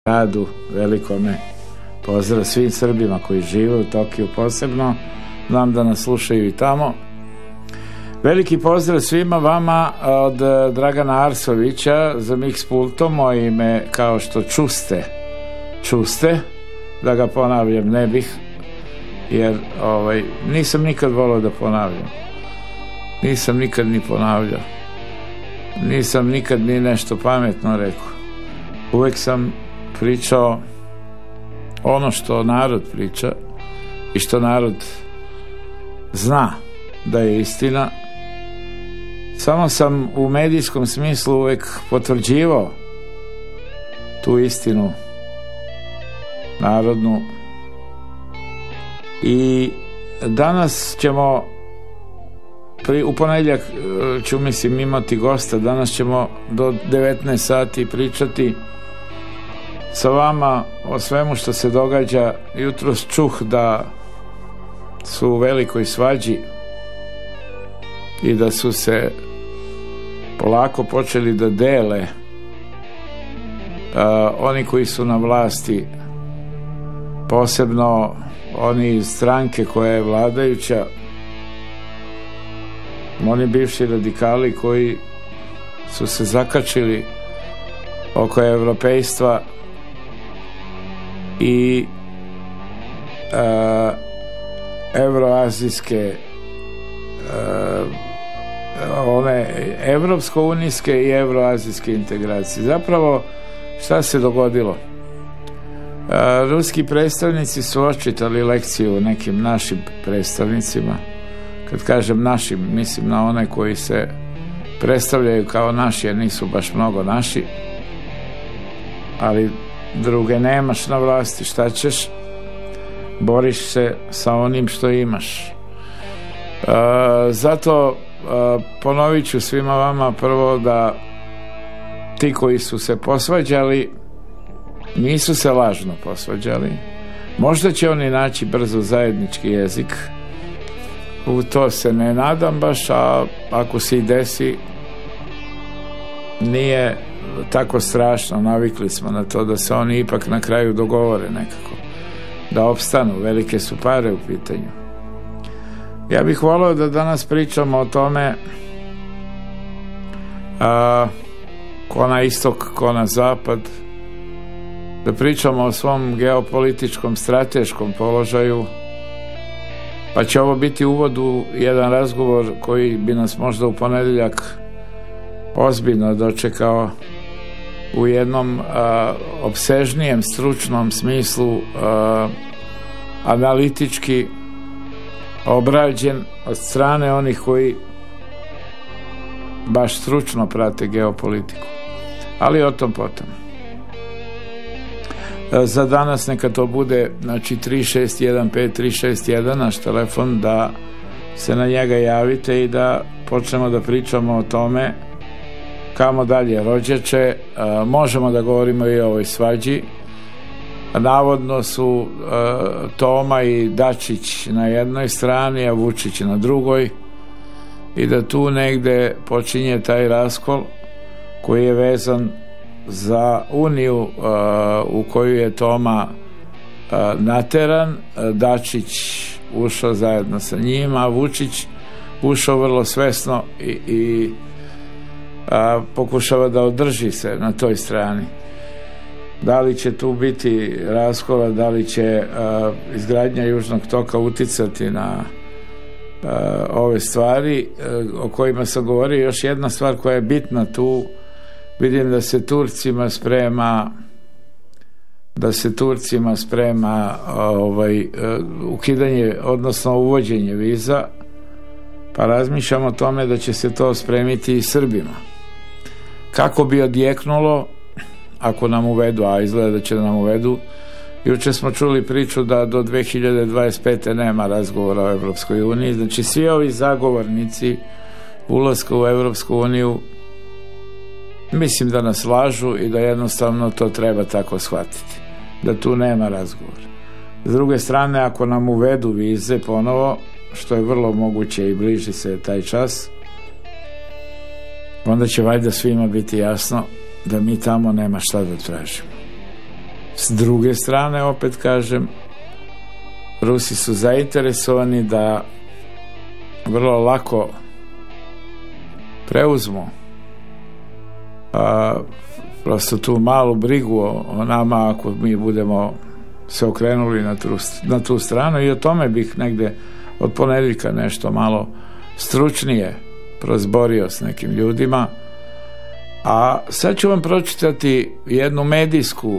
gradu velikome, pozdrav svim Srbima koji žive u Tokiju posebno, znam da nas slušaju i tamo. Veliki pozdrav svima vama od Dragana Arsovića za mix pultom. Moje ime, kao što čuste, da ga ponavljam ne bih, jer nisam nikad volio da ponavljam, nisam nikad ni ponavljao, nisam nikad ni nešto pametno rekao. Uvek sam pričao ono što narod priča i što narod zna da je istina. Samo sam u medijskom smislu uvek potvrđivao tu istinu narodnu. I danas ćemo u ponedjeljak ću imati gosta. Danas ćemo do 19 sati pričati sa vama o svemu što se događa. Jutros čuh da su u velikoj svađi i da su se polako počeli da dele oni koji su na vlasti, posebno oni iz stranke koja je vladajuća, oni bivši radikali koji su se zakačili oko evropejstva i evroazijske, one evropsko-unijske i evroazijske integracije. Zapravo šta se dogodilo? Ruski predstavnici su očitali lekciju nekim našim predstavnicima. Kad kažem našim, mislim na one koji se predstavljaju kao naši, jer nisu baš mnogo naši, ali druge nemaš na vlasti, šta ćeš? Boriš se sa onim što imaš. Zato ponovit ću svima vama prvo da ti koji su se posvađali nisu se lažno posvađali. Možda će oni naći brzo zajednički jezik, u to se ne nadam baš, a ako se i desi nije tako strašno, navikli smo na to da se oni ipak na kraju dogovore nekako, da opstanu, velike su pare u pitanju. Ja bih volio da danas pričamo o tome ko na istok, ko na zapad, da pričamo o svom geopolitičkom, strateškom položaju, pa će ovo biti uvod u jedan razgovor koji bi nas možda u ponedjeljak ozbiljno dočekao u jednom opsežnijem stručnom smislu, analitički obrađen od strane onih koji baš stručno prate geopolitiku, ali o tom potom. Za danas neka to bude, znači 3615-361 naš telefon, da se na njega javite i da počnemo da pričamo o tome kamo dalje rođeče. Možemo da govorimo i o ovoj svađi. Navodno su Toma i Dačić na jednoj strani, a Vučić na drugoj, i da tu negde počinje taj raskol koji je vezan za uniju u koju je Toma nateran, Dačić ušao zajedno sa njim, a Vučić ušao vrlo svesno i pokušava da održi se na toj strani. Da li će tu biti raskola, da li će izgradnja Južnog toka uticati na ove stvari o kojima sam govorio. Još jedna stvar koja je bitna tu, vidim da se Turcima sprema ukidanje, odnosno uvođenje viza, pa razmišljam o tome da će se to spremiti i Srbima. Kako bi odjeknulo ako nam uvedu, a izgleda da će nam uvedu. Juče smo čuli priču da do 2025. nema razgovora o Evropskoj uniji. Znači svi ovi zagovornici ulaska u Evropsku uniju mislim da nas lažu i da jednostavno to treba tako shvatiti, da tu nema razgovora. S druge strane, ako nam uvedu vize ponovo, što je vrlo moguće i bliži se taj čas, onda će valjda svima biti jasno da mi tamo nema šta da tražimo. S druge strane, opet kažem, Rusi su zainteresovani da vrlo lako preuzmu prosto tu malu brigu o nama ako mi budemo se okrenuli na tu stranu, i o tome bih negde od ponedjeljka nešto malo stručnije prozborio s nekim ljudima. A sad ću vam pročitati jednu medijsku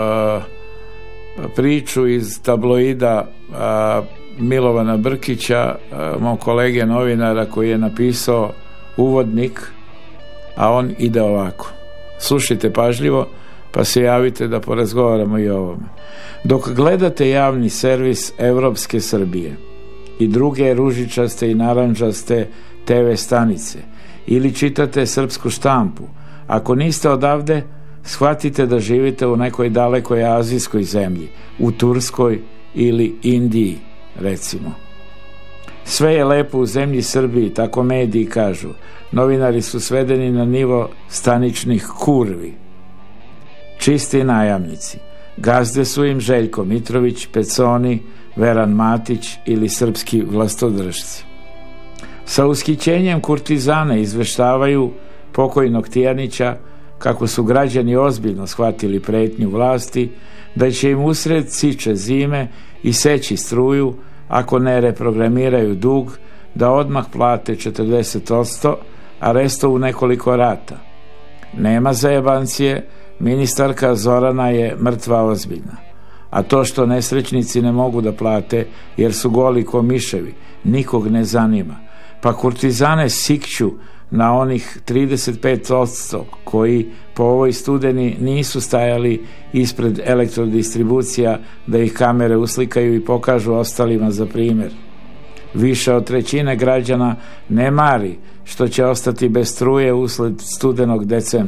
priču iz tabloida Milovana Brkića, mog kolege novinara, koji je napisao uvodnik, a on ide ovako. Slušajte pažljivo, pa se javite da porazgovaramo i o ovome. Dok gledate javni servis Evropske Srbije i druge ružičaste i narandžaste TV stanice ili čitate srpsku štampu, ako niste odavde, shvatite da živite u nekoj dalekoj azijskoj zemlji, u Turskoj ili Indiji, recimo. Sve je lepo u zemlji Srbiji, tako mediji kažu. Novinari su svedeni na nivo staničnih kurvi. Čisti najamnici. Gazde su im Željko Mitrović, Peconi, Veran Matić ili srpski vlastodržci. Sa ushićenjem kurtizane izveštavaju pokojnog Tijanića kako su građani ozbiljno shvatili pretnju vlasti da će im usred siče zime iseći struju ako ne reprogramiraju dug, da odmah plate 40%, a resto u nekoliko rata. Nema zajebancije, ministarka Zorana je mrtva ozbiljna. A to što nesrećnici ne mogu da plate jer su goli ko miševi, nikog ne zanima. Pa kurtizane sikću na onih 35% koji po ovoj studeni nisu stajali ispred elektrodistribucija da ih kamere uslikaju i pokažu ostalima za primjer. Više od trećine građana ne mari što će ostati bez struje usred studenog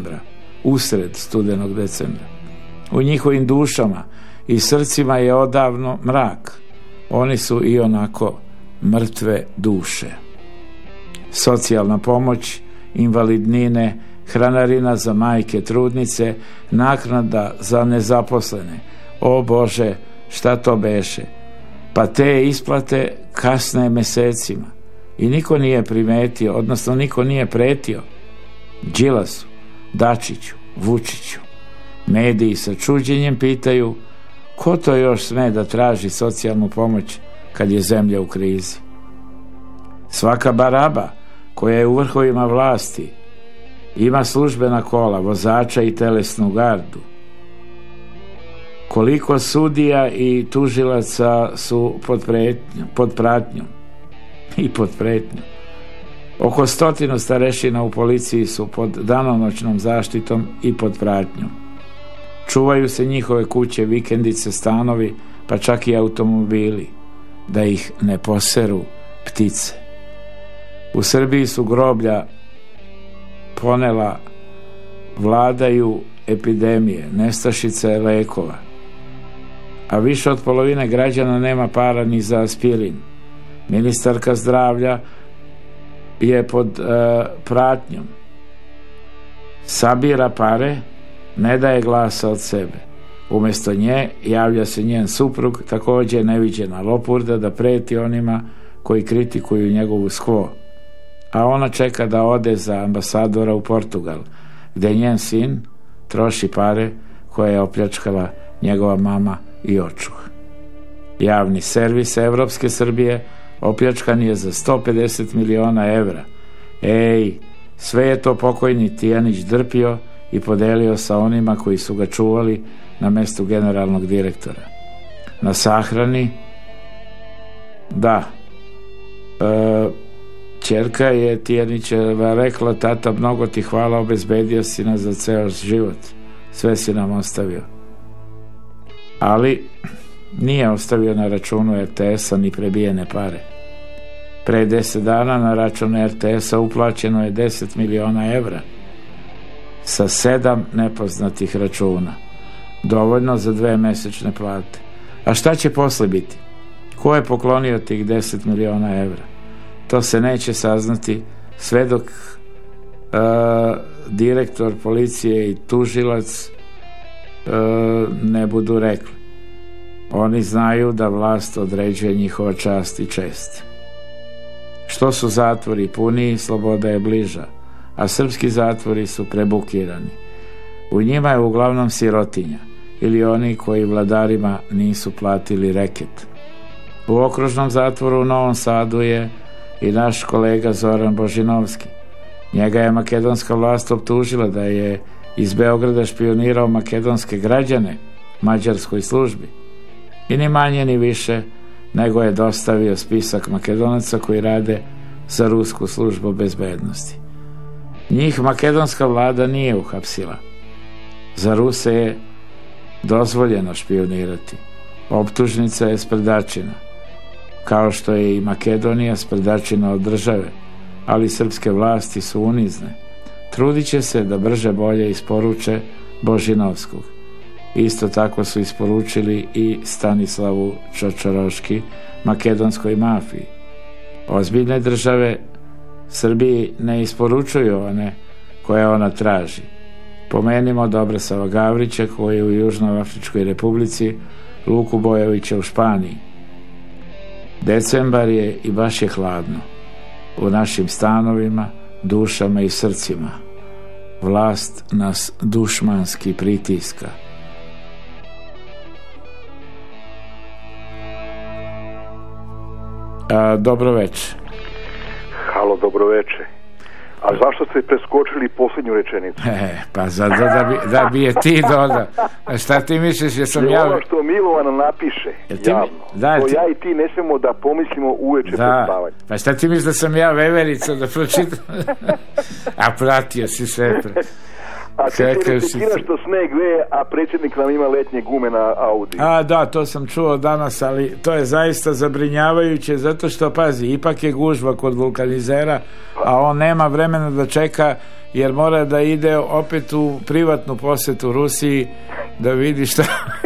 decembra. U njihovim dušama i srcima je odavno mrak. Oni su i onako mrtve duše. Socijalna pomoć, invalidnine, hranarina za majke trudnice, naknada za nezaposlene. O Bože, šta to beše? Pa te isplate kasne mesecima i niko nije primetio, odnosno niko nije pretio Đilasu, Dačiću, Vučiću. Mediji sa čuđenjem pitaju ko to još sme da traži socijalnu pomoć kad je zemlja u krizi. Svaka baraba koja je u vrhovima vlasti ima službena kola, vozača i telesnu gardu. Koliko sudija i tužilaca su pod pratnjom. Oko 100 starešina u policiji su pod danonoćnom zaštitom i pod pratnjom. Čuvaju se njihove kuće, vikendice, stanovi, pa čak i automobili, da ih ne poseru ptice. U Srbiji su groblja ponela, vladaju epidemije, nestašice lekova, a više od polovine građana nema para ni za aspirin. Ministarka zdravlja je pod pratnjom. Sabira pare, ne daje glasa od sebe. Umjesto nje javlja se njen suprug, također neviđena lopurda, da preti onima koji kritikuju njegovu skvo. A ona čeka da ode za ambasadora u Portugal, gdje njen sin troši pare koje je opljačkala njegova mama i očuh. Javni servis Evropske Srbije opljačkan je za 150 miliona evra. Sve je to pokojni Tijanić drpio i podelio sa onima koji su ga čuvali na mestu generalnog direktora. Na sahrani, ćerka je Tijanićeva rekla: tata, mnogo ti hvala, obezbedio si nas za ceo život, sve si nam ostavio. Ali nije ostavio na računu RTS-a ni prebijene pare. Pre 10 dana na račun RTS-a uplaćeno je 10 miliona evra sa 7 nepoznatih računa, dovoljno za 2 mesečne plate. A šta će posle biti? Ko je poklonio tih 10 miliona evra? To se neće saznati sve dok direktor policije i tužilac ne budu rekli. Oni znaju da vlast određuje njihova čast i čest. Što su zatvori puniji, sloboda je bliža, a srpski zatvori su prebukirani. U njima je uglavnom sirotinja ili oni koji vladarima nisu platili reket. U okružnom zatvoru u Novom Sadu je i naš kolega Zoran Božinovski. Njega je makedonska vlast optužila da je iz Beograda špionirao makedonske građane mađarskoj službi. I ni manje ni više nego je dostavio spisak Makedonaca koji rade za rusku službu bezbednosti. Njih makedonska vlada nije uhapsila. Za Ruse je dozvoljeno špionirati. Optužnica je sprdačina, kao što je i Makedonija sprdačina od države, ali srpske vlasti su unizne. Trudit će se da brže bolje isporuče Božinovskog. Isto tako su isporučili i Stanislavu Čočoroški, makedonskoj mafiji. Ozbiljne države Srbiji ne isporučuju one koje ona traži. Pomenimo Dobrosava Gavrića koji je u Južnoafričkoj republici, Luku Bojovića u Španiji. Decembar je i baš je hladno. U našim stanovima, dušama i srcima. Vlast nas dušmanski pritiska. Dobro večer. Halo, dobro večer. A zašto ste preskočili posljednju rečenicu? Pa zato da bi je ti dodao. Šta ti misliš, jesam ja... Ono što Milovan napiše javno, to ja i ti ne smemo da pomislimo uveče pred spavanje. Pa šta ti misliš da sam ja veverica da pročitam? A pratio si sve. A ti se respekira što sneg ve, a predsjednik nam ima letnje gume na Audi. A da, to sam čuo danas, ali to je zaista zabrinjavajuće, zato što, pazi, ipak je gužva kod vulkanizera, a on nema vremena da čeka, jer mora da ide opet u privatnu posetu Rusiji da vidi šta...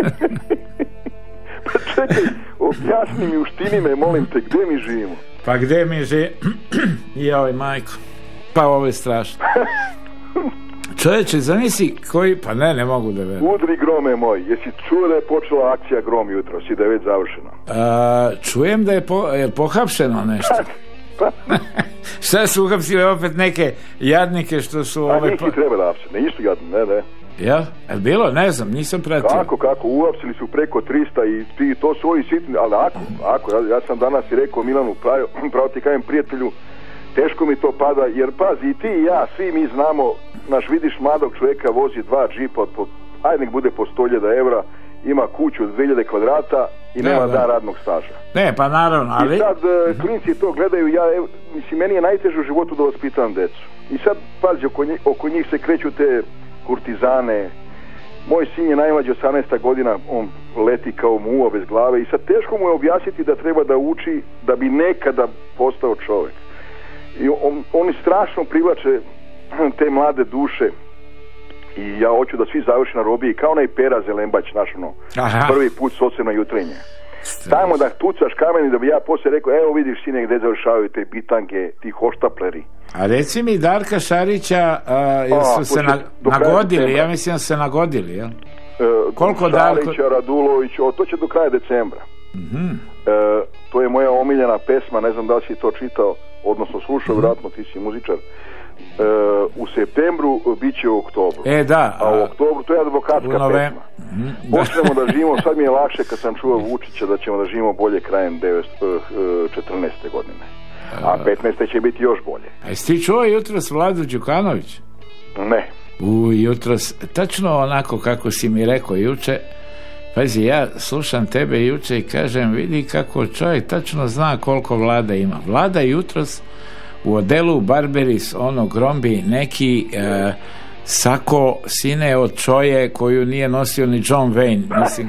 Pa čekaj, objasni mi, uštini me, molim te, gde mi živimo? Pa gde mi živimo? Joj, majko, pa ovo je strašno. Čovječe, zamisli koji... Pa ne mogu da verujem. Udri grome moj, jesi čuo da je počela akcija Grom jutro, si da je već završeno? Čujem da je pohapšeno nešto. Šta su uhapsili opet neke jadnike što su... A neki treba da hapse, ne isto jadni, ne. Ja? Je bilo? Ne znam, nisam pratio. Kako, uhapsili su preko 300 i to su ovi sitni, ali ako, ja sam danas i rekao Milanu, pravo ti kajem prijatelju, teško mi to pada, jer pazi, i ti i ja, svi mi znamo, vidiš mladog čovjeka, vozi 2 džipa od nek bude po 100.000 evra, ima kuću od 2000 kvadrata i nema dan radnog staža. Ne, pa naravno, ali... I sad klinci to gledaju, meni je najteže u životu da vaspitam decu. I sad, pazi, oko njih se kreću te kurtizane. Moj sin je najmlađi 18 godina, on leti kao muva bez glave i sad teško mu je objasniti da treba da uči da bi nekada postao čovjek. I oni strašno privlače te mlade duše i ja hoću da svi završi na robiji kao onaj Pera Zelembač prvi put socijalno jutrenje. Tamo da tucaš kamen i da bi ja poslije rekao, evo vidiš sine gdje završavaju te bitange, ti hoštapleri. A reci mi Darka Šarića, su se nagodili, ja mislim da se nagodili, jel? Koliko Šarića, Radulović, to će do kraja decembra. To je moja omiljena pesma, ne znam da li si to čitao, odnosno slušao, vjerojatno ti si muzičar. U septembru bit će u oktobru. A u oktobru to je advokatska pesma. Počnemo da živimo, sad mi je lakše kad sam čuo Vučića da ćemo da živimo bolje krajem 2014. godine. A 15. će biti još bolje. A jesi ti čuo jutros Vladu Đukanović? Ne. Jutros, tačno onako kako si mi rekao juče. Pazi, ja slušam tebe juče i kažem, vidi kako čovjek tačno zna koliko Vlada ima. Vlada jutros u odelu Barberis grombi neki sako sine od čoje koju nije nosio ni John Wayne, mislim.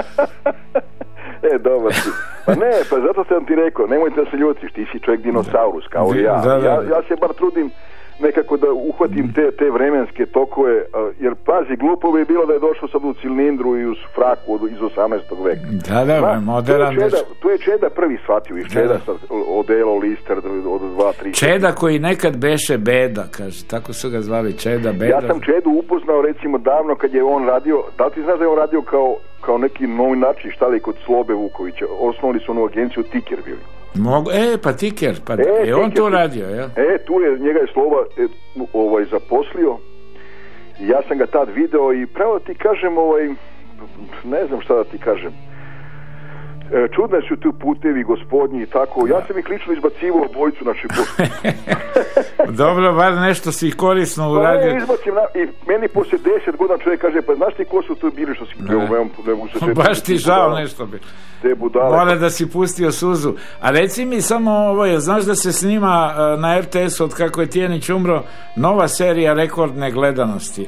Dobar si. Pa zato sam ti rekao, nemojte da se ljutiš, ti si čovjek dinosaurus kao ja. Ja se bar trudim nekako da uhvatim te vremenske tokove, jer pazi, glupo bi bilo da je došao sad u cilindru i u fraku iz 18. veka. Da, modern. To je Čeda prvi shvatio, iz Čeda sad odelo Lister od 2-3. Čeda koji nekad beše Beda, kaže, tako su ga zvali, Čeda, Beda. Ja sam Čedu upoznao recimo davno kad je on radio, da li ti znaš da je on radio kao neki novinarči štali kod Slobe Vukovića, osnovali su onu agenciju Tiker bili. Pa Tiker, je on to radio, ja? Tu je, njega je Slova zaposlio, ja sam ga tad video i pravo ti kažem, ne znam šta da ti kažem, čudne su tu putevi gospodnji i tako, ja sam ih lično izbacivao obojicu, znači dobro, bar nešto si ih korisno uradio. Ne, izbacim i meni poslije 10 godina čovjek kaže, pa znaš ti ko su tu bili što si baš ti žao nešto bi. Mora da si pustio suzu. A reci mi samo znaš da se snima na RTS-u od kako je Tijanić umro nova serija rekordne gledanosti.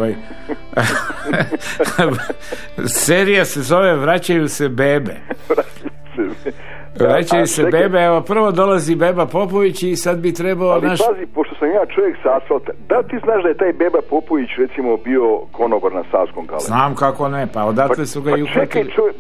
Serija se zove Vraćaju se bebe. Vraćaju se bebe, evo prvo dolazi Beba Popović i sad bi trebao... Ali pazi, pošto sam ja čovjek sa asfalta, da ti znaš da je taj Beba Popović recimo bio konobar na Savskom Galenu? Znam kako ne, pa odatle su ga i uhvatili. Čekaj čovjek,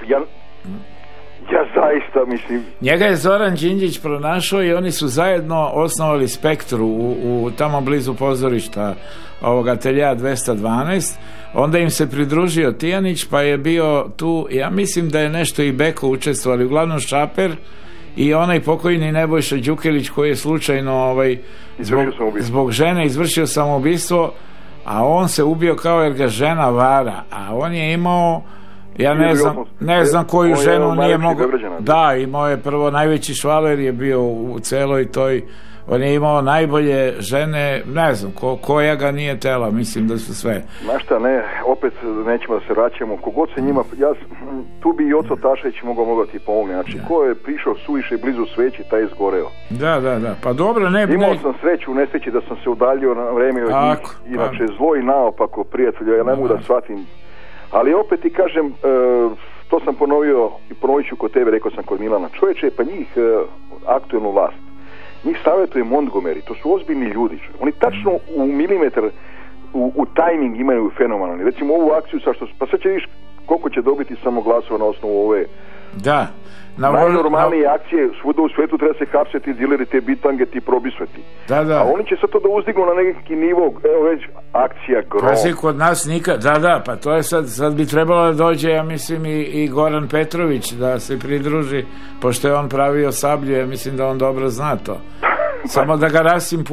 ja zaista mislim... Njega je Zoran Đinđić pronašao i oni su zajedno osnovali Spektru u tamo blizu pozorišta ovog atelja 212. Onda im se pridružio Tijanić, pa je bio tu, ja mislim da je nešto i Beko učestvovali, uglavnom Šaper i onaj pokojni Nebojša Đukelić koji je slučajno zbog žene izvršio samoubistvo, a on se ubio kao jer ga žena vara, a on je imao, ja ne znam koju ženu nije mogao, da, imao je prvo najveći švaler je bio u celoj toj, on je imao najbolje žene, ne znam koja ga nije tela, mislim da su sve. Znaš šta, ne, opet nećemo da se vraćamo, kogod se njima, tu bi i Oco Tašević mogao ti pomoći, znači ko je prišao suviše blizu sveći, taj je izgoreo. Da, pa dobro, imao sam sreću u nesreći da sam se udaljio na vreme od njih, inače zlo i naopako prijatelju, ja ne mogu da shvatim, ali opet ti kažem, to sam ponovio i ponovit ću kod tebe, rekao sam kod Milana, čovječe, pa njih aktuelnu vlast, njih savjetuje Montgomery, to su ozbiljni ljudi. Oni tačno u milimetar u tajming imaju fenomenalni. Recimo ovu akciju, pa sad će viš koliko će dobiti samo glasova na osnovu ove najnormalnije akcije svuda u svetu, treba se hapseti dileri, te bitange, ti probisveti. A oni će sad to da uzdignu na neki nivo, evo već akcija grom. Pazi, kod nas nikad, pa to je sad bi trebalo da dođe, ja mislim i Goran Petrović da se pridruži, pošto je on pravio sablju, ja mislim da on dobro zna to. Samo da ga Rasim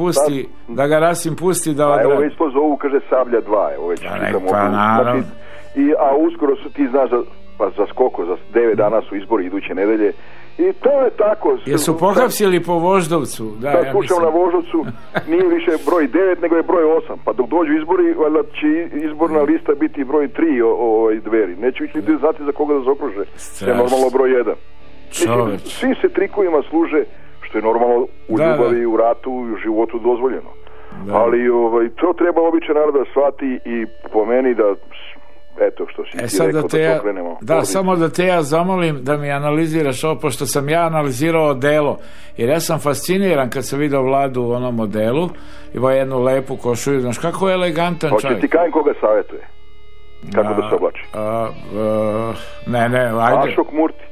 pusti da odradi. Evo već to zovu, kaže Sablja 2, evo već naravno. A uskoro su, ti znaš, za skoko, za 9 dana su izbori iduće nedelje i to je tako. Jesu pohapsili po Voždovcu? Da, slušam na Voždovcu, nije više broj 9 nego je broj 8, pa dok dođu izbori valjda će izborna lista biti broj 3 Dveri, neće više ljudi znati za koga da zaokruže, to je normalno broj 1. Mislim, svi se trikovima služe, što je normalno u ljubavi, u ratu i u životu dozvoljeno, ali to treba običan narod da shvati i po meni da eto što si ti rekao da to krenemo. Da, samo da te ja zamolim da mi analiziraš ovo, pošto sam ja analizirao odelo, jer ja sam fasciniran kad sam vidio Vladu u onom modelu, ima jednu lepu košulju, znaš kako je elegantan čovjek. Hoće ti kajem koga savjetuje? Kako da se oblači? Ne, ajde. Ašok Murti.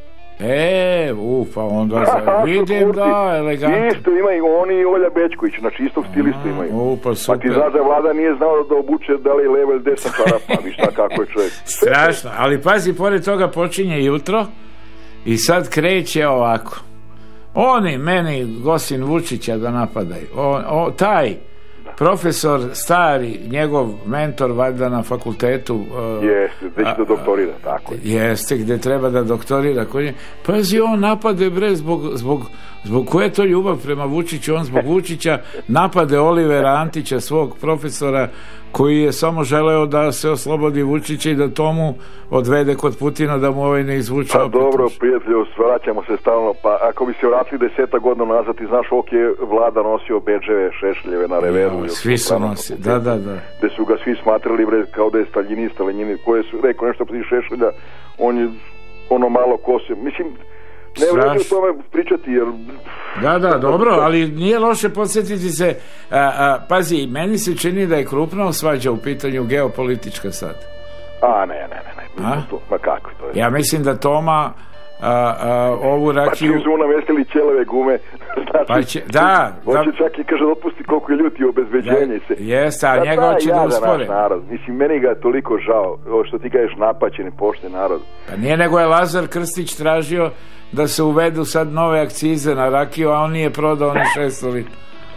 Pa onda vidim da, elegantno. Isto ima i oni i Olja Bećković, znači istog stilistu imaju. Pa ti znaš da Vlada nije znao da obuče da li je levo ili desna čarapa, viš kako je čovjek. Strašno, ali pazi, pored toga počinje jutro i sad kreće ovako. Oni meni Gosin Vučića da napadaju. Taj profesor stari, njegov mentor valjda na fakultetu, jeste, gde će da doktorira, tako je. Jeste, gde treba da doktorira. Pazi, on napade zbog koje je to ljubav prema Vučiću, on zbog Vučića napade Olivera Antića, svog profesora, koji je samo želeo da se oslobodi Vučića i da tomu odvede kod Putina da mu ne izvuče. Pa dobro, prijatelju, vraćamo se stalno, pa ako bi se vratili 10 godina nazad, ti znaš ovdje je Vlada nosio bedževe, šešljeve na reveru. Svi su nosili, da. Gde su ga svi smatrali kao da je staljinista, lenjinist, koje su rekao nešto protiv Šešelja, on je ono malo kose, mislim, ne vredi o tome pričati, jer Da, dobro, ali nije loše podsjetiti se, pazi, meni se čini da je krupno svađa u pitanju geopolitička sad. Ne. Ma kako to je? Ja mislim da Toma ovu rakiju... Pa čim su namestili ćeleve gume, znači, hoće čak i, kaže, otpusti koliko je ljuti obezbeđenje se. Jeste, a njega hoće da uspore. Narod, mislim, meni ga je toliko žao, ovo što ti kažeš, napaćen i pošten narod. Pa nije, nego je Lazar Krstić tražio da se uvedu sad nove akcize na rakiju, a on nije prodao ni 600 litara.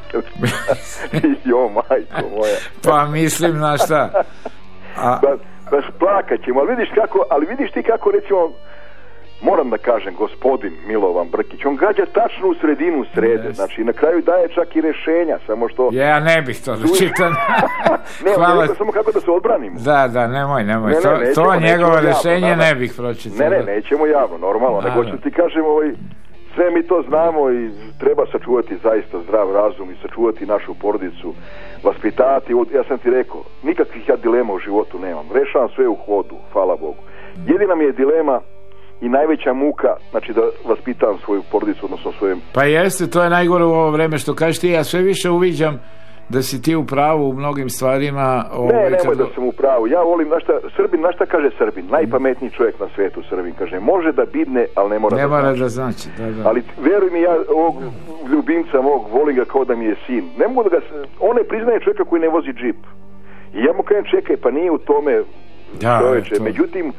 Jo, majko moja. Pa mislim, na šta? Baš plakat ćemo, ali vidiš ti kako, recimo, moram da kažem, gospodin Milovan Brkić, on gađa tačno u sredinu srede, znači na kraju daje čak i rešenja, samo što... Ja ne bih to čitan. Ne, rekao samo kako da se odbranimo. Da, nemoj. To njegovo rešenje ne bih pročitao. Ne, nećemo javno, normalno, nego ću ti kažem, sve mi to znamo i treba sačuvati zaista zdrav razum i sačuvati našu porodicu, vaspitati. Ja sam ti rekao, nikakvih ja dilema u životu nemam, rešavam sve u hodu, hvala Bogu. Jedina mi je dilema i najveća muka, znači da vaspitavam svoju porodicu, odnosno svoje... Pa jeste, to je najgore u ovo vreme što kažeš ti, ja sve više uviđam da si ti u pravu u mnogim stvarima. Nemoj da sam u pravu, ja volim, Srbin, na šta kaže Srbin? Najpametniji čovjek na svetu, Srbin, kaže, može da bidne, ali ne mora da znači. Da. Ali veruj mi, ja ovog ljubimca mog, volim ga kao da mi je sin. Ne mogu da ga, on ne priznaje čovjeka koji ne vozi džip. I ja mu kažem, čekaj, pa nije u tome čovječe, međutim,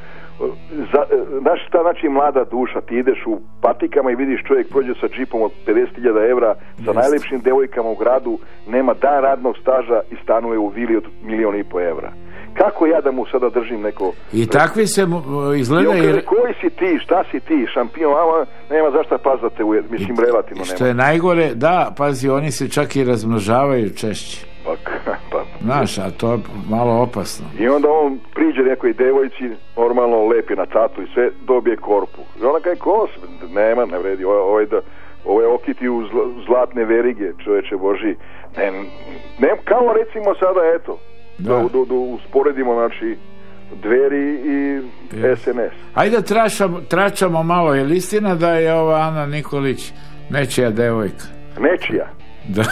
znači mlada duša, ti ideš u patikama i vidiš čovjek prođe sa džipom od 50.000 evra sa najlepšim devojkama u gradu, nema dan radnog staža i stanuje u vili od 1,5 miliona evra. Kako ja da mu sada držim neko... I takvi se izgledaju... I koji si ti, šta si ti, šampion, nema zašta pazate, mislim relativno nema. Što je najgore, da, pazi, oni se čak i razmnožavaju češće. Pa. Znaš, a to je malo opasno. I onda on priđe nekoj devojci, normalno lepi na tatu i sve, dobije korpu. I ona kaže, nema, ne vredi, ovo je okiti u zlatne verige, čoveče Boži. Ne, kao recimo sada, eto, da usporedimo, znači, Dveri i SNS. Ajde tračamo malo, je li istina da je ova Ana Nikolić nečija devojka? Nečija? Da.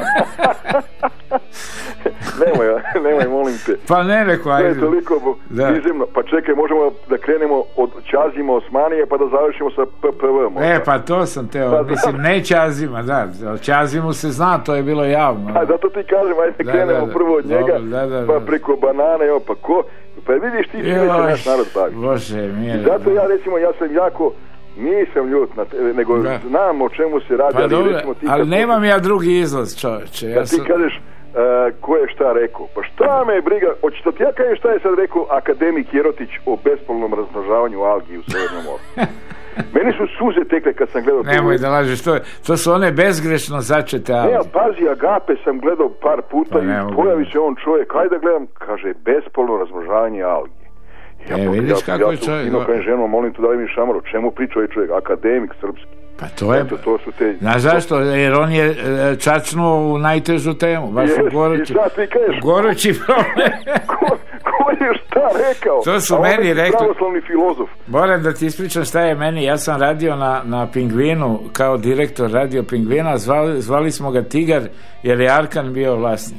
nemoj, molim te. Pa neko, ajde. To je toliko izimno. Pa čekaj, možemo da krenemo od Ćazima Osmanije pa da završimo sa PPV. Pa to sam teo, mislim, ne Ćazima, da. O Ćazimu se zna, to je bilo javno. Zato ti kažem, ajde krenemo prvo od njega, pa preko banane, pa ko? Pa vidiš ti čime se naš narod bavi. Bože, mire. I zato ja sam jako... Nisam ljut na tebe, nego znam o čemu se radi. Pa dobro, ali nemam ja drugi izlaz, čovječe. Da ti kažeš ko je šta rekao. Pa šta me briga, hoćeš da ti ja kažem šta je sad rekao akademik Jerotić o bespolnom razmnožavanju algi u Severnom moru. Meni su suze tekle kad sam gledao... Nemoj da lažeš, to su one bezgrešno začete alge. Ne, pazi, Agape sam gledao par puta i pojavi se on čovjek, ajde da gledam, kaže, bespolno razmnožavanje algi. Vidiš kako je čovjek. Ja ženu, molim tu, daj mi šamar, o čemu priča ovaj čovjek, akademik srpski. Pa to je, znaš zašto, jer on je čačnuo u najtežu temu, baš u gorući problem. Ko je šta rekao? To su meni rekli. Pravoslavni filozof. Moram da ti ispričam šta je meni, ja sam radio na Pingvinu, kao direktor radio Pingvina, zvali smo ga Tigar, jer je Arkan bio vlasnik.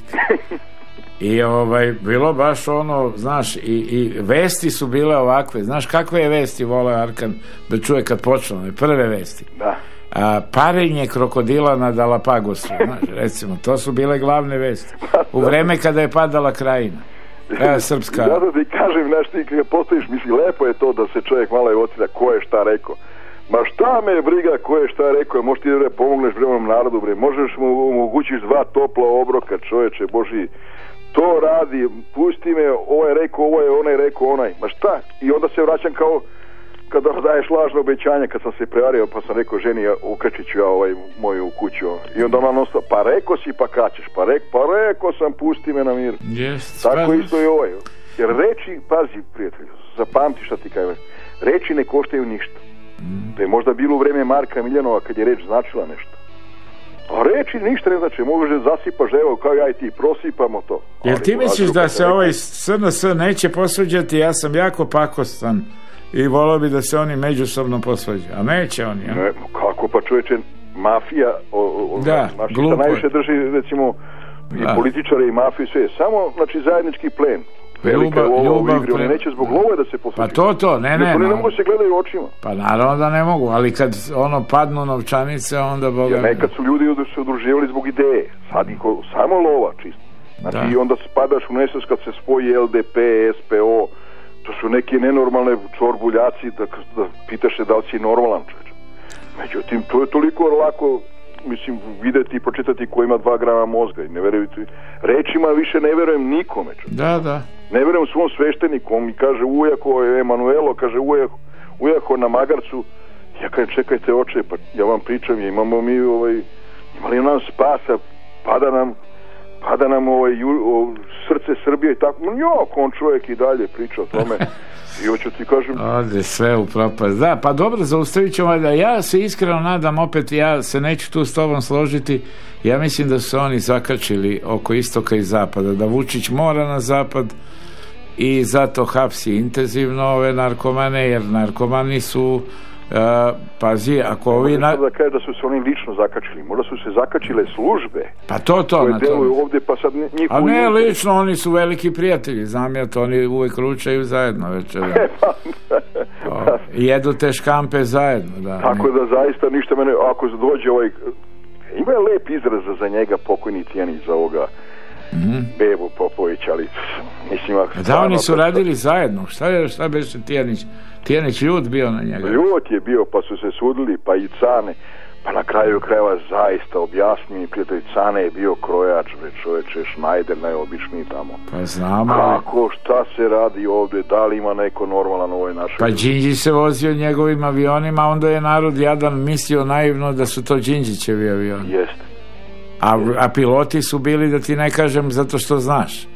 I bilo baš ono, znaš, i vesti su bile ovakve, znaš kakve je vesti voleo Arkan da čuje kad počne, prve vesti. Da. Parenje krokodila na Dalapagosu, znaš, recimo, to su bile glavne vesti. U vreme kada je padala Krajina. Srpska. Zato ti kažem, znaš, ti kada postojiš, misli, lepo je to da se čovjek malo evocira ko je šta rekao. Ma šta me briga ko je šta rekao, možeš ti da pomogneš bremenom narodu, bre, možeš mu omogućiš 2 topla obroka, čovječe, Boži. To radi, pusti me, ovo je rekao, ovo je onaj rekao, onaj, ma šta? I onda se vraćam kao kada daješ lažno obećanje, kad sam se prevario, pa sam rekao ženi, ukačit ću ja moju kuću. I onda ona nosta, pa rekao si pa kaćeš, pa rekao sam, pusti me na mir. Tako isto i ovo. Jer reči, pazi prijatelju, zapamti šta ti kažem, reči ne koštaju ništa. To je možda bilo u vreme Marka Miljanova kad je reč značila nešto. A reči ništa ne znači, možeš da zasipaš, evo kao ja i ti, prosipamo to. Jer ti misliš da se ovaj SNS neće posvađati? Ja sam jako pakostan i volao bi da se oni međusobno posvađaju, a neće oni. Ne, kako pa čovječe, mafija šta najviše drži, recimo, i političare i mafiju, sve, samo, znači, zajednički plen. Velika ljubav u igri, oni neće zbog love da se poslučuju. Pa to, ne. Oni ne mogu se gledaju očima. Pa naravno da ne mogu, ali kad padnu novčanice, onda boga... Nekad su ljudi se udruživali zbog ideje, sad samo lova čisto. Znači, i onda spadaš u nesvest kad se spoji LDP, SPO, to su neki nenormalne čorbuljaci, da pitaš se da li si normalan čovječ. Međutim, to je toliko lako, mislim, videti i pročitati ko ima 2 grama mozga i ne verujete, rečima više ne verujem nikome čovječ. Da. Ne verujem svom svešteniku, on mi kaže ujako Emanuelo, kaže ujako na magarcu, ja kažem čekajte oče, pa ja vam pričam, imamo mi imali nam spasa, pada nam srce Srbije i tako, on čovjek i dalje priča o tome i hoću ti kažem ode sve u propast. Da, pa dobro, zaustavit ćemo da ja se iskreno nadam, opet ja se neću tu s tobom složiti, ja mislim da su oni zakačili oko istoka i zapada, da Vučić mora na zapad i zato hapsi intenzivno ove narkomane, jer narkomani su pazi, ako ovi da kaže da su se oni lično zakačili, možda su se zakačile službe pa to koje deluju ovdje, pa sad njih a ne lično, oni su veliki prijatelji, znam ja to, oni uvijek ručaju zajedno večer jedu te škampe zajedno tako da zaista ništa mene, ako dođe ima je lep izraz za njega pokojni Tijanić, za ovoga Bebu Popović, ali mislim da oni su radili zajedno, šta beše Tijanić ljud bio na njega. Ljud je bio, pa su se sudili, pa i Cane, pa na kraju krajeva zaista objasni mi prijatelj, Cane je bio krojač, čoveče, Šnajder najobičniji tamo. Pa znamo. Kako, šta se radi ovdje, da li ima neko normalan ovoj našoj... Pa Đinđić se vozio njegovim avionima, onda je narod jadan mislio naivno da su to Đinđićevi avioni. Jeste. A piloti su bili, da ti ne kažem, zato što znaš.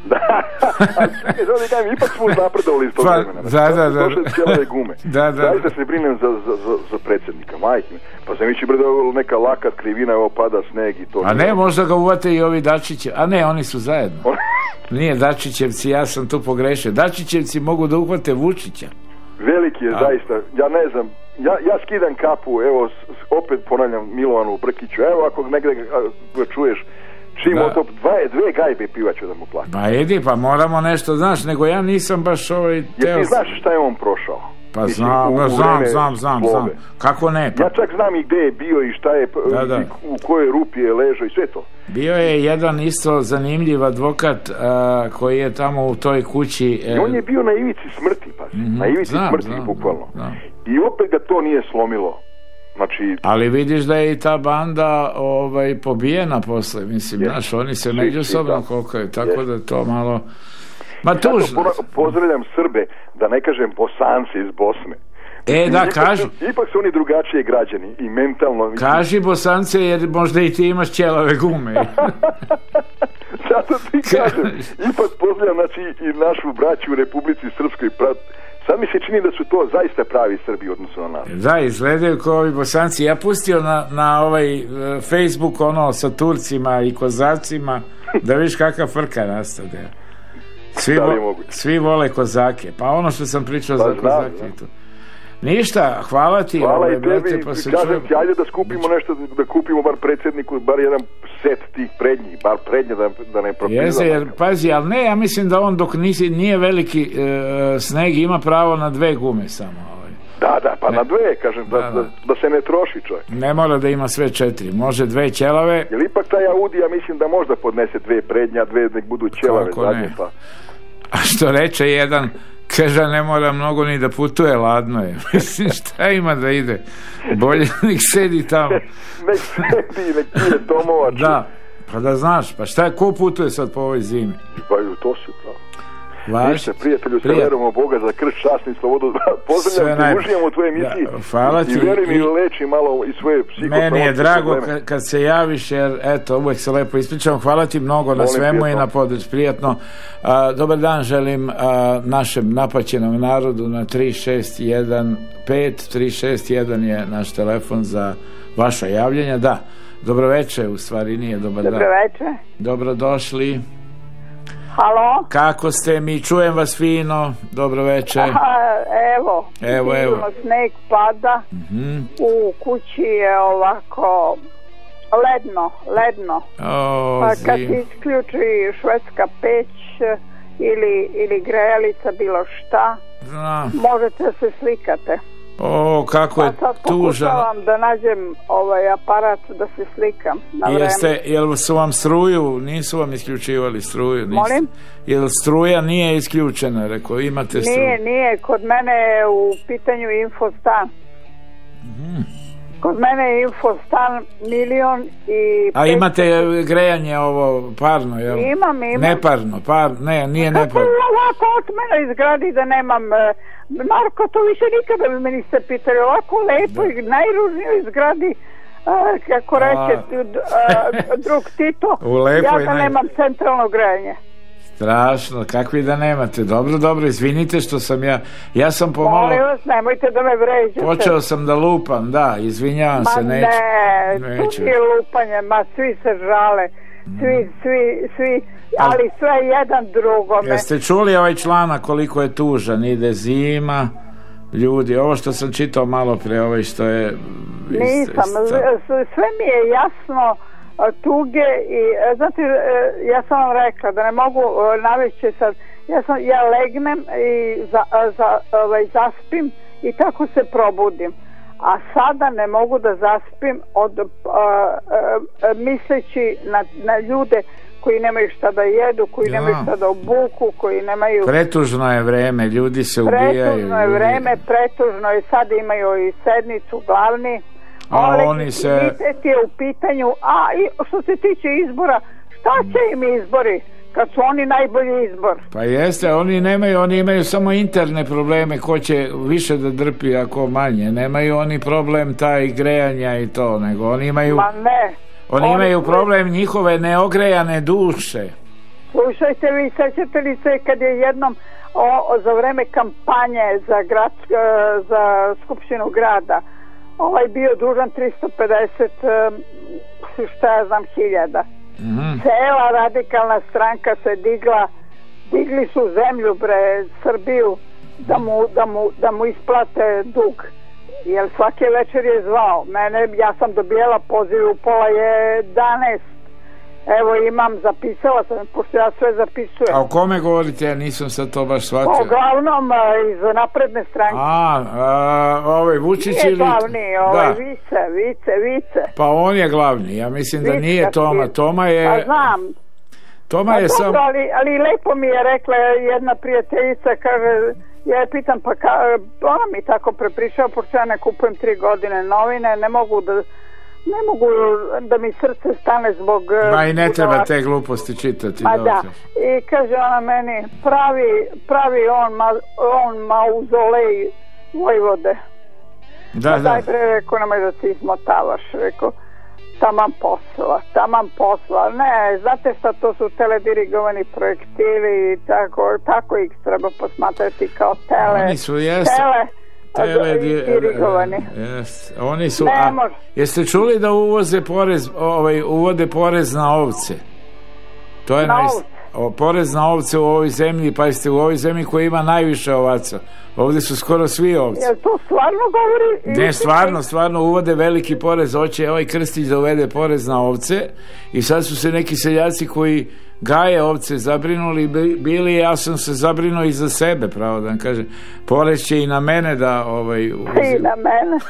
Ipak smo napredovali iz tog vremena. Da. Došle cijele gume. Zaista se brinem za predsjednika, majke. Pa sam vići brdo neka laka krivina, evo pada sneg i to. A ne, možda ga uvate i ovi Dačiće. A ne, oni su zajedno. Nije Dačićevci, ja sam tu pogrešio. Dačićevci mogu da uhvate Vučića. Veliki je zaista, ja ne znam, ja skidam kapu, evo, opet ponavljam Milovanu Brkiću, evo ako negdje ga čuješ, čim to dve gajbe piva ću da mu platim. Pa edi, pa moramo nešto, znaš, nego ja nisam baš Jer ti znaš šta je on prošao? Pa znam. Kako ne? Ja čak znam i gdje je bio i šta je, u kojoj rupi je ležao i sve to. Bio je jedan isto zanimljiv advokat koji je tamo u toj kući... I on je bio na ivici smrti, pa na ivici smrti bukvalno. I opet ga to nije slomilo. Znači... Ali vidiš da je i ta banda pobijena posle, mislim, znaš, oni se međusobno kokaju, tako da to malo... Ma tužno. Pozdravljam Srbe, da ne kažem Bosance iz Bosne. Da, kažu. Ipak su oni drugačije građani i mentalno. Kaži Bosance, jer možda i ti imaš ćelave gume. Zato ti kažem. Ipak pozdravljam, znači, i našu braću u Republici Srpskoj. Sad mi se čini da su to zaista pravi Srbi odnosno na nas. Da, izgledaju kao ovi Bosanci. Ja pustio na ovaj Facebook sa Turcima i Kozacima, da vidiš kakva frka nastade. Svi vole Kozake. Pa ono što sam pričao za Kozake tu. Ništa, hvala ti. Hvala i tebi, kažem ti, ajde da skupimo nešto, da kupimo bar predsjedniku, bar jedan set tih prednjih, bar prednje da ne propizamo. Jeste, jer pazi, ali ne, ja mislim da on dok nije veliki sneg ima pravo na 2 gume samo. Da, pa na 2, kažem, da se ne troši čovjek. Ne mora da ima sve 4, može 2 ćelave. Jer ipak taj Audi, ja mislim da možda podnese 2 prednja, 2 nek budu ćelave zadnje, pa... A što reče jedan, kaže, ne mora mnogo ni da putuje, ladno je. Mislim, šta ima da ide? Bolje nek sedi tamo. Nek sedi, nek pije domovač. Da, pa da znaš, pa šta je, ko putuje sad po ovoj zimi? Pa to si pravo. Ništa, prijatelju, se verujemo Boga za krst, čast i slobodu. Pozdravljam ti, uživam u tvojoj emisiji. Hvala ti. I veri mi leči malo i svoje psihosomatske. Meni je drago kad se javiš, jer eto, uvek se lepo ispričam. Hvala ti mnogo na svemu i na podršci. Prijatno. Dobar dan želim našem napaćenom narodu na 3615. 361 je naš telefon za vaša javljanja. Da, dobroveče, u stvari nije dobar dan. Dobroveče. Dobrodošli. Halo? Kako ste? Mi čujem vas fino. Dobro večer. Evo. Sneg pada. U kući je ovako ledno. Kad se isključi švedska peć ili grejalica, bilo šta, možete se slikate. Kako je tužan. Pokušavam da nađem ovaj aparat da se slikam na vreme. Jel su vam struju, nisu vam isključivali struju? Molim? Jel struja nije isključena, rekao, imate struju? Nije, kod mene je u pitanju infostan. Kod mene je infostan 1.500.000. A imate grejanje ovo parno, jel? Imam. Neparno, nije neparno. Kako ovako od mene izgradi da nemam... Marko, to više nikada me niste pitali. Ovako lepo i najružnije izgradi, kako reče drug Tito, ja da nemam centralno grejanje. Strašno, kakvi da nemate. Dobro, izvinite što sam ja sam pomalo... Molim vas, nemojte da me vređate. Počeo sam da lupam, da, izvinjavam se, neću. Tu je lupanje, svi se žale, svi, ali sve jedan drugome. Jeste čuli ovaj članak koliko je tužan, ide zima, ljudi, ovo što sam čitao malo pre, ovaj što je... Nisam, sve mi je jasno, tuge i, znate, ja sam vam rekla da ne mogu navesti sad, ja legnem i zaspim i tako se probudim, a sada ne mogu da zaspim misleći na ljude koji nemaju šta da jedu, koji nemaju šta da obuku, koji nemaju... Pretužno je vreme, ljudi se ubijaju. Pretužno je, sad imaju i sednicu glavni. Legitimitet je u pitanju, što se tiče izbora, šta će im izbori kad su oni najbolji izbor? Pa jeste, oni imaju samo interne probleme, ko će više da drpi, ako manje. Nemaju oni problem taj grejanja i to, nego oni imaju... Oni imaju problem njihove neogrejane duše. Slušajte, vi sećate li se kad je jednom za vreme kampanje za skupštinu grada bio dužan 350 hiljada. Cela radikalna stranka se digli su zemlju, Srbiju, da mu isplate dug. Jer svake večer je zvao mene, ja sam dobijala poziv u 10:30. Evo zapisala sam, pošto ja sve zapisujem. A o kome govorite? Ja nisam sad to baš shvatio. Uglavnom iz napredne stranke. Ovaj Vučić ili... Nije glavni, Vice. Pa on je glavni, ja mislim da nije Toma. Toma je... Pa znam. Toma je sam... Ali lepo mi je rekla jedna prijateljica, kaže... Ja je pitam, ona mi tako prepričava, pošto ja ne kupujem 3 godine novine, ne mogu da mi srce stane zbog... I ne treba te gluposti čitati. Da. I kaže ona meni, pravi on mauzolej Vojvode. Da. Daj rekao, nemoj da ti izmotavaš, rekao, taman posla. Ne, znate šta, to su teledirigovani projektili i tako ih treba posmatrati kao teledirigovani. Oni su... Jeste čuli da uvode porez na ovce? To je porez na ovce u ovoj zemlji, pa jeste u ovoj zemlji koja ima najviše ovaca. Ovdje su skoro svi ovce. Jel to stvarno govori? Ne, stvarno uvode veliki porez. Hoće ovaj Krstić da uvede porez na ovce i sad su se neki seljaci koji gaje ovce zabrinuli bili, ja sam se zabrinuo i za sebe, pravo da vam kažem. Porez će i na mene da I na mene.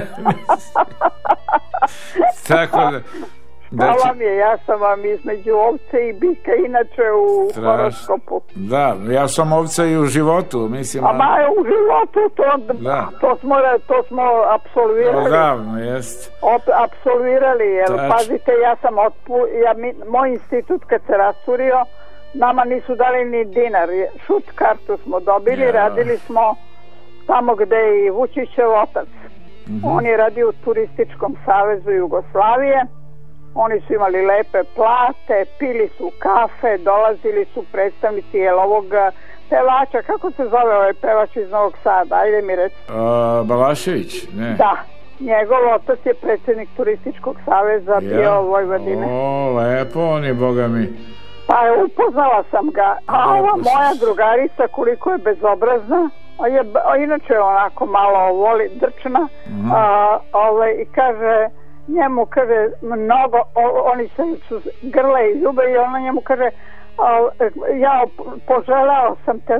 Tako da... Hvala mi je, ja sam vam između ovce i bika inače u horoskopu. Da, ja sam ovca i u životu, mislim. U životu to smo apsolvirali. Odavno, jest. Apsolvirali, jer pazite, ja sam moj institut kad se rasturio, nama nisu dali ni dinar, šut kartu smo dobili, radili smo tamo gde je i Vučićev otac. On je radio u Turističkom savezu Jugoslavije. Oni su imali lepe plate, pili su kafe, dolazili su predstavnici ovog pevača, kako se zove ovaj pevač iz Novog Sada, ajde mi reći. Balašević, ne? Da, njegov otac je predsjednik Turističkog saveza bio Vojvodine. Lepo, on je, boga mi. Pa upoznala sam ga, a ova moja drugarica koliko je bezobrazna, a inače onako malo voli drčna, i kaže njemu, kaže, mnogo, oni se grle i ljube i ona njemu kaže, ja poželao sam te,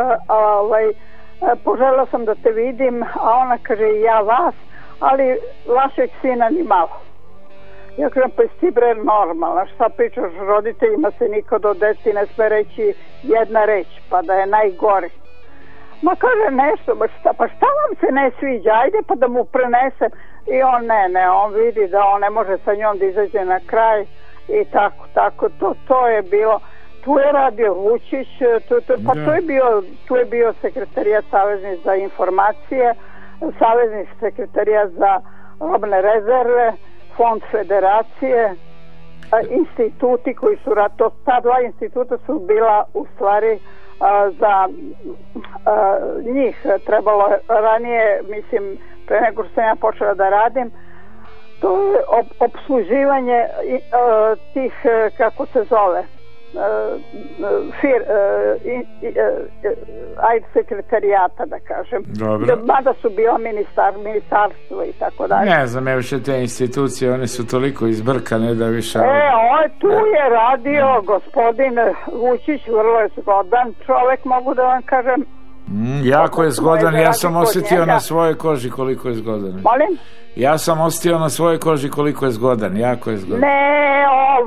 poželao sam da te vidim, a ona kaže ja vas, ali vašeg sina ni malo. Ja kažem, pa ti bre normalna, šta pričaš, roditeljima se nikad od deci ne sme reći jedna reč, pa da je najgori. Ma kaže nešto, pa šta vam se ne sviđa, ajde pa da mu prenesem. I on ne, on vidi da on ne može sa njom da izađe na kraj i tako, to je bilo. Tu je radio Vučić, tu je bio sekretarijat Savezni za informacije, Savezni sekretarijat za robne rezerve, Fond federacije, instituti koji su ta dva instituta su bila u stvari za njih trebalo ranije, mislim, pre nego što sam ja počela da radim, to je obsluživanje tih, kako se zove, sekretarijata, da kažem. Mada su bila ministarstvo i tako dalje. Ne znam, više te institucije, one su toliko izbrkane da više... Tu je radio gospodin Vučić, vrlo je zgodan čovek, mogu da vam kažem. Jako je zgodan, ja sam osjetio na svojoj koži koliko je zgodan. Molim? Ja sam osjetio na svojoj koži koliko je zgodan, jako je zgodan. Ne,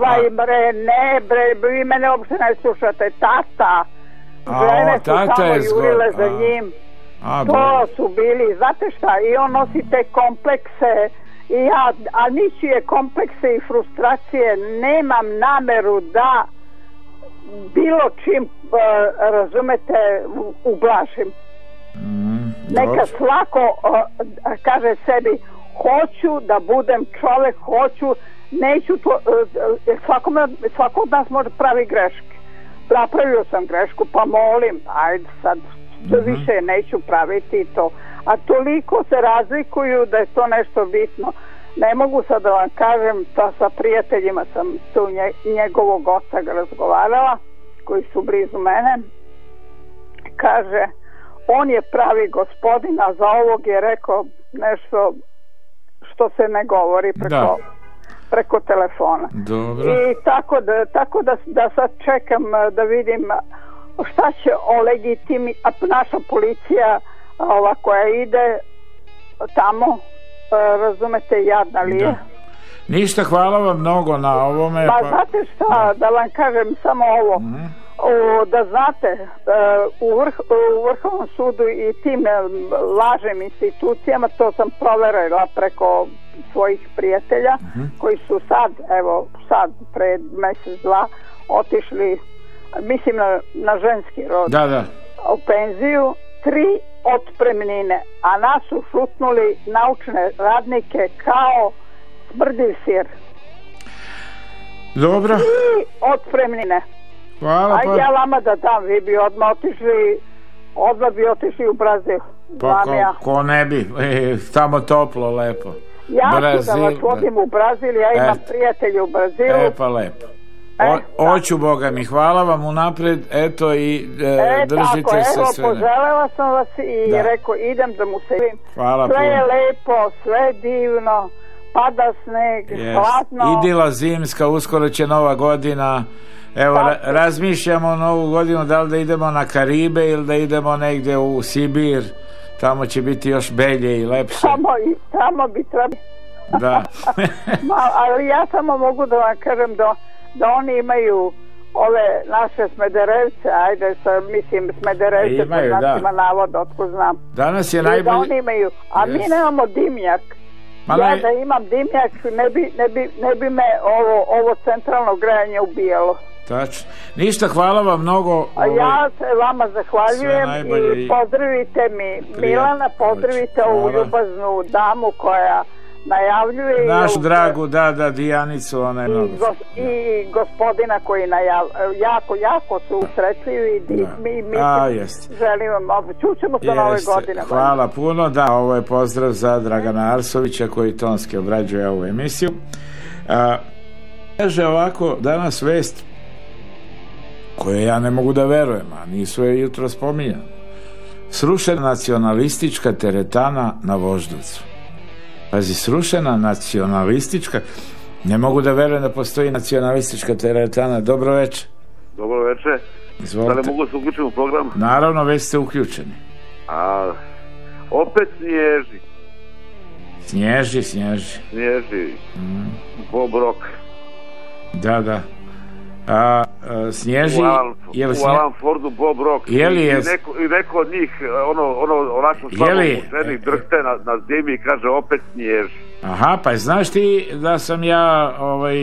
vi mene uopšte ne slušate, tata. Žene su samo jurile za njim. To su bili, znate šta, i on nosi te komplekse, a ničije komplekse i frustracije nemam nameru da bilo čim, razumete, ublažim. Neka svako kaže sebi, hoću da budem čovek, neću to, svako od nas može pravi greške. Napravio sam grešku, pa molim, ajde sad, više neću praviti to. A toliko se razlikuju da je to nešto bitno. Ne mogu sad da vam kažem, pa sa prijateljima sam tu njegovog oca razgovarala, koji su blizu mene. Kaže, on je pravi gospodin, a za ovog je rekao nešto što se ne govori preko telefona. Dobro. I tako da sad čekam da vidim šta će naša policija, ova koja ide tamo, razumete, jadna li je. Ništa, hvala vam mnogo na ovome. Znate šta, da vam kažem samo ovo. Da znate, u Vrhovnom sudu i tim lažnim institucijama, to sam proverila preko svojih prijatelja, koji su sad pred mjesec, dva otišli, mislim na ženski rod, u penziju, 3 otpremnine, a nas su šutnuli naučne radnike kao smrdiv sir. Dobro. 3 otpremnine. Hvala. Ajde ja vama da dam, vi bi odmah otišli u Brazil. Pa ko ne bi, tamo toplo, lepo. Ja ću da vas vodim u Brazil, ja imam prijatelje u Brazilu. Pa lepo. Oću, Boga mi, hvala vam unapred, eto, i držite se sve. Poželela sam vas i rekao, idem da mu se vidim. Hvala sve je lepo, sve divno, pada sneg, hladno. Idila zimska, uskoro će Nova godina. Evo, razmišljamo Novu godinu, da li da idemo na Karibe ili da idemo negdje u Sibir, tamo će biti još belje i lepše. Tamo bi trebalo. Da. Ali ja samo mogu da vam kažem da oni imaju ove naše Smederevce, Smederevce pod znacima navoda, otko znam. Danas je najbolji. Da oni imaju, a mi nemamo dimnjak. Ja da imam dimnjak, ne bi me ovo centralno grejanje ubijalo. Tačno. Ništa, hvala vam mnogo. Ja se vama zahvaljujem i pozdravite mi Milana, pozdravite ovu ljubaznu damu koja najavljuje. Našu dragu, Dijanicu, ona je mnogo. I gospodina koji najavljuje. Jako su usretljivi i mi želim vam, čućemo se Nove godine. Hvala puno, ovo je pozdrav za Dragana Arsovića koji tonski obrađuje ovu emisiju. Kaže ovako, danas vest koje ja ne mogu da verujem, a nisu je jutro spominjali. Srušena nacionalistička teretana na Voždovcu. Pazi, srušena nacionalistička, ne mogu da verujem da postoji nacionalistička teretana. Dobro večer. Dobro večer. Izvolite. Da li mogu se uključiti u program? Naravno, već ste uključeni. A, opet snježi. Snježi. Bob Rock. Da. Snježi. U Alan Fordu Bob Rock. I neko od njih onako slabo ženi drhte na zimi i kaže opet snježi. Aha, pa znaš ti da sam ja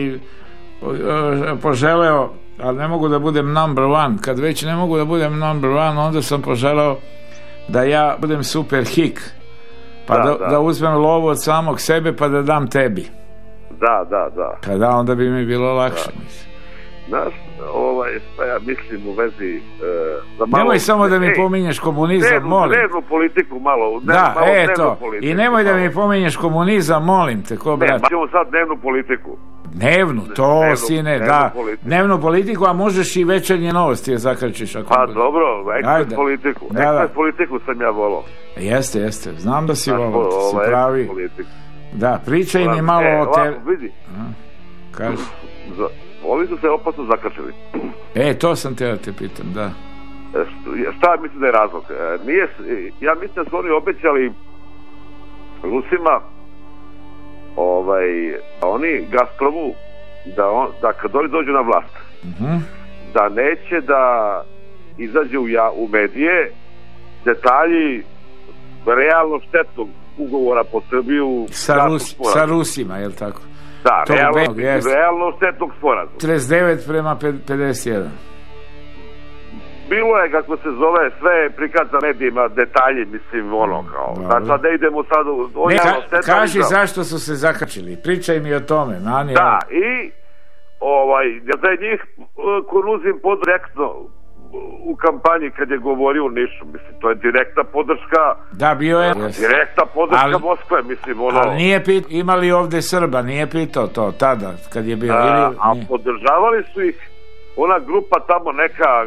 poželeo, ali ne mogu da budem number one. Kad već ne mogu da budem number one, onda sam poželeo da ja budem super hik, pa da uzmem lovu od samog sebe pa da dam tebi. Da. Kada onda bi mi bilo lakše. Znaš, šta ja mislim u vezi nemoj samo da mi pominješ komunizam, molim. Dnevnu politiku malo. I nemoj da mi pominješ komunizam, molim te, ko brat. Ćemo sad dnevnu politiku. Dnevnu politiku, a možeš i večernje novosti je zakračiš. Pa dobro, ekspres politiku. Ekspres politiku sam ja volao. Jeste, znam da si volao, si pravi. Da, pričaj mi malo o te... Vidi. Kaži. Ovi su se opasno zakačili. To sam te da te pitam, da. Šta mislim da je razlog? Ja mislim da su oni obećali Rusima oni Gazpromu da kad oni dođu na vlast da neće da izađe u medije detalji realno štetnog ugovora po Srbiju sa Rusima, je li tako? Da, realno štetnog sporazuma. 39 prema 51. Bilo je, kako se zove, sve prikaz na medijima, detalji, mislim, kao. Znači, sad ne idemo sad kaži zašto su se zakačili. Pričaj mi o tome. Da, i da je njih Konuzin podrektno u kampanji kad je govorio u Nišu, mislim, to je direktna podrška. Da, bio je. Direktna podrška Moskve, mislim, Ali nije ima li ovde Srba, nije pitao to tada, kad je bio. A podržavali su ih ona grupa tamo neka,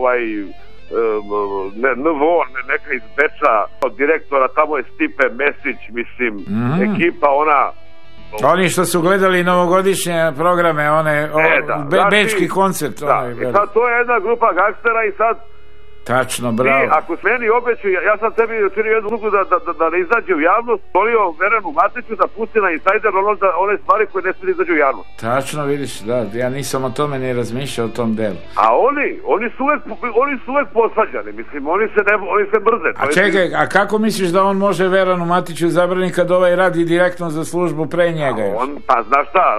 neka iz Beča, direktora, tamo je Stipe Mesić, mislim, ekipa ona... Oni što su gledali novogodišnje programe, bečki koncert. I sad to je jedna grupa gangstera i sad... Tačno, bravo. I ako meni obećaju, ja sam tebi učinio jednu ruku da ne izađe u javnost, volio Verenu Matiću da pusti na Insajder one stvari koje ne smije da izađu u javnost. Tačno, vidiš, da, ja nisam o tome ni razmišljao o tom delu. A oni su uvek posvađani, mislim, oni se mrze. A čekaj, a kako misliš da on može Verenu Matiću zabrani kad radi direktno za službu pre njega? Pa znaš šta,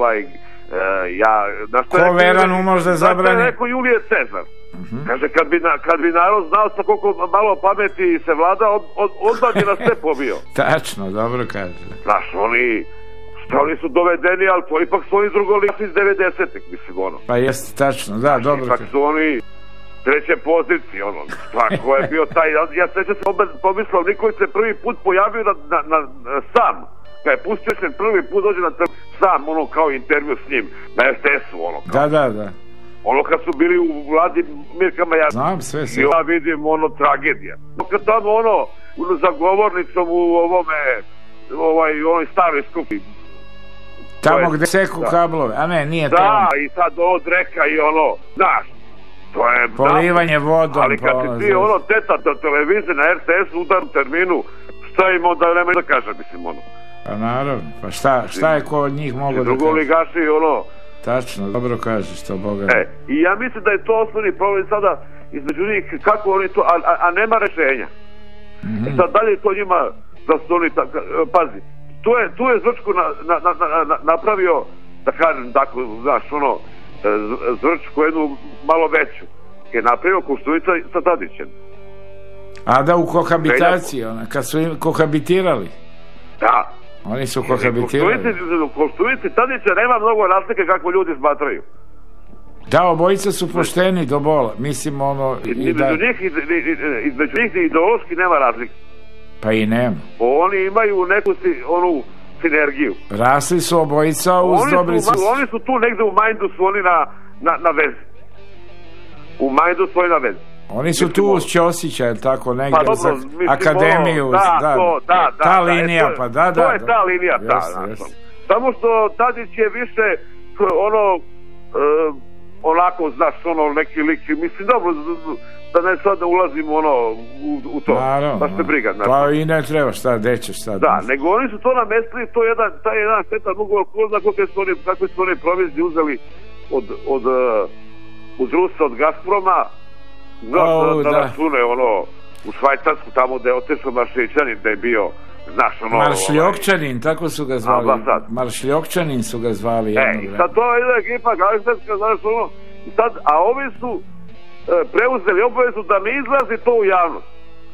Ko Veranu može da zabrani? Znaš šta je rekao Julije Cezar? Kaže, kad bi narod znao sa koliko malo pameti se vlada, odmah bi nas sve pobio. Tačno, dobro kaže. Znaš, oni su dovedeni, ali to ipak su oni drugolici iz 90-ih, mislim, Pa jeste, tačno, da, dobro. Ipak su oni treće pozicije, ko je bio taj, ja sećam se pomislao, Nikolić se prvi put pojavio sam, kad je pustio se prvi put dođe na sam, kao intervju s njim, na RTS-u, Da. Kad su bili u vladi Mirka Maja. Znam sve. Ja vidim tragedija. Kad tamo za govornicom u ovoj staroj skupi. Tamo gde seku kablove, a ne, nije to. Da, i sad odreka i znaš, to je... Polivanje vodom. Ali kad ti teta televizije na RTS u udarnom terminu, šta im onda nema da kaže, mislim, Pa naravno, pa šta je ko od njih mogo da kaže? Drugoligaši Tačno, dobro kažeš to, Boga. I ja mislim da je to osnovni problem sada između njih, kako oni to, a nema rešenja. Sad dalje to njima, da su oni, pazi, tu je Zrčku napravio, da kažem tako, znaš, Zrčku jednu malo veću, je napravio Koštunica sa Tadićem. A da, u kohabitaciji, kad su im kohabitirali. Da. Oni su kohabitirali. Koštunici Tadića nema mnogo razlike kako ljudi smatraju. Da, obojica su pošteni do bola. Mislim, između njih ideološki nema razlike. Pa i nema. Oni imaju neku sinergiju. Rasli su obojica uz dobricu. Oni su tu negde u mindu, su oni na vezi. u Majdu svoj na vezi. Oni su tu uz Ćosića, je tako, negdje, pa dobro, za mislim, akademiju, ta linija, pa da. To je ta linija, samo što Tadić je više onako, znaš, neki lik, mislim, dobro, da ne sada ulazimo u to, baš te briga. Pa i ne treba, gde ćeš sad? Da, nego oni su to namestili, taj jedan štetan ugovor, ko zna kakve su oni provizije uzeli od Rusa, od Gazproma, da račune u Švajcarsku, tamo gde je otešao Maršljokčanin, da je bio, znaš, Maršljokčanin, tako su ga zvali. Maršljokčanin su ga zvali. I sad to je jedna ekipa gangsterska, znaš, i sad, a ovi su preuzeli obavezu da ne izlazi to u javnost.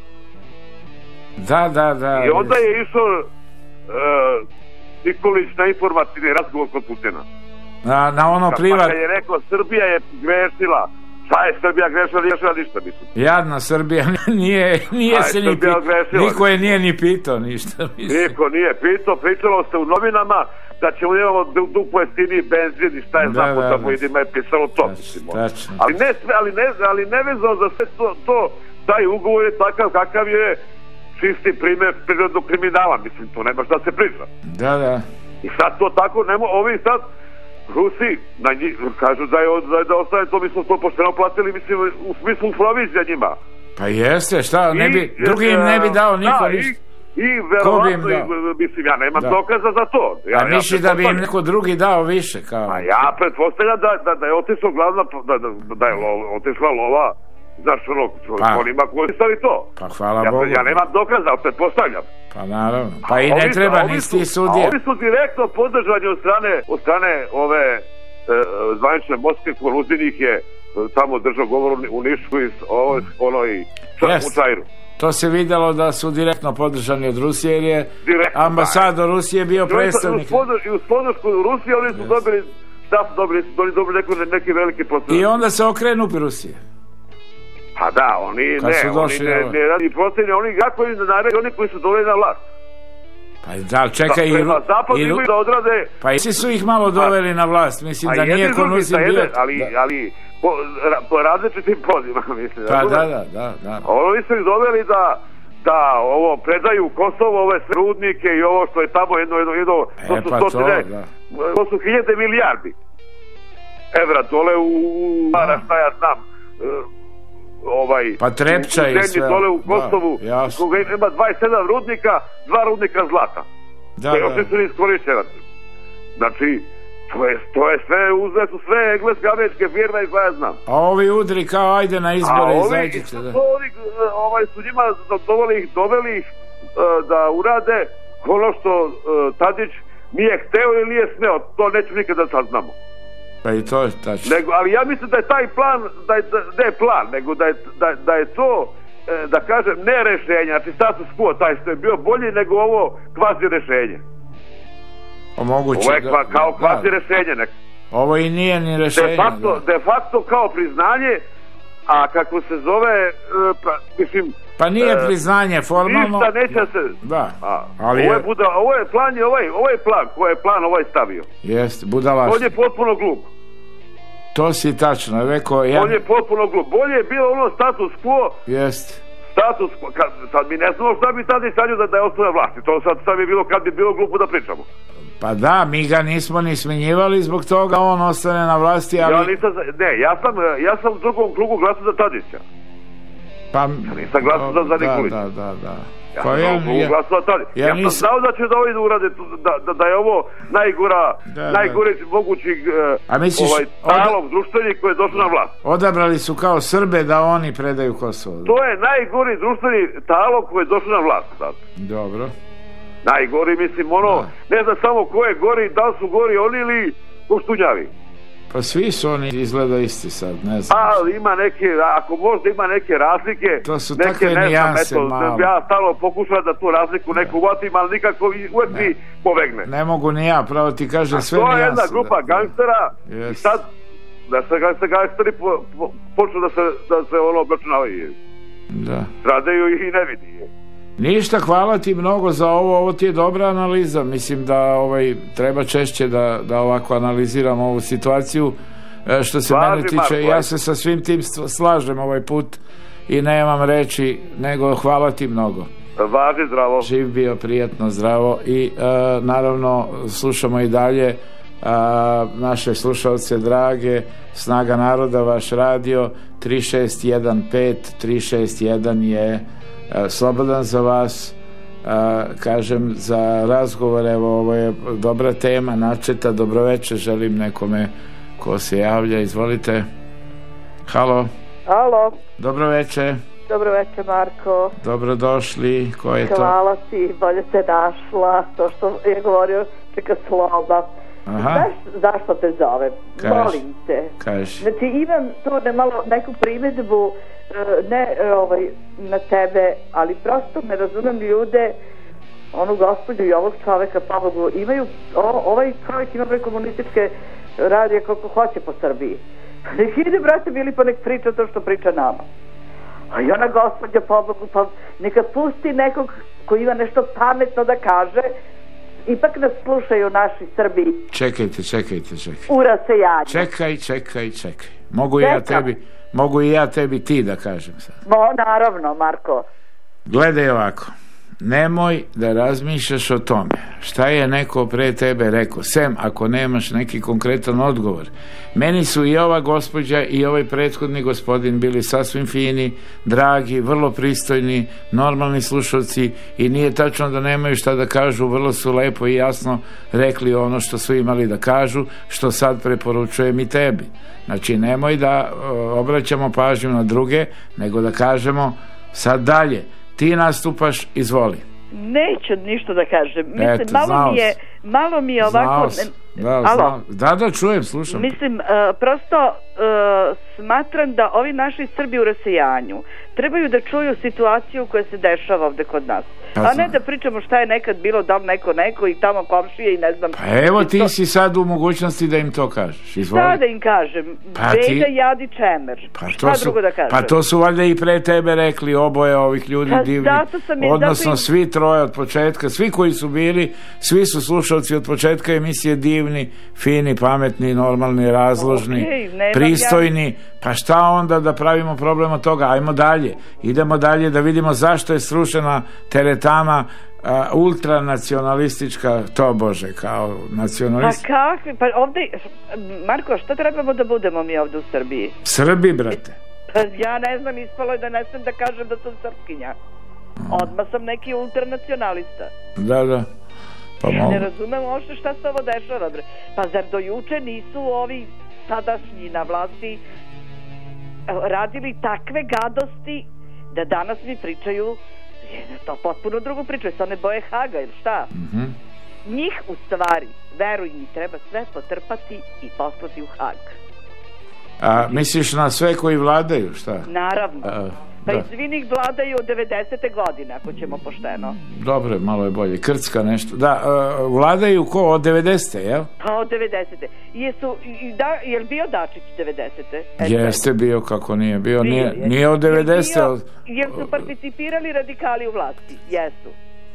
Da. I onda je išao Nikolić na informativni razgovor kod Putina. Na ono privat... Pa je rekao, Srbija je grešila. Šta je Srbija grešila? Nije grešila ništa, mislim. Jadna Srbija, nije se ni pitao. Niko je nije ni pitao ništa, mislim. Niko nije pitao, pričalo se u novinama da ćemo imamo duplo jeftiniji benzin i šta je znamo da idima je pisalo to, mislim. Ali nevezano za sve to, taj ugovor je takav kakav je čisti primjer prirodnog kriminala, mislim, to nema šta se priča. Da. I sad to tako, ovi sad Rusi kažu da ostane to, mi smo to pošteno platili, mislim, u smislu provizija njima. Pa jeste, šta, drugi im ne bi dao niko ništa. I verovatno, mislim, ja nemam dokaza za to. A misli da bi im neko drugi dao više, kao? A ja pretpostavljam da je otišao glavna, da je otišla lova, znaš, onima koji stavi to. Pa hvala Bogu. Ja nemam dokaza, ali pretpostavljam. Pa naravno, pa i ne treba nisi sudija. A oni su direktno podržani od strane ove zvanične Moskve, Koruzinih je tamo držao govor u Nišu i u Čajru. To se videlo da su direktno podržani od Rusije, jer je ambasador Rusije bio predstavnik. I uz podršku Rusije oni su dobili, oni dobili neki veliki prostor. I onda se okrenu pri Rusije. Pa da, oni ne radi protivne, oni kako im naredi, oni koji su doveli na vlast. Pa da, čekaj, da odrade... Pa i svi su ih malo doveli na vlast, mislim da nije Konuzin bio... Ali po različitim pozivama, mislim. Pa da. Oni su ih doveli da ovo predaju Kosovo, ove rudnike i ovo što je tamo jedno, to su 1000 milijardi evra dole u šta ja znam, pa Trepča i sve dole u Kosovu, koga ima 27 rudnika, 2 rudnika zlata. Još su iskorišteni. Znači, to je sve, uzeli su sve engleske, američke firme i šta ja znam. A ovi udri kao ajde na izbore i zađite. Ovi su njima doveli ih da urade ono što Tadić nije hteo ili nije smeo, to neću nikada saznamo. Pa i to je tačno. Ali ja mislim da je taj plan, ne je plan, nego da je to, da kažem, ne rešenje, znači status quo, taj što je bio bolji nego ovo kvazi rešenje. Ovo je kao kvazi rešenje neko. Ovo i nije ni rešenje. De facto kao priznanje, a kako se zove, mislim... Pa nije priznanje formalno. Ništa neće se... Da. Ovo je plan, koji je plan ovaj stavio. Jeste, budalaštvo. On je potpuno glup. To si tačno rekao. On je potpuno glup. Bolje je bilo ono status quo. Jeste. Status quo. Sad mi ne znamo šta bi tada istanio da je ostao na vlasti. To sad bi bilo kad bi bilo glupo da pričamo. Pa da, mi ga nismo ni smenjivali, zbog toga on ostane na vlasti, ali... Ja sam u drugom krugu glasao za Tadića. Pa... Nisam glasao za Nikolića. Da. Ja sam glasao za Tadića. Ja sam znao da će da ovi da urade, da je ovo najgore mogući talog društveni koji je došao na vlast. Odabrali su kao Srbe da oni predaju Kosovo. To je najgori društveni talog koji je došao na vlast sad. Dobro. Najgori, mislim, ne znam samo ko je gori, da li su gori oni ili Koštunjavi. Pa svi su oni izgleda isti sad, ne znam. Ali ima neke, ako možda ima neke razlike, to su takve nijanse malo. Ja stalno pokušam da tu razliku neku uvatim, ali nikako uvek mi pobegne. Ne mogu ni ja, pravo ti kažem sve nijanse. To je jedna grupa gangstera i sad da se gangsteri počnu da se obračunavaju. Da. Stradaju i ne vidi. Ništa, hvala ti mnogo za ovo ti je dobra analiza, mislim da treba češće da ovako analiziramo ovu situaciju, što se mene tiče, ja se sa svim tim slažem ovaj put i nemam reći, nego hvala ti mnogo. Važi zdravo. Živ bio, prijatno, zdravo i naravno slušamo i dalje naše slušalce drage, Snaga naroda, vaš radio 3615 361 je slobodan za vas. Kažem, za razgovor, evo, ovo je dobra tema načeta. Dobroveče želim nekome ko se javlja, izvolite. Halo. Halo. Dobroveče. Dobroveče, Marko. Dobrodošli, ko je to? Hvala ti, bolje te našla, to što je govorio čeka Sloba. Zašto te zovem? Molim te. Kaži. Znači imam to malo neku primjedbu, ne na tebe, ali prosto ne razumem ljude, onu gospođu i ovog čoveka, Pavlovu, imaju, ovaj čovjek ima komunističke radije koliko hoće po Srbiji. Nek ide, brate, bili pa nek priča to što priča nama. A i ona gospođa Pavlovu, pa neka pusti nekog koji ima nešto pametno da kaže. Ipak nas slušaju naši Srbi. Čekajte. U rasejanju. Čekaj. Mogu i ja tebi ti da kažem sad. Naravno, Marko. Gledaj ovako. Nemoj da razmišljaš o tome šta je neko pre tebe rekao, sem ako nemaš neki konkretan odgovor. Meni su i ova gospođa i ovaj prethodni gospodin bili sasvim fini, dragi, vrlo pristojni, normalni slušalci i nije tačno da nemaju šta da kažu, vrlo su lepo i jasno rekli ono što su imali da kažu, što sad preporučujem i tebi. Znači, nemoj da obraćamo pažnju na druge, nego da kažemo sad dalje. Ti nastupaš, izvoli. Neću ništa da kažem. Mislim, malo mi je ovako... Da, čujem, slušam. Mislim, prosto smatram da ovi naši Srbi u rasejanju trebaju da čuju situaciju koja se dešava ovde kod nas. A ne da pričamo šta je nekad bilo, da li neko i tamo komšije i ne znam. Pa evo ti si sad u mogućnosti da im to kažeš. Izvoli. Šta da im kažem? Beda, jadi, čemer. Šta drugo da kažem? Pa to su valjda i pre tebe rekli oboje ovih ljudi divni. Odnosno svi troje od početka, svi koji su bili, svi su slušalci od početka emisije divni, fini, pametni, normalni, razložni, pristojni. Pa šta onda da pravimo problem od toga? Ajmo dalje. Idemo dalje da vidimo zašto je srušena teretana ultranacionalistička, to bože, kao nacionalist. Pa kakvi? Pa ovdje, Marko, što trebamo da budemo mi ovdje u Srbiji? Srbi, brate. Pa ja ne znam, ispalo je da ne smem da kažem da sam srpkinja. Odmah sam neki ultranacionalista. Da. Pa ne razumem uopšte šta se ovo dešava, bre. Pa zar do juče nisu ovi sadašnji na vlasti radili takve gadosti da danas mi pričaju to potpuno drugu priču, se one boje Haga ili šta? Njih u stvari, veruj mi, treba sve potrpati i poslati u Hag. A misliš na sve koji vladaju, šta? Naravno. Pa i svi njih vladaju od 90. godine, ako ćemo pošteno. Dobre, malo je bolje. Krcka nešto. Da, vladaju ko? Od 90. jel? Pa od 90. Jel bio Dačić 90. Jeste bio, kako nije bio. Nije od 90. Jel su participirali radikali u vlasti? Jesu.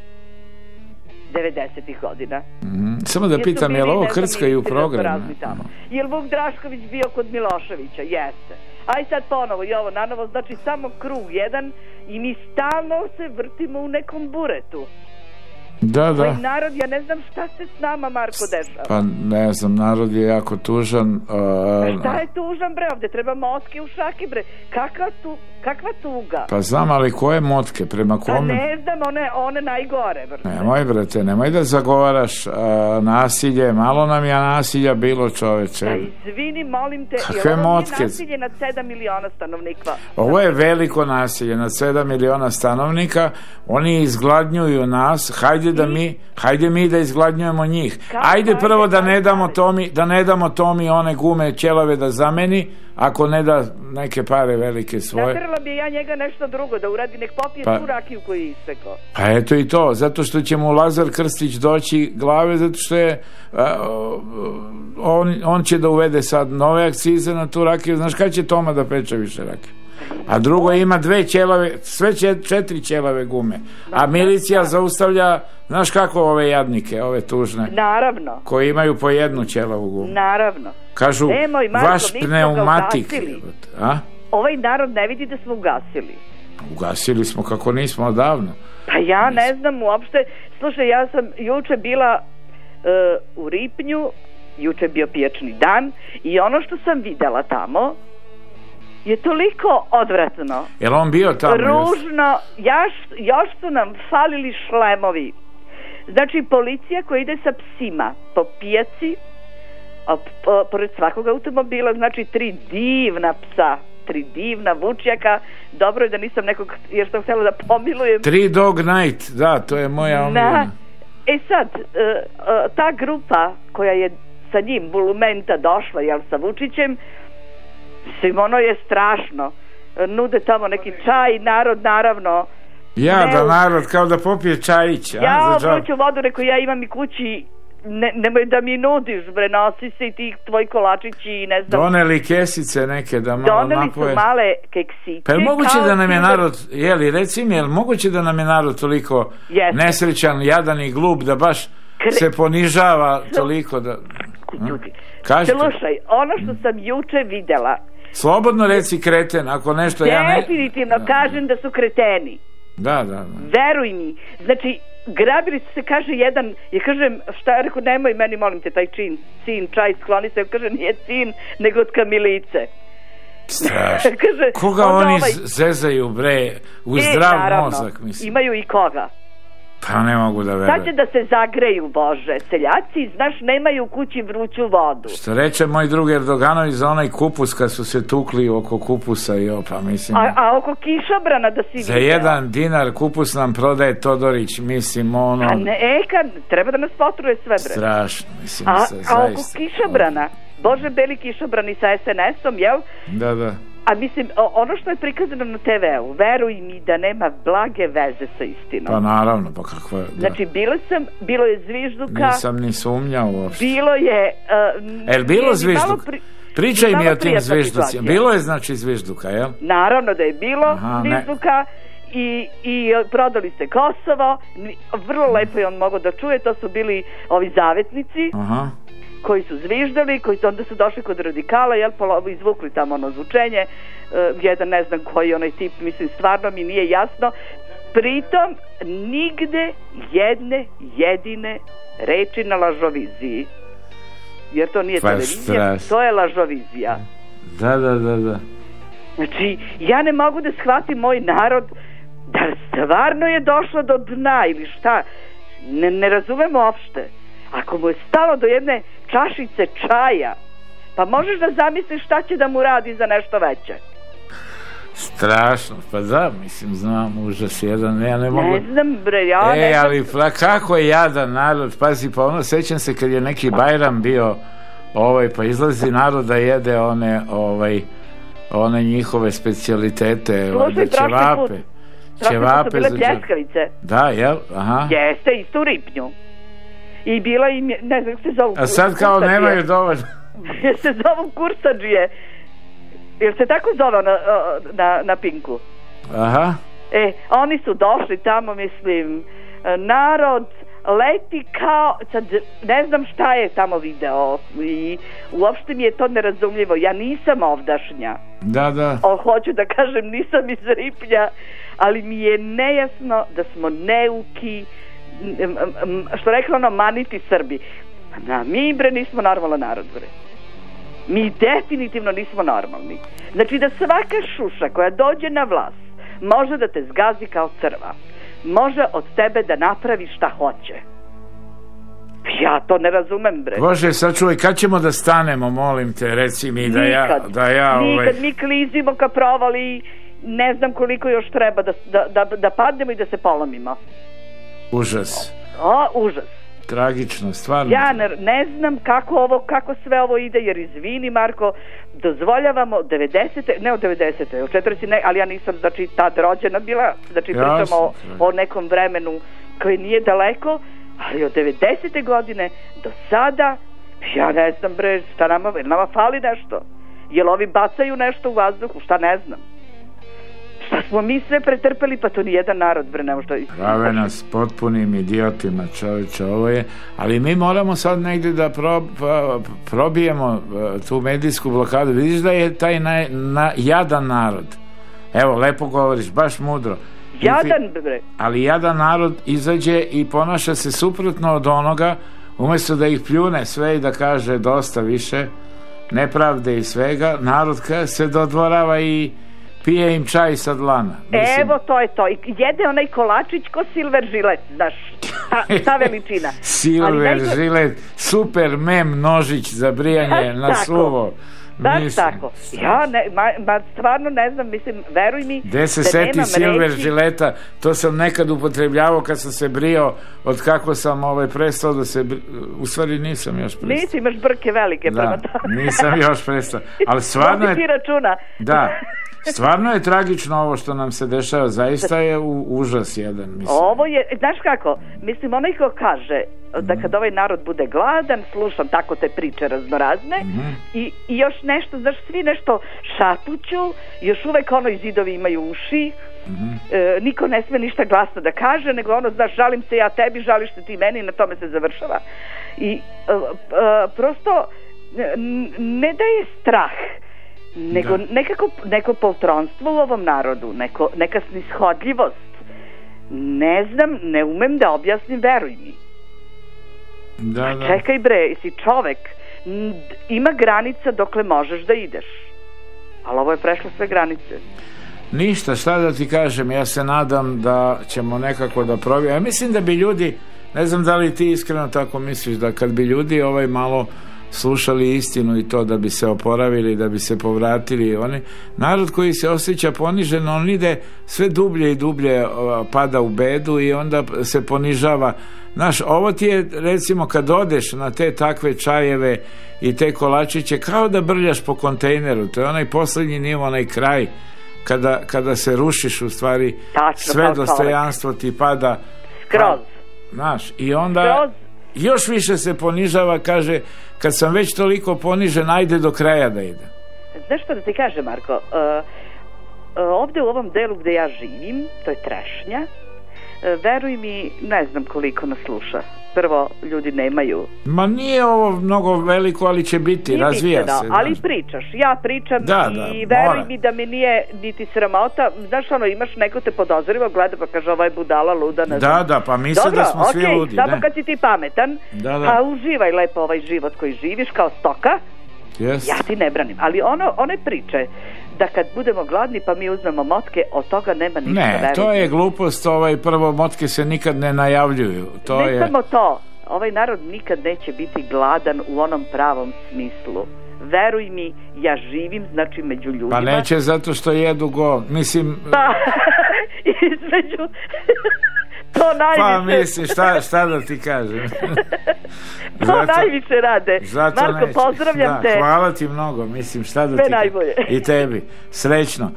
90. godina. Samo da pitam, je li ovo Krcka i u programu? Je li Vuk Drašković bio kod Miloševića? Jeste. Aj sad ponovo i ovo nanovo, znači samo krug jedan i mi stalno se vrtimo u nekom buretu. Da. Ovaj narod, ja ne znam šta se s nama, Marko, dešava. Pa ne znam, narod je jako tužan. Šta je tužan, bre, ovde treba motke u šaki, bre. Kakva tuga? Pa znam, ali koje motke, prema kome? Pa ne znam, one najgore, bre. Nemoj, brate, nemoj da zagovaraš nasilje, malo nam je nasilja bilo, čoveče. Da, izvini, molim te, kakve motke? Ovo je nasilje nad 7 miliona stanovnika. Ovo je veliko nasilje nad 7 miliona stanovnika, oni izgladnjuju nas, hajde mi da izgladnjujemo njih. Ajde prvo da ne damo Tomi one gume ćelave da zameni, ako ne da neke pare velike svoje. Natrala bi ja njega nešto drugo da uradi, nek popije tu rakiju koju je ispekao. Pa eto i to, zato što će mu Lazar Krstić doći glave, zato što je on će da uvede sad nove akcize na tu rakiju. Znaš kada će Toma da peče više rakiju? a drugo ima 2 ćelave, sve 4 ćelave gume, a milicija zaustavlja, znaš kako, ove jadnike, ove tužne, naravno, koji imaju po 1 ćelavu gumu, naravno, kažu Marko, vaš pneumatik, a? Ovaj narod ne vidi da smo ugasili. Ugasili smo, kako nismo odavno. Pa ja ne znam uopšte. Slušaj, ja sam juče bila u Ripnju, juče je bio pijačni dan i ono što sam videla tamo je toliko odvratno. Jel on bio tamo? Ružno, još su nam falili šlemovi. Znači, policija koja ide sa psima po pijaci, pored svakog automobila, znači 3 divna psa, 3 divna vučjaka. Dobro je da nisam nekog, jer sam htjela da pomilujem. 3 dog night, da, to je moja omiljena. Sad, ta grupa koja je sa njim Bulumenta došla, jel, sa Vučićem, mislim, ono je strašno. Nude tamo neki čaj, narod naravno. Da narod kao da popije čajić. Ja vruću vodu, rekao, ja imam i kući, nemoj da mi nudiš, bre, nosi se i ti tvoji kolačići i ne znam. Doneli kesice neke da malo napoje. Doneli su male keksiće. Pa je moguće da nam je narod, reci mi, je li moguće da nam je narod toliko nesrećan, jadan i glup, da baš se ponižava toliko da... Slušaj, ono što sam juče videla... Slobodno reci kreten, ako nešto definitivno kažem da su kreteni. Da. Veruj mi, znači... Grabili su se, kaže jedan, ja kažem, šta, ja rekao, nemoj meni, molim te, taj cin, čaj, skloni se, kaže, nije cin, nego od kamilice. Strašno. Koga oni zezaju, bre, u zdrav mozak, mislim. Imaju i koga. Pa ne mogu da verujem. Sad će da se zagreju, Bože. Seljaci, znaš, nemaju u kući vruću vodu. Što reče moj drug Erdoganović za onaj kupus, kad su se tukli oko kupusa i pa mislim... A oko kišobrana da si za video. Za 1 dinar kupus nam prodaje Todorić, mislim, ono... A ne, treba da nas potruje sve, bre. Strašno, mislim, a oko kišobrana, Bože, beli kišobrani sa SNS-om, jel? Da. A mislim, ono što je prikazano na TV-u, veruj mi da nema blage veze sa istinom. Pa naravno, pa kakva je. Znači, bilo je zvižduka. Nisam ni sumnjao uopšte. Bilo je... bilo zvižduka? Pričaj mi o tim zvižducima. Bilo je, znači, zvižduka, jel? Naravno da je bilo zvižduka. I prodali ste Kosovo. Vrlo lepo je on mogao da čuje. To su bili ovi zavetnici. Koji su zviždali, koji onda su došli kod radikala, jel, izvukli tamo ono zvučenje, jedan ne znam koji onaj tip, mislim, stvarno mi nije jasno. Pritom, nigde jedne jedine reči na lažoviziji. Jer to nije televizija, to je lažovizija. Da. Znači, ja ne mogu da shvatim moj narod da stvarno je došlo do dna ili šta. Ne razumem uopšte. Ako mu je stalo do jedne čašice čaja, pa možeš da zamisliš šta će da mu radi za nešto veće. Strašno, pa da, mislim, znam, užas jedan, ja ne mogu... Ne znam, bre, ja ne znam... ali kako je jadan narod, pazi, pa ono, sećam se kad je neki Bajram bio, pa izlazi narod da jede one njihove specijalitete, ćevape. Ćevape su bile pljeskavice. Da, jel? Aha. Jeste, isto u Ripnju. I bila im, ne znam kako se zovu... A sad kao nemaju dovoljno. Se zovu kursadžije. Jer se tako zove na Pinku. Aha. Oni su došli tamo, mislim, narod leti kao, sad ne znam šta je tamo video i uopšte mi je to nerazumljivo. Ja nisam ovdašnja. Da. Hoću da kažem, nisam iz Ripnja, ali mi je nejasno da smo neuki, što rekla ono, maniti Srbi. Mi, bre, nismo normalan narod, bre. Mi definitivno nismo normalni. Znači da svaka šuša koja dođe na vlast može da te zgazi kao crva. Može od tebe da napravi šta hoće. Ja to ne razumem, bre. Bože, sad čuj, kad ćemo da stanemo, molim te, reci mi da ja... Nikad mi klizimo ka provali, ne znam koliko još treba da padnemo i da se polomimo. Užas. Užas. Tragično, stvarno. Ja ne znam kako sve ovo ide, jer izvini, Marko, dozvoljavamo 90. ne od 90. od 40. ali ja nisam, znači, tad rođena bila, znači pričamo o nekom vremenu koje nije daleko, ali od 90. godine do sada, ja ne znam, bre, šta nama fali nešto? Jel ovi bacaju nešto u vazduhu, šta ne znam? smo mi sve pretrpeli, pa to ni jedan narod, bre, ne može. Prave nas potpunim idiotima, čovječe, ovo je, ali mi moramo sad negdje da probijemo tu medijsku blokadu. Vidiš da je taj jadan narod, evo, lepo govoriš, baš mudro, jadan, bre, ali jadan narod izađe i ponaša se suprotno od onoga, umjesto da ih pljune sve i da kaže dosta više nepravde i svega, narod se dodvorava i pije im čaj sa dlana. Mislim, evo, to je to. Jede onaj kolačić ko silver žilet, znaš, ta veličina. Silver žilet, super mem nožić za brijanje na suvo. Tako. Ja stvarno ne znam, mislim, veruj mi. Gde se seti silver žileta, to sam nekad upotrebljavao kad sam se brio, od kako sam prestao da se, u stvari nisam još prestao. Nisi, imaš brke velike prema tome. Nisam još prestao, ali stvarno je, ti računa. Da, stvarno je tragično ovo što nam se dešava, zaista je užas jedan, mislim. Ovo je, znaš kako, mislim, onaj ko kaže da kad ovaj narod bude gladan, slušam tako te priče raznorazne, i još nešto, znaš, svi nešto šapuću, još uvek i zidovi imaju uši, niko ne sme ništa glasno da kaže, nego znaš, žalim se ja tebi, žališ se ti meni, na tome se završava. I prosto ne da je strah, nego neko poltronstvo u ovom narodu, neka snishodljivost. Ne znam, ne umem da objasnim, veruj mi. Čekaj, bre, si čovek, ima granica dokle možeš da ideš, ali ovo je prešlo sve granice. Ništa, šta da ti kažem, ja se nadam da ćemo nekako da probijemo. Ja mislim da bi ljudi, ne znam da li ti iskreno tako misliš, da kad bi ljudi malo slušali istinu i to, da bi se oporavili, da bi se povratili, narod koji se osjeća ponižen, on ide sve dublje i dublje, pada u bedu i onda se ponižava. Znaš, ovo ti je, recimo, kad odeš na te takve čajeve i te kolačiće, kao da brljaš po kontejneru, to je onaj posljednji nivo, onaj kraj, kada se rušiš, u stvari, sve dostojanstvo ti pada skroz, znaš, i onda još više se ponižava, kaže, kad sam već toliko ponižen, ajde do kraja da idem. Znaš što da ti kažem, Marko, ovde u ovom delu gde ja živim, to je Trešnja, veruj mi, ne znam koliko nas sluša. Prvo, ljudi nemaju. Ma nije ovo mnogo veliko, ali će biti, razvija se. Ali pričaš, ja pričam i veruj mi da mi nije niti sramota. Znaš, imaš neko te podozrivo, gleda pa kaže, ova je budala, luda, ne znam. Da, pa misle da smo svi ludi. Dobro, samo kad si ti pametan, pa uživaj lepo ovaj život koji živiš kao stoka. Ja ti ne branim, ali one priče da kad budemo gladni pa mi uzmemo motke, od toga nema ništa. Ne, to je glupost, prvo motke se nikad ne najavljuju. Ne samo to, ovaj narod nikad neće biti gladan u onom pravom smislu. Veruj mi, ja živim, znači, među ljudima. Pa neće zato što jedu mislim... Pa, između... To najviše... Pa mislim, šta da ti kažem? To najviše rade. Marko, pozdravljam te. Hvala ti mnogo, mislim, šta da ti najbolje. I tebi. Srećno.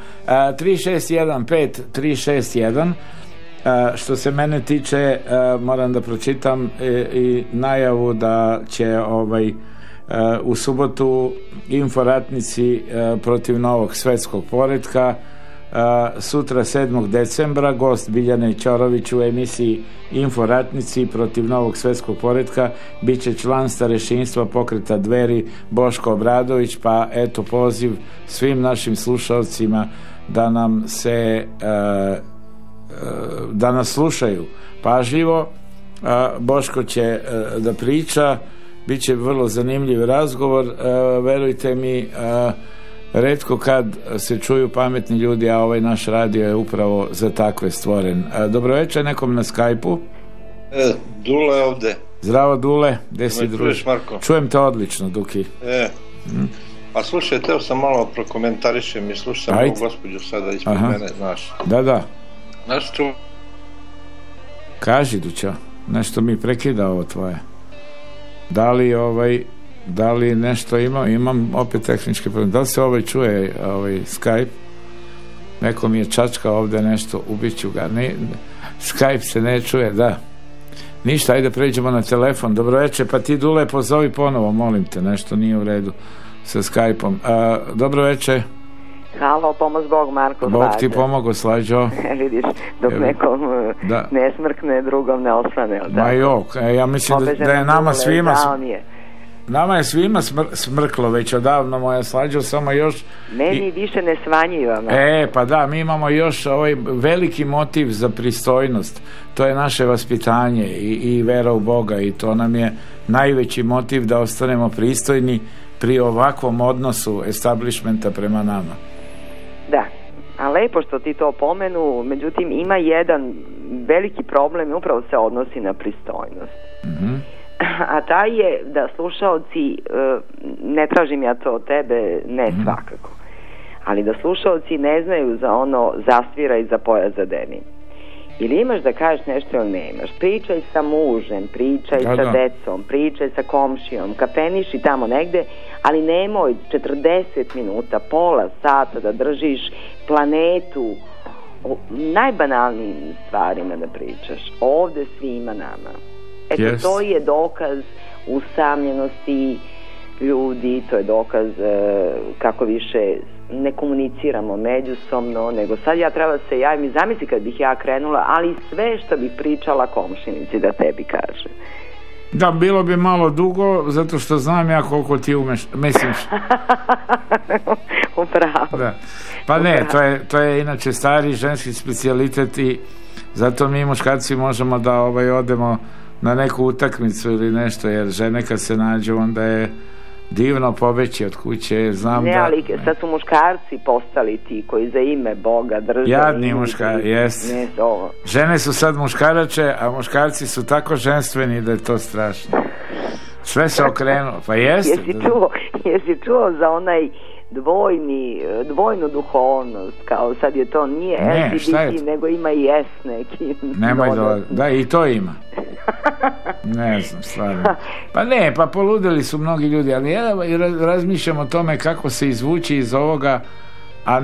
3615-361. Što se mene tiče, moram da pročitam i najavu da će u subotu inforatnici protiv novog svetskog poretka. Sutra 7. decembra gost Biljane Ćorović u emisiji Inforatnici protiv novog svetskog poretka bit će član starešinstva pokreta Dveri Boško Obradović, pa eto poziv svim našim slušalcima da nam se da nas slušaju pažljivo. Boško će da priča, bit će vrlo zanimljiv razgovor, verujte mi, retko kad se čuju pametni ljudi, a ovaj naš radio je upravo za takve stvoren. Dobroveče nekom na Skype-u. Dule ovde. Zdravo Dule, gde si druž? Čujem te odlično, Duki. Pa slušaj, teo sam malo prokomentarišem i slušam ovu gospođu sada ispred mene, znaš. Da. Znaš ču? Kaži, Duća, nešto mi prekida ovo tvoje. Da li nešto imam opet tehničke probleme. Da li se čuje Skype? Neko mi je čačka ovde nešto, ubiću ga. Skype se ne čuje, da. Ništa, ajde pređemo na telefon. Dobroveče, pa ti Dule pozovi ponovo, molim te, nešto nije u redu sa Skype-om. Dobroveče. Halo, pomoz Bog, Marko Slađo. Bog ti pomogo, Slađo. Vidiš, dok nekom ne smrkne, drugom ne osvane. Ma jok, ja mislim da je nama svima... Nama je svima smrklo već odavno, moja Slađo, samo još... Meni više ne svanjiva. Pa da, mi imamo još ovaj veliki motiv za pristojnost. To je naše vaspitanje i vera u Boga, i to nam je najveći motiv da ostanemo pristojni pri ovakvom odnosu establishmenta prema nama. Da, a lepo što ti to pomenu, međutim ima jedan veliki problem i upravo se odnosi na pristojnost. A taj je da slušaoci, ne tražim ja to od tebe, ne svakako, ali da slušaoci ne znaju za ono zasvira i za pojas zadeni. Ili imaš da kažeš nešto ili nemaš. Pričaj sa mužem, pričaj sa decom, pričaj sa komšijom, kapeniši tamo negde, ali nemoj 40 minuta, pola sata da držiš planetu o najbanalnijim stvarima da pričaš. Ovde svima nama. Eto, to je dokaz usamljenosti ljudi, to je dokaz kako više ne komuniciramo međusobno, nego sad ja treba se javim i zamisli kad bih ja krenula, ali sve što bih pričala komšinici da tebi kaže. Da, bilo bi malo dugo, zato što znam ja koliko ti misliš. Upravo. Da. Pa ne, to je inače stari ženski specijalitet i zato mi muškarci možemo da odemo na neku utakmicu ili nešto, jer žene kad se nađu onda je divno pobeći od kuće. Ali sad su muškarci postali ti koji za ime Boga drže. Jadni muškarci, jes. Žene su sad muškarače, a muškarci su tako ženstveni da je to strašno. Sve se okrenulo, pa jeste. Jesi čuo za onaj dvojnu duhovnost, kao sad je to nije LGBT, nego ima i S neki. Nemoj da, i to ima. Ne znam, stvarno. Pa ne, pa poludeli su mnogi ljudi, ali ja razmišljam o tome kako se izvući iz ovoga, a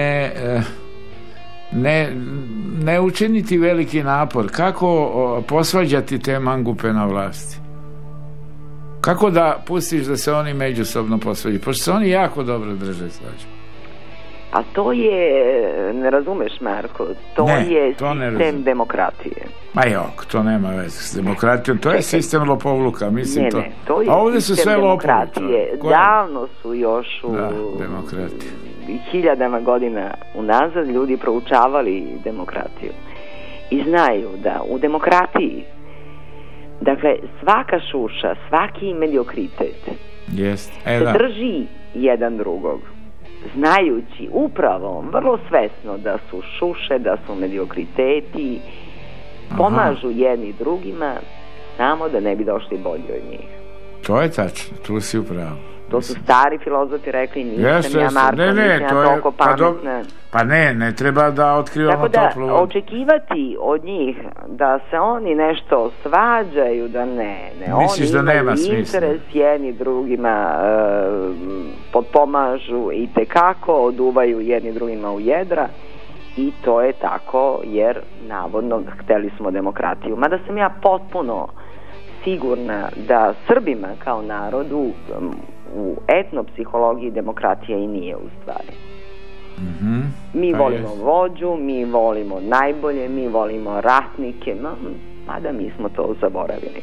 ne učiniti veliki napor. Kako posvađati te mangupe na vlasti? Kako da pustiš da se oni međusobno posvađaju? Pošto se oni jako dobro drže, Slađo. A to je, ne razumeš, Marko, to je sistem demokratije. Ma jok, to nema veze s demokratijom, to je sistem lopovluka, mislim. Ne, to je sistem demokratije. Davno su još u hiljadama godina unazad ljudi proučavali demokratiju i znaju da u demokratiji, dakle, svaka šuša, svaki mediokritet se drži jedan drugog, znajući upravo, vrlo svesno da su šuše, da su mediokriteti, pomažu jedni drugima samo da ne bi došli bolji od njih. To je tačno, tu si upravo. To su stari filozofi rekli, nisam ja Marko, nisam ja toliko pametna. Pa ne treba da otkrivamo toplu vodu. Tako da očekivati od njih da se oni nešto svađaju, da ne. Misliš oni da nema interes jedni drugima potpomažu i tekako oduvaju jedni drugima u jedra i to je tako jer navodno hteli smo demokratiju. Mada sam ja potpuno sigurna da Srbima kao narodu u etnopsihologiji demokratija i nije u stvari. Mi volimo vođu, mi volimo najbolje, mi volimo ratnike, mada mi smo to zaboravili.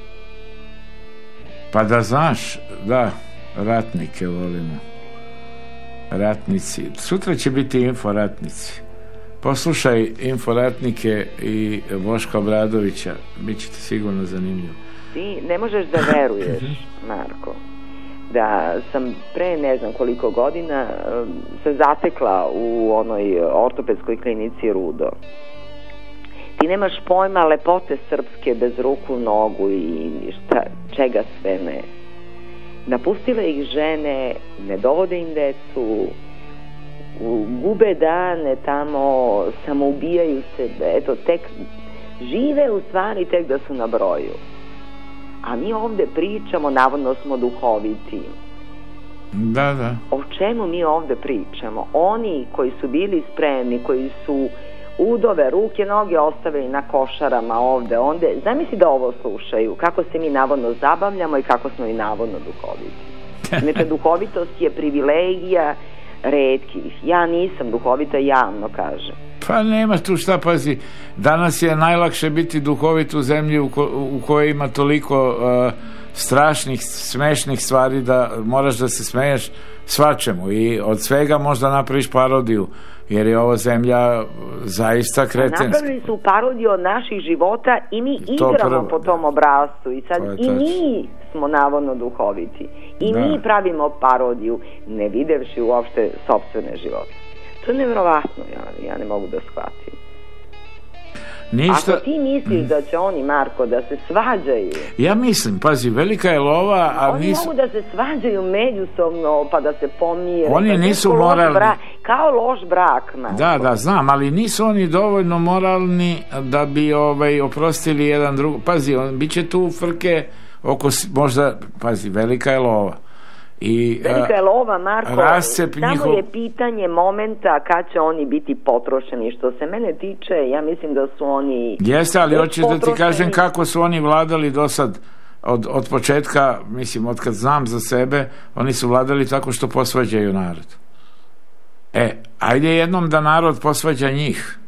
Pa da znaš, da, ratnike volimo. Ratnici. Sutra će biti inforatnici. Poslušaj inforatnike i Boška Obradovića, bit će ti sigurno zanimljivo. Ti ne možeš da veruješ, Marko, da sam pre ne znam koliko godina se zatekla u onoj ortopedskoj klinici Rudo. Ti nemaš pojma lepote srpske bez ruku, nogu i čega sve ne. Napustile ih žene, ne dovode im decu, gube dane tamo, samoubijaju se, eto, tek žive u stvari tek da su na broju. A mi ovde pričamo, navodno smo duhoviti. Da. O čemu mi ovde pričamo? Oni koji su bili spremni, koji su udove, ruke, noge ostavili na košarama ovde, onda, zamisli da ovo slušaju, kako se mi navodno zabavljamo i kako smo i navodno duhoviti. Znači, duhovitost je privilegija retkih. Ja nisam duhovita, javno kažem. Pa nema tu šta, pazi, danas je najlakše biti duhovit u zemlji u kojoj ima toliko strašnih, smešnih stvari da moraš da se smeješ svačemu i od svega možda napraviš parodiju, jer je ova zemlja zaista kretenska. Napravili su parodiju od naših života i mi igramo po tom obrascu i sad i mi smo navodno duhoviti i mi pravimo parodiju ne videvši uopšte sopstvene živote. To je nevjerovatno, ja ne mogu da shvatim. Ništa... Ako ti misliš da će oni, Marko, da se svađaju... Ja mislim, pazi, velika je lova, a oni mogu da se svađaju međusobno, pa da se pomire. Oni nisu moralni. Kao loš brak, Marko. Da, znam, ali nisu oni dovoljno moralni da bi oprostili jedan drugog. Pazi, bit će tu frke oko, možda, pazi, velika je lova. Velika je lova, Marko, samo je pitanje momenta kad će oni biti potrošeni. Što se mene tiče, ja mislim da su oni... Jeste, ali hoćeš da ti kažem kako su oni vladali do sad od početka, mislim, od kad znam za sebe, oni su vladali tako što posvađaju narod. Ajde jednom da narod posvađa njih.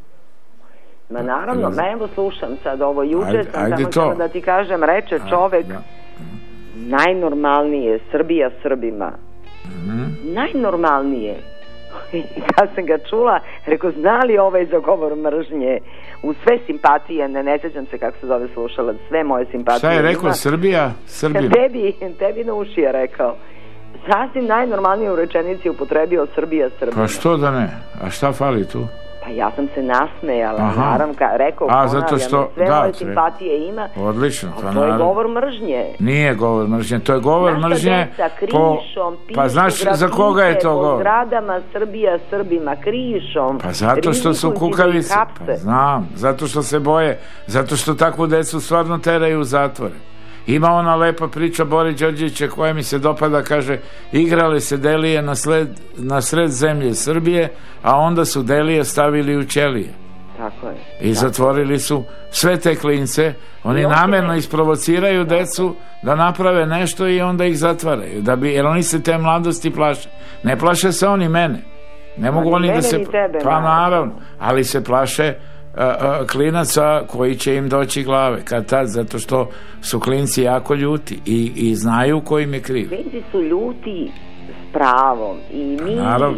Ma naravno, evo slušam sad ovo, juče sam samo da ti kažem, reče čovek, najnormalnije, Srbija Srbima. Najnormalnije. Kad sam ga čula, rekao, zna li ovaj za govor mržnje u sve simpatije, ne sjećam se kako se zove slušala, sve moje simpatije. Šta je rekao, Srbija Srbima? Tebi na uši je rekao. Sasvim najnormalnije u rečenici upotrebio Srbija Srbima. Pa što da ne? A šta fali tu? Pa ja sam se nasmejala, naravno, rekao, ponavljam, sve moje simpatije ima. Odlično. To je govor mržnje. Nije govor mržnje, to je govor mržnje. Naša deca krišom pišu, pa znaš za koga je to govor? Po zgradama Srbija Srbima krišom. Pa zato što su kukavice. Pa znam, zato što se boje, zato što takvu decu stvarno teraju u zatvore. Ima ona lepa priča Bore Đorđevića koja mi se dopada, kaže, igrale se delije na sred zemlje Srbije, a onda su delije stavili u ćelije. Tako je. I zatvorili su sve te klince, oni namerno isprovociraju decu da naprave nešto i onda ih zatvaraju, jer oni se te mladosti plaše. Ne plaše se oni mene. Ne mogu oni da se... Pa naravno, ali se plaše klinaca koji će im doći glave kad tad, zato što su klinci jako ljuti i znaju ko im je kriv. Klinci su ljuti s pravom i mi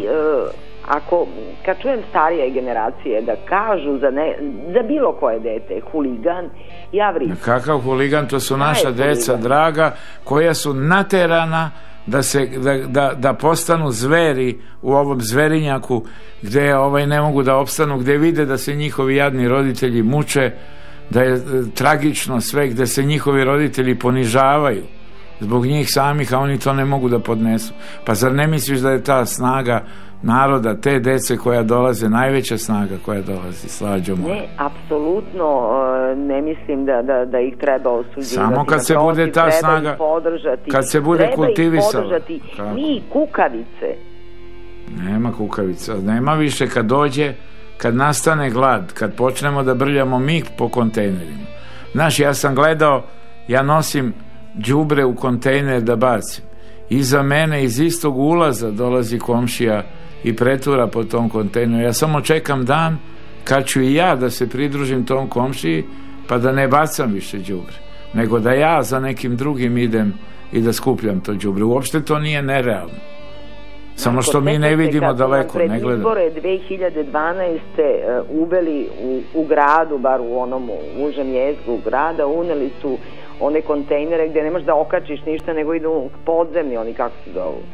kad čujem starije generacije da kažu za bilo koje dete huligan, ja vrisam. Kakav huligan? To su naša deca draga koja su naterana da postanu zveri u ovom zverinjaku gde ne mogu da opstanu, gde vide da se njihovi jadni roditelji muče, da je tragično sve, gde se njihovi roditelji ponižavaju zbog njih samih, a oni to ne mogu da podnesu. Pa zar ne misliš da je ta snaga naroda, te dece koja dolaze, najveća snaga koja dolazi, Slađo moja? Ne, apsolutno ne mislim da ih treba osuđivati. Samo kad se bude ta snaga, kad se bude kultivisala. Mi kukavice. Nema kukavica, nema više kad dođe, kad nastane glad, kad počnemo da brljamo mi po kontejnerima. Znaš, ja sam gledao, ja nosim đubre u kontejner da bacim. Iza mene iz istog ulaza dolazi komšija i pretura po tom kontejneru. Ja samo čekam dan kad ću i ja da se pridružim tom komšiji, pa da ne bacam više đubre, nego da ja za nekim drugim idem i da skupljam to đubre. Uopšte to nije nerealno. Samo što mi ne vidimo daleko, ne gledamo. Pred izbore 2012. uveli u gradu, bar u onom užem jezgu grada, uneli su one kontejnere gdje ne možeš da okačiš ništa, nego idu podzemni, oni kako se zovu.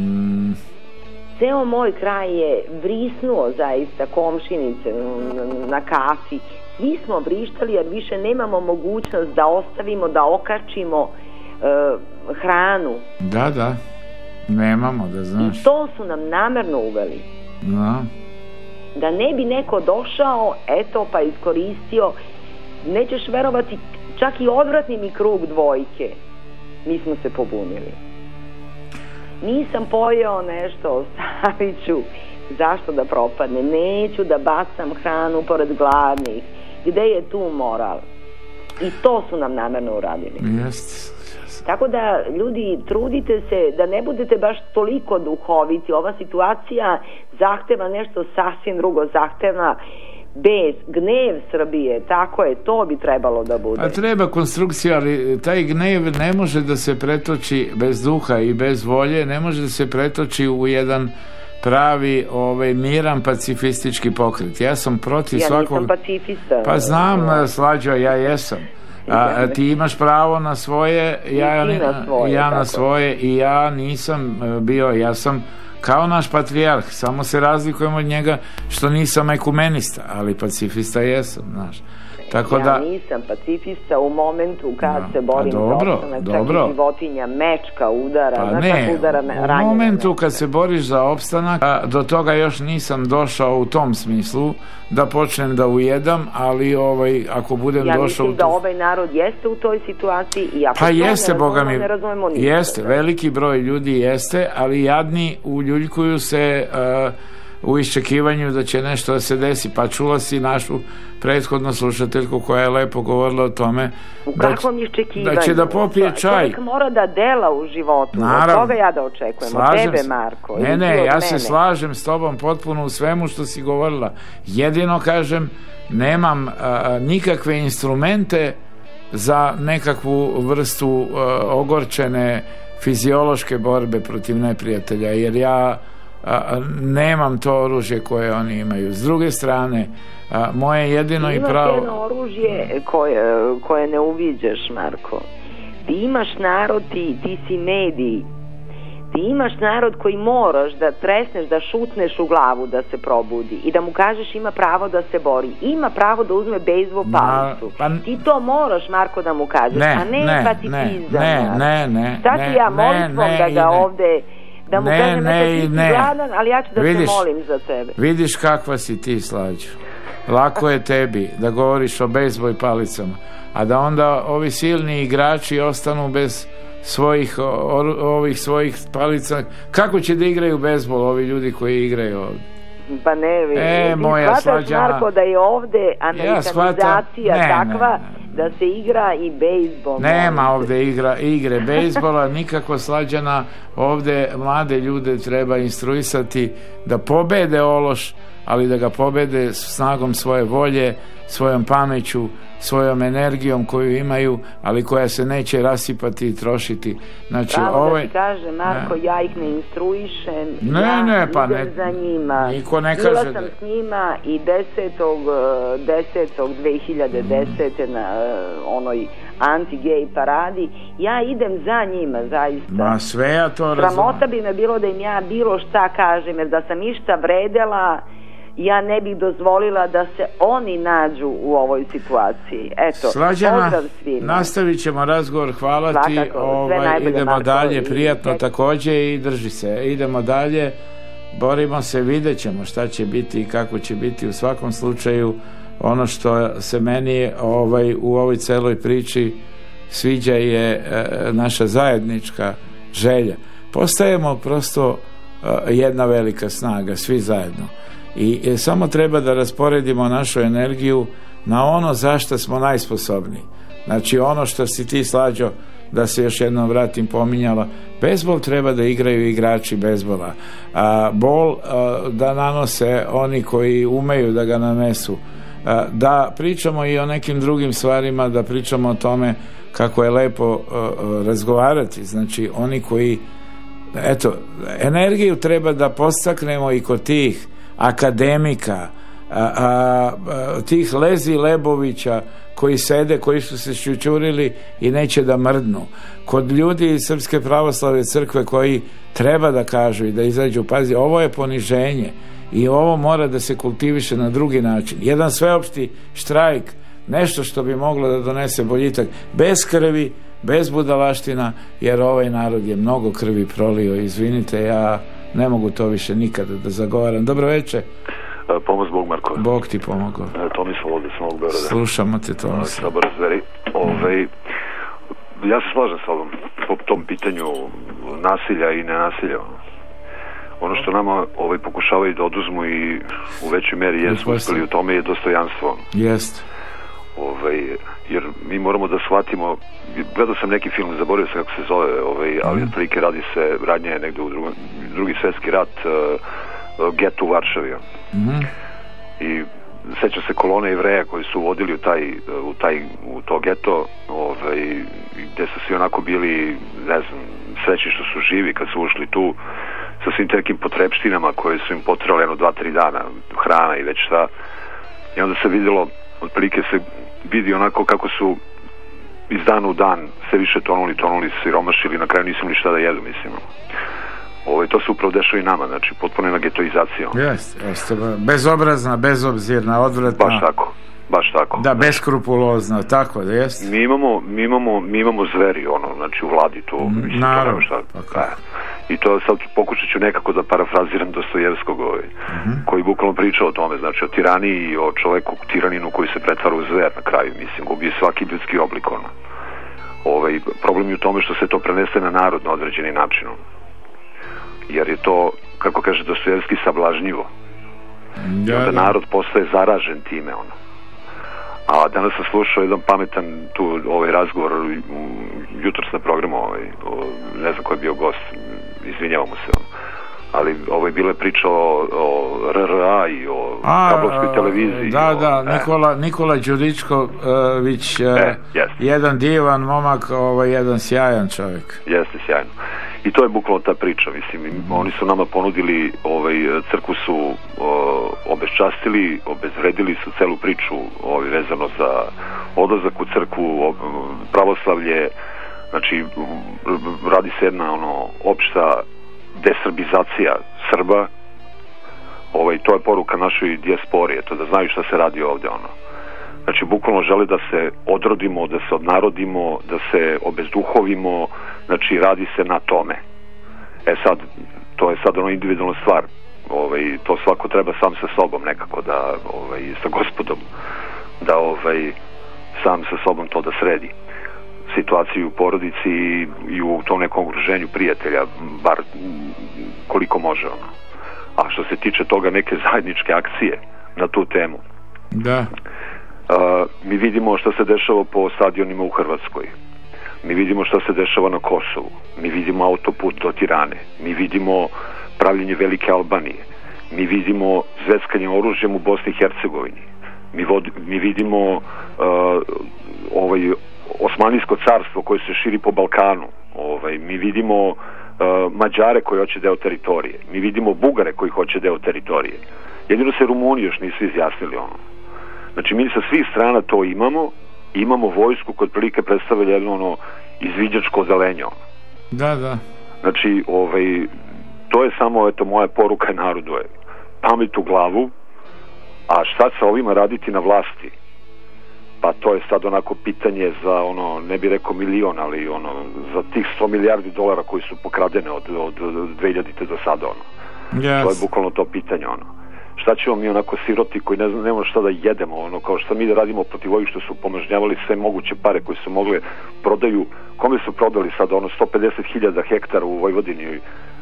Ceo moj kraj je vrisnuo zaista, komšinice na kafi. Svi smo vrištali jer više nemamo mogućnost da ostavimo, da okačimo hranu. Da, nemamo, da znaš. I to su nam namerno uveli. Da ne bi neko došao, eto, pa iskoristio, nećeš verovati, čak i odvratni mi krug dvojke. Mi smo se pobunili. Nisam pojeo nešto, ostavit ću. Zašto da propadne? Neću da bacam hranu pored gladnih. Gde je tu moral? I to su nam namerno uradili. Jeste. Tako da, ljudi, trudite se da ne budete baš toliko duhoviti. Ova situacija zahteva nešto sasvim drugo, zahteva bes, gnev Srbije, tako je, to bi trebalo da bude. A treba konstrukcija, ali taj gnev ne može da se pretoči bez duha i bez volje, ne može da se pretoči u jedan pravi miran pacifistički pokret. Ja sam protiv svakog... Ja nisam pacifista. Pa znam, Slađo, ja jesam. Ti imaš pravo na svoje, ja na svoje i ja nisam bio, ja sam kao naš patrijarh, samo se razlikujem od njega što nisam ekumenista, ali pacifista jesam, znaš. Tako ja nisam pacifista u momentu kad se borim za opstanak, čak i životinja, mečka udara, pa ne, u momentu kad se boriš za opstanak, do toga još nisam došao u tom smislu da počnem da ujedam, ali ako budem došao... Ja mislim da ovaj narod jeste u toj situaciji i ako jeste, Boga mi, ne razumemo ništa. Jeste, veliki broj ljudi jeste, ali jadni uljuljkuju se u iščekivanju da će nešto da se desi. Pa čula si našu prethodnu slušateljku koja je lepo govorila o tome da će da popije čaj. Čovjek mora da dela u životu. Naravno, od toga ja da očekujem. Od tebe, Marko. Ne, ja se slažem s tobom potpuno u svemu što si govorila. Jedino kažem, nemam nikakve instrumente za nekakvu vrstu ogorčene fiziološke borbe protiv neprijatelja, jer ja nemam to oružje koje oni imaju. S druge strane, moje jedino i pravo... Imaš jedno oružje koje ne uviđaš, Marko. Ti imaš narod, ti si medij. Ti imaš narod koji moraš da tresneš, da šutneš u glavu da se probudi i da mu kažeš ima pravo da se bori. Ima pravo da uzme bejzbol palicu. Ti to moraš, Marko, da mu kažeš, a ne pacifizam. Ne. Sad ti ja molitvom da ga ovde... Da mu kažem da ti gladan, ali ja ću da se molim za tebe. Vidiš kakva si ti, Slađo. Lako je tebi da govoriš o bejzbol palicama, a da onda ovi silni igrači ostanu bez svojih palica. Kako će da igraju bejzbol ovi ljudi koji igraju ovdje? Pa ne, moja Slađana, Marko, da je ovde amerikanizacija takva da se igra i bejzbol. Nema ovde igre bejzbola, nikako, Slađana. Ovde mlade ljude treba instruisati da pobede ološ, ali da ga pobede snagom svoje volje, svojom pameću, svojom energijom koju imaju, ali koja se neće rasipati i trošiti. Znači, da ti kaže, Marko, ja ih ne instruišem, idem za njima. Niko ne kaže. Bila sam s njima i 10.2010. na onoj anti-gay paradi. Ja idem za njima, zaista. Ma sve ja to razumem. Sramota bi me bilo da im ja bilo šta kažem, jer da sam išta vredela, ja ne bih dozvolila da se oni nađu u ovoj situaciji. Eto, Slađana, nastavit ćemo razgovor, hvala ti. Idemo dalje, prijatno također, i drži se. Idemo dalje, borimo se, vidjet ćemo šta će biti i kako će biti. U svakom slučaju, ono što se meni u ovoj celoj priči sviđa je naša zajednička želja. Postajemo prosto jedna velika snaga, svi zajedno. I samo treba da rasporedimo našu energiju na ono za što smo najsposobniji. Znači ono što si ti, Slađo, da se još jednom vratim, pominjala, bejzbol treba da igraju igrači bejzbola, bol da nanose oni koji umeju da ga nanesu, da pričamo i o nekim drugim stvarima, da pričamo o tome kako je lepo razgovarati. Znači oni koji, eto, energiju treba da podstaknemo i kod tih akademika, tih Lezi Lebovića koji sede, koji su se šućurili i neće da mrdnu, kod ljudi iz Srpske pravoslavne crkve koji treba da kažu i da izađu, pazi, ovo je poniženje i ovo mora da se kultiviše na drugi način, jedan sveopšti štrajk, nešto što bi moglo da donese boljitak, bez krvi, bez budalaština, jer ovaj narod je mnogo krvi prolio. Izvinite, ja ne mogu to više nikada da zagovaram. Dobro večer. Pomoz Bog, Marko. Bog ti pomogao. Tomislav ovdje s Novog Beograda. Slušamo te, Tomislav. Ja se slažem s ovom po tom pitanju nasilja i nenasilja. Ono što nama pokušavaju da oduzmu i u većoj meri jesu uspeli u tome je dostojanstvo. Jest. jer mi moramo da shvatimo, gledao sam neki film, zaboravio sam kako se zove, ali otprilike radnje je negde u drugi svjetski rat, geto u Varšavi. I sećam se kolone Jevreja koji su vodili u to geto, gde su svi onako bili, ne znam, srećni što su živi kad su ušli tu, sa svim tekim potrepštinama koje su im potrebali 2-3 dana, hrana i već šta. I onda se vidjelo, otprilike se vidi onako kako su iz dana u dan sve više tonuli, siromašili, na kraju nisu imali šta da jedu, mislim. To se upravo dešava i nama, znači potpuno jedna getoizacija. Jeste, bezobrazna, bezobzirna, odvratna. Baš tako. Da, beskrupulozna, tako da jest. Mi imamo zveri, znači u vladi tu. Naravno. I to sad pokušat ću nekako da parafraziram Dostojevskog, koji bukvalno priča o tome, znači o tiraniji i o čoveku tiraninu koji se pretvara u zver na kraju, mislim, gubi svaki ljudski oblik. Problem je u tome što se to prenese na narod na određeni način. Jer je to, kako kaže Dostojevski, sablažnjivo. I onda narod postaje zaražen time, A danas sam slušao jedan pametan tu razgovor jutros na programu, ne znam ko je bio gost, izvinjavamo se, ali bila je priča o RRA i o kablovskoj televiziji. Nikola Đuričković, jedan divan momak, jedan sjajan čovjek. Jeste, sjajno. I to je bukvalno ta priča, mislim, oni su nama ponudili, crkvu su obeščastili, obezvredili su celu priču vezano za odlazak u crkvu, pravoslavlje, znači radi se jedna opšta desrbizacija Srba, to je poruka našoj dijaspori, to da znaju šta se radi ovdje, znači bukvalno žele da se odrodimo, da se odnarodimo, da se obezduhovimo, znači radi se na tome. Sad, to je sad individualna stvar, to svako treba sam sa sobom nekako da, sa Gospodom, da sam sa sobom to da sredi situaciju u porodici i u tom nekom okruženju prijatelja, bar koliko može. A što se tiče toga neke zajedničke akcije na tu temu, mi vidimo što se dešava po stadionima u Hrvatskoj, mi vidimo što se dešava na Kosovu, mi vidimo autoput do Tirane, mi vidimo pravljenje Velike Albanije, mi vidimo zveckanje oružjem u Bosni i Hercegovini, mi vidimo Osmanlijsko carstvo koje se širi po Balkanu, mi vidimo Mađare koji hoće deo teritorije, mi vidimo Bugare koji hoće deo teritorije, jedino se Rumuni još nisu izjasnili. Znači mi sa svih strana to imamo vojsku koja otprilike predstavlja jedno izviđačko odelenje. Da. Znači to je samo moja poruka narodu je pamet u glavu, a šta sa ovima raditi na vlasti, pa to je sad onako pitanje za ne bi rekao milion, ali za tih 100 milijardi dolara koji su pokradene od 2000 do sada to je bukvalno to pitanje. Šta ćemo mi onako siroti koji nemamo šta da jedemo, kao što mi da radimo protiv ovih što su pomažnjavali sve moguće pare koje su mogle prodaju, kome su prodali sad 150.000 hektara u Vojvodini,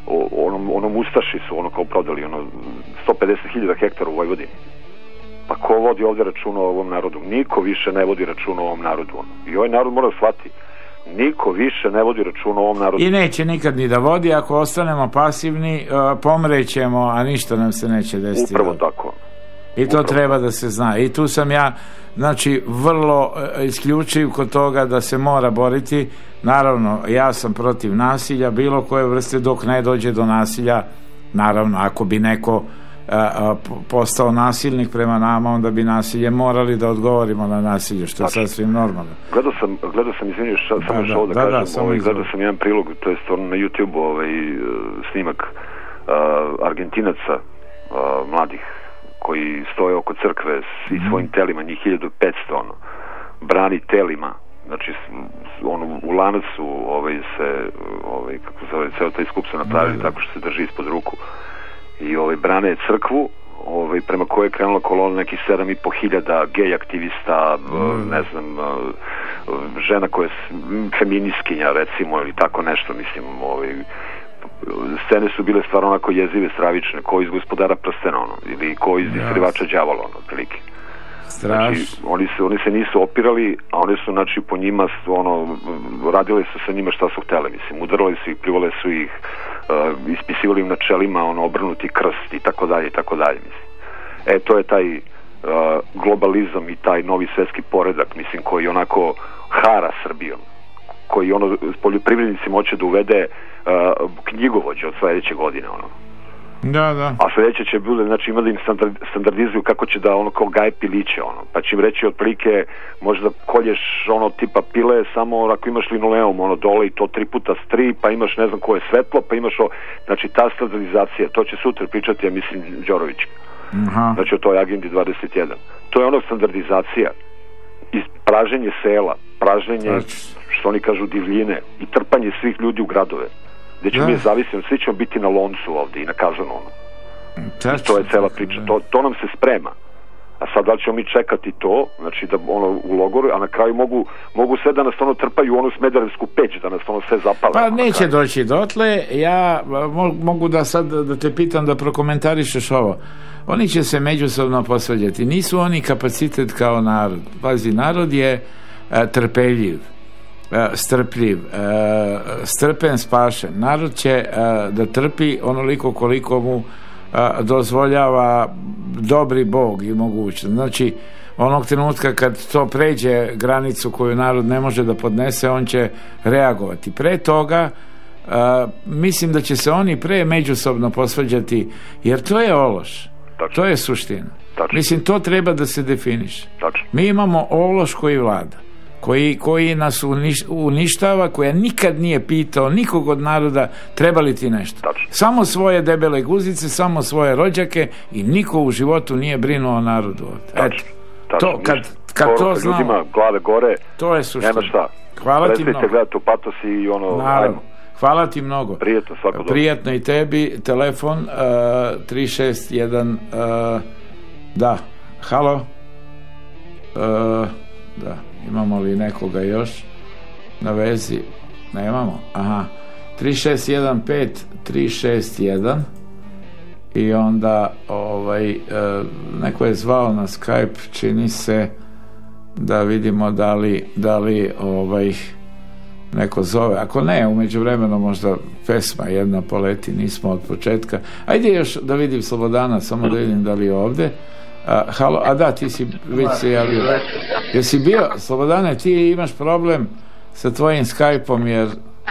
onom Ustaši su kao prodali 150.000 hektara u Vojvodini. Pa ko vodi ovdje računa o ovom narodu? Niko više ne vodi računa o ovom narodu. I ovaj narod mora da shvati, niko više ne vodi računa o ovom narodu. I neće nikad ni da vodi, ako ostanemo pasivni, pomrećemo, a ništa nam se neće desiti. Upravo tako. I to treba da se zna. I tu sam ja, znači, vrlo isključiv kod toga da se mora boriti. Naravno, ja sam protiv nasilja, bilo koje vrste, dok ne dođe do nasilja. Naravno, ako bi neko postao nasilnik prema nama, onda bi nasilje morali da odgovorimo na nasilje, što je sasvim normalno. Gledao sam, izvinio, samo još ovo da kažem, gledao sam jedan prilog, to je stvarno na YouTube snimak Argentinaca mladih koji stoje oko crkve i svojim telima, njih 1500 brani telima, znači u lanacu se kako se zove, ceo taj skup se napravili tako što se drži ispod ruku i brane crkvu prema koje je krenula kolona nekih 7.500 gej aktivista, ne znam, žena koja je feminiskinja recimo ili tako nešto, mislim, scene su bile stvarno onako jezive, stravične, ko iz Gospodara prstena ili ko iz Iskrivača đavola, otprilike. Znači, oni se nisu opirali, a oni su, znači, po njima, radili su sa njima šta su hteli, mislim, udarali su ih, privole su ih, ispisivali im načelima, obrnuti krst i tako dalje, mislim. To je taj globalizam i taj novi svetski poredak, mislim, koji onako hara Srbijom, koji poljoprivrednicima hoće da uvede knjigovođe od sledeće godine, Da. A sledeće će bude, znači, ima da im standardizuju kako će da kao gaje piliće, pa će im reći otprilike možda kolješ tipa pile samo ako imaš linoleum dole i to 3x3, pa imaš ne znam koje svetlo, pa imaš znači ta standardizacija, to će sutra pričati, ja mislim, Đorović. Znači o toj agendi 21. To je standardizacija, praženje sela, praženje, što oni kažu, divljine i trpanje svih ljudi u gradove, gde ćemo mi zavisiti, svi ćemo biti na loncu ovde i na kazanu. To je cela priča, to nam se sprema. A sad da li ćemo mi čekati to, znači da u logoru, a na kraju mogu sve da nas trpaju u onu Smederevsku peć, da nas sve zapale. Pa neće doći dotle, ja mogu da sad da te pitam da prokomentarišeš ovo. Oni će se međusobno posvađati, nisu oni kapacitet kao narod. Pazi, narod je trpeljiv, strpljiv, strpen, spašen. Narod će da trpi onoliko koliko mu dozvoljava dobri Bog i mogućnost. Znači, onog trenutka kad to pređe granicu koju narod ne može da podnese, on će reagovati. Pre toga mislim da će se oni pre međusobno posvađati, jer to je ološ. To je suština. Mislim, to treba da se definiše. Mi imamo ološ koji vlada, koji nas uništava, koja nikad nije pitao nikog od naroda treba li ti nešto. Samo svoje debele guzice, samo svoje rođake i niko u životu nije brinuo o narodu ovdje. To, kad to znamo, ljudima glave gore, to je suština. Nema šta. Hvala ti mnogo. Gledati u patos i naravno. Hvala ti mnogo. Prijetno, svako dobro. Prijetno i tebi. Telefon 361 da. Halo? Da. Imamo li nekoga još na vezi? Nemamo. Aha. 3615-361 i onda neko je zvao na Skype, čini se, da vidimo da li neko zove. Ako ne, u međuvremenu možda pesma jedna poleti, nismo od početka. Ajde još da vidim Slobodana, samo da vidim da li je ovde. Halo, a da, ti si već se javio. Jesi bio, Slobodane, ti imaš problem sa tvojim Skype-om, jer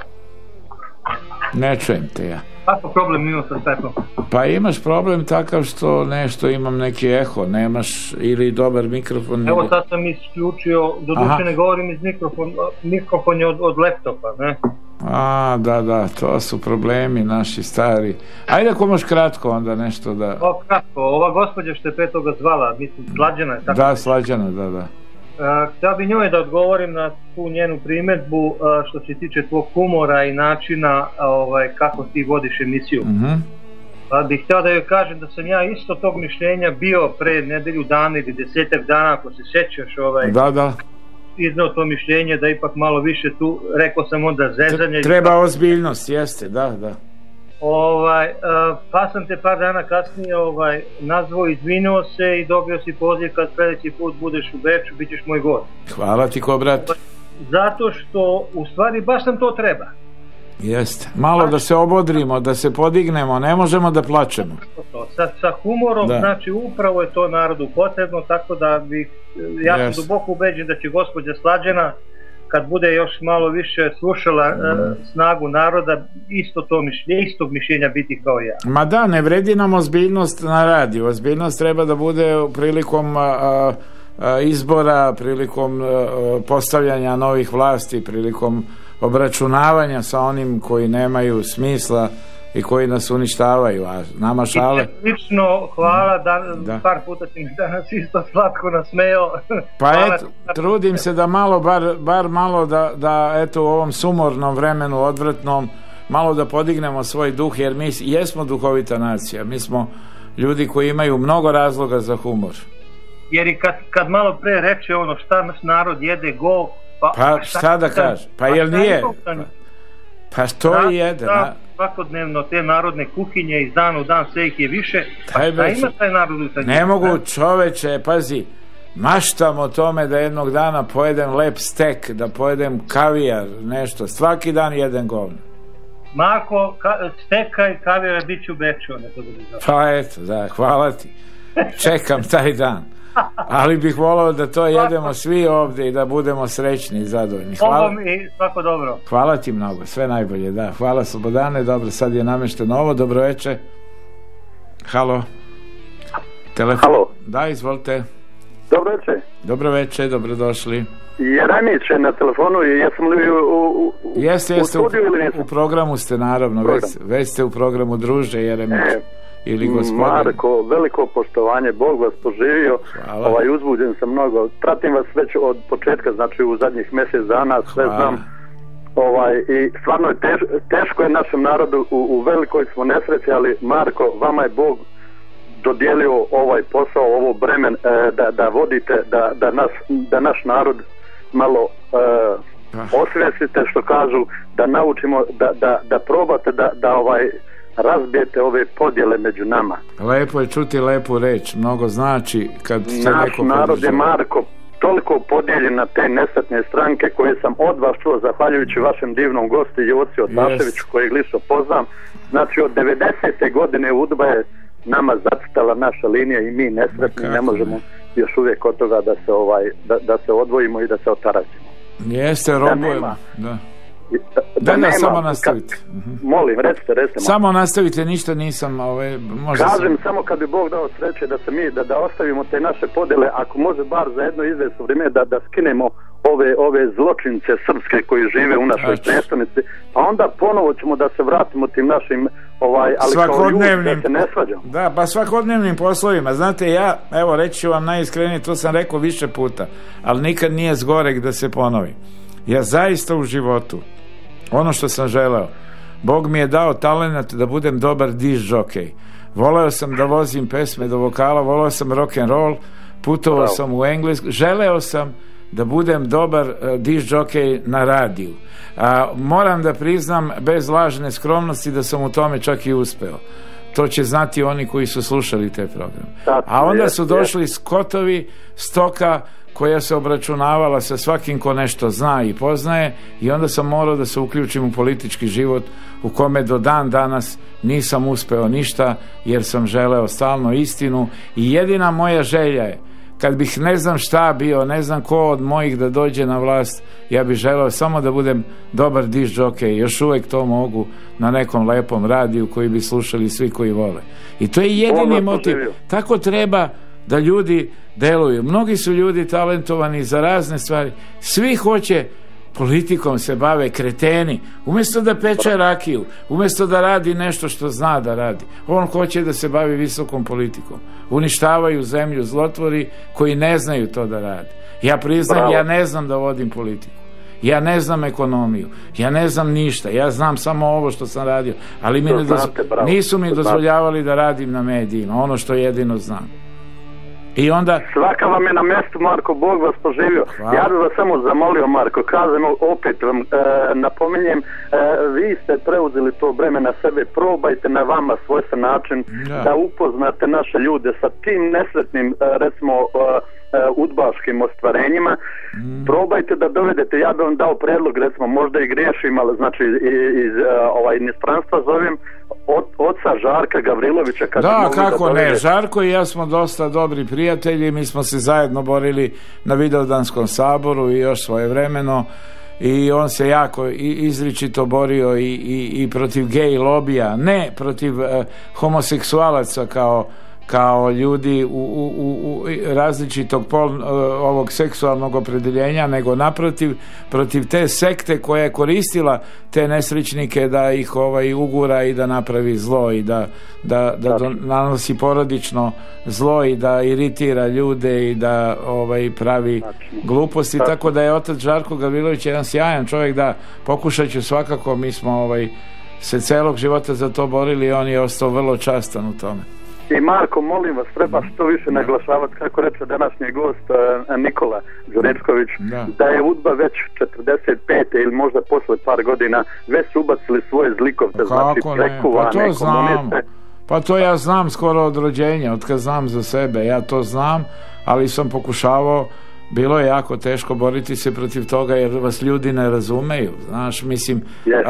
ne čujem te ja. Kako problem imao sa Skype-om? Pa imaš problem takav što nešto, imam neki eho, nemaš ili dobar mikrofon. Evo sad sam isključio, doduše ne govorim iz mikrofon je od laptopa, ne? Da, to su problemi naši stari. Ajde ako možeš kratko onda nešto da... Kratko, ova gospođa što je pre toga zvala, mislim, Slađana je tako? Da, Slađana, da. Htio bi njoj da odgovorim na tu njenu primedbu što se tiče tvog humora i načina kako ti vodiš emisiju. Pa bih htio da joj kažem da sam ja isto tog mišljenja bio pre nedelju dana ili 10 dana, ako se sećaš, Da. Iznao to mišljenje da ipak malo više tu, rekao sam onda zezanje. Treba ozbiljnost, jeste, da. Pa sam te par dana kasnije nazvao, izvinio se i dobio si poziv kad sledeći put budeš u Beču, bit ćeš moj gost. Hvala ti ko brat. Zato što u stvari baš nam to treba. Jeste, malo da se obodrimo, da se podignemo, ne možemo da plačemo. Sa humorom, znači upravo je to narodu potrebno, tako da ja sam duboko ubeđen da će gospođa Slađana, kad bude još malo više slušala snagu naroda, istog mišljenja biti kao ja. Ma da, ne vredi nam ozbiljnost na radiju, ozbiljnost treba da bude prilikom izbora, prilikom postavljanja novih vlasti, prilikom obračunavanja sa onim koji nemaju smisla i koji nas uništavaju, a nama šale. Lično, hvala, par puta si mi danas isto slatko nasmejao. Pa eto, trudim se da malo, bar malo da eto u ovom sumornom vremenu, odvratnom, malo da podignemo svoj duh, jer mi jesmo duhovita nacija, mi smo ljudi koji imaju mnogo razloga za humor. Jer i kad malo pre reče šta naš narod jede, go, pa šta da kaže, pa jel nije? Pa to i jede. Svakodnevno te narodne kuhinje iz dana u dan sve ih je više, pa šta ima taj narod u tanjima? Ne mogu, čoveče, pazi, maštam o tome da jednog dana pojedem lep stek, da pojedem kavijar, nešto, svaki dan jedem govno. Marko, steka i kavijara bit ću u Beču. Pa eto, da, hvala ti. Čekam taj dan. Ali bih volao da to jedemo svi ovdje i da budemo srećni i zadovoljni. Hvala mi, svako dobro. Hvala ti mnogo, sve najbolje, da. Hvala Slobodane, dobro, sad je namešteno ovo, dobro večer. Halo. Telefon. Halo. Da, izvolite. Dobro večer. Dobro večer, dobrodošli. Jeremić je na telefonu i jesam li u studiju ili nisam? U programu ste, naravno, već ste u programu, druže Jeremić. Ili gospodin. Marko, veliko poštovanje, Bog vas poživio. Uzbuđen sam mnogo, pratim vas već od početka, znači u zadnjih mjesec dana, sve znam. I stvarno je teško je našem narodu, u velikoj smo nesreći, ali Marko, vama je Bog dodijelio ovaj posao, ovo bremen, da vodite, da naš narod malo osvijestite, što kažu, da naučimo, da probate da razbijete ove podjele među nama. Lepo je čuti lepu reč, mnogo znači kad se naš neko narod je, Marko, toliko podijeljen na te nesretne stranke koje sam od vas čuo, zahvaljujući vašem divnom gostu Joci Otaševiću, kojeg lično poznam. Znači od 90. godine UDBA je nama zacrtala naša linija i mi nesretni ne možemo još uvijek od toga da se odvojimo i da se otarazimo. Jeste, robujemo. Da, samo nastavite. Molim, recite. Samo nastavite, ništa nisam kažem, samo kad bi Bog dao sreće da se mi, da ostavimo te naše podjele, ako može bar za jedno izvjesno vrijeme da skinemo ove zločince srpske koji žive u našoj prestonici, a onda ponovo ćemo da se vratimo tim našim ali svakodnevnim, kao ljudi da se ne svađamo. Da, pa svakodnevnim poslovima. Znate, ja, evo reći ću vam najiskrenije, to sam rekao više puta, ali nikad nije zgorek da se ponovi. Ja zaista u životu, ono što sam želeo, Bog mi je dao talent da budem dobar disk žokej. Voleo sam da vozim pesme do vokala, voleo sam rock and roll, putovao sam u Englesku, želeo sam da budem dobar disk žokej na radiju. Moram da priznam bez lažne skromnosti da sam u tome čak i uspeo. To će znati oni koji su slušali te programe. A onda su došli skotovi, stoka koja se obračunavala sa svakim ko nešto zna i poznaje, i onda sam morao da se uključim u politički život u kome do dan danas nisam uspeo ništa, jer sam želeo stalno istinu, i jedina moja želja je, kad bih ne znam šta bio, ne znam ko od mojih da dođe na vlast, ja bih želeo samo da budem dobar disk džokej. Još uvijek to mogu na nekom lepom radiju koji bi slušali svi koji vole. I to je jedini motiv. Tako treba da ljudi deluju. Mnogi su ljudi talentovani za razne stvari. Svi hoće politikom se bave, kreteni. Umjesto da peče rakiju, umjesto da radi nešto što zna da radi, on hoće da se bavi visokom politikom. Uništavaju zemlju zlotvori koji ne znaju to da radi. Ja priznam, ja ne znam da vodim politiku. Ja ne znam ekonomiju. Ja ne znam ništa. Ja znam samo ovo što sam radio. Ali nisu mi dozvoljavali da radim na medijima. Ono što jedino znam. I onda... Svaka vam je na mjestu, Marko, Bog vas poživio. Ja bih vas samo zamolio, Marko, kažem, opet vam napominjem, vi ste preuzeli to breme na sebe, probajte na vama svojstven način da upoznate naše ljude sa tim nesretnim, recimo, udbaškim ostvarenjima. Probajte da dovedete, ja bih vam dao predlog, recimo, možda i griješim, ali znači iz inostranstva zovem oca Žarka Gavrilovića. Da, kako ne, Žarko i ja smo dosta dobri prijatelji, mi smo se zajedno borili na Vidovdanskom saboru i još svojevremeno, i on se jako izričito borio i protiv gej lobija, ne protiv homoseksualaca kao ljudi u različitog ovog seksualnog opredjeljenja, nego naprotiv, protiv te sekte koja je koristila te nesrećnike da ih ugura i da napravi zlo i da nanosi porodično zlo i da iritira ljude i da pravi gluposti. Tako da je otac Žarko Gavrilović jedan sjajan čovjek, da pokušat ću svakako, mi smo se celog života za to borili i on je ostao vrlo častan u tome. I Marko, molim vas, treba što više naglašavati, kako reče današnji gost Nikola Đurečković, da je UDBA već 45. ili možda posle par godina već su ubacili svoje zlikovce, znači prekuvane komuniste. Pa to ja znam skoro od rođenja, od kad znam za sebe, ja to znam, ali sam pokušavao, bilo je jako teško boriti se protiv toga jer vas ljudi ne razumeju, znaš, mislim,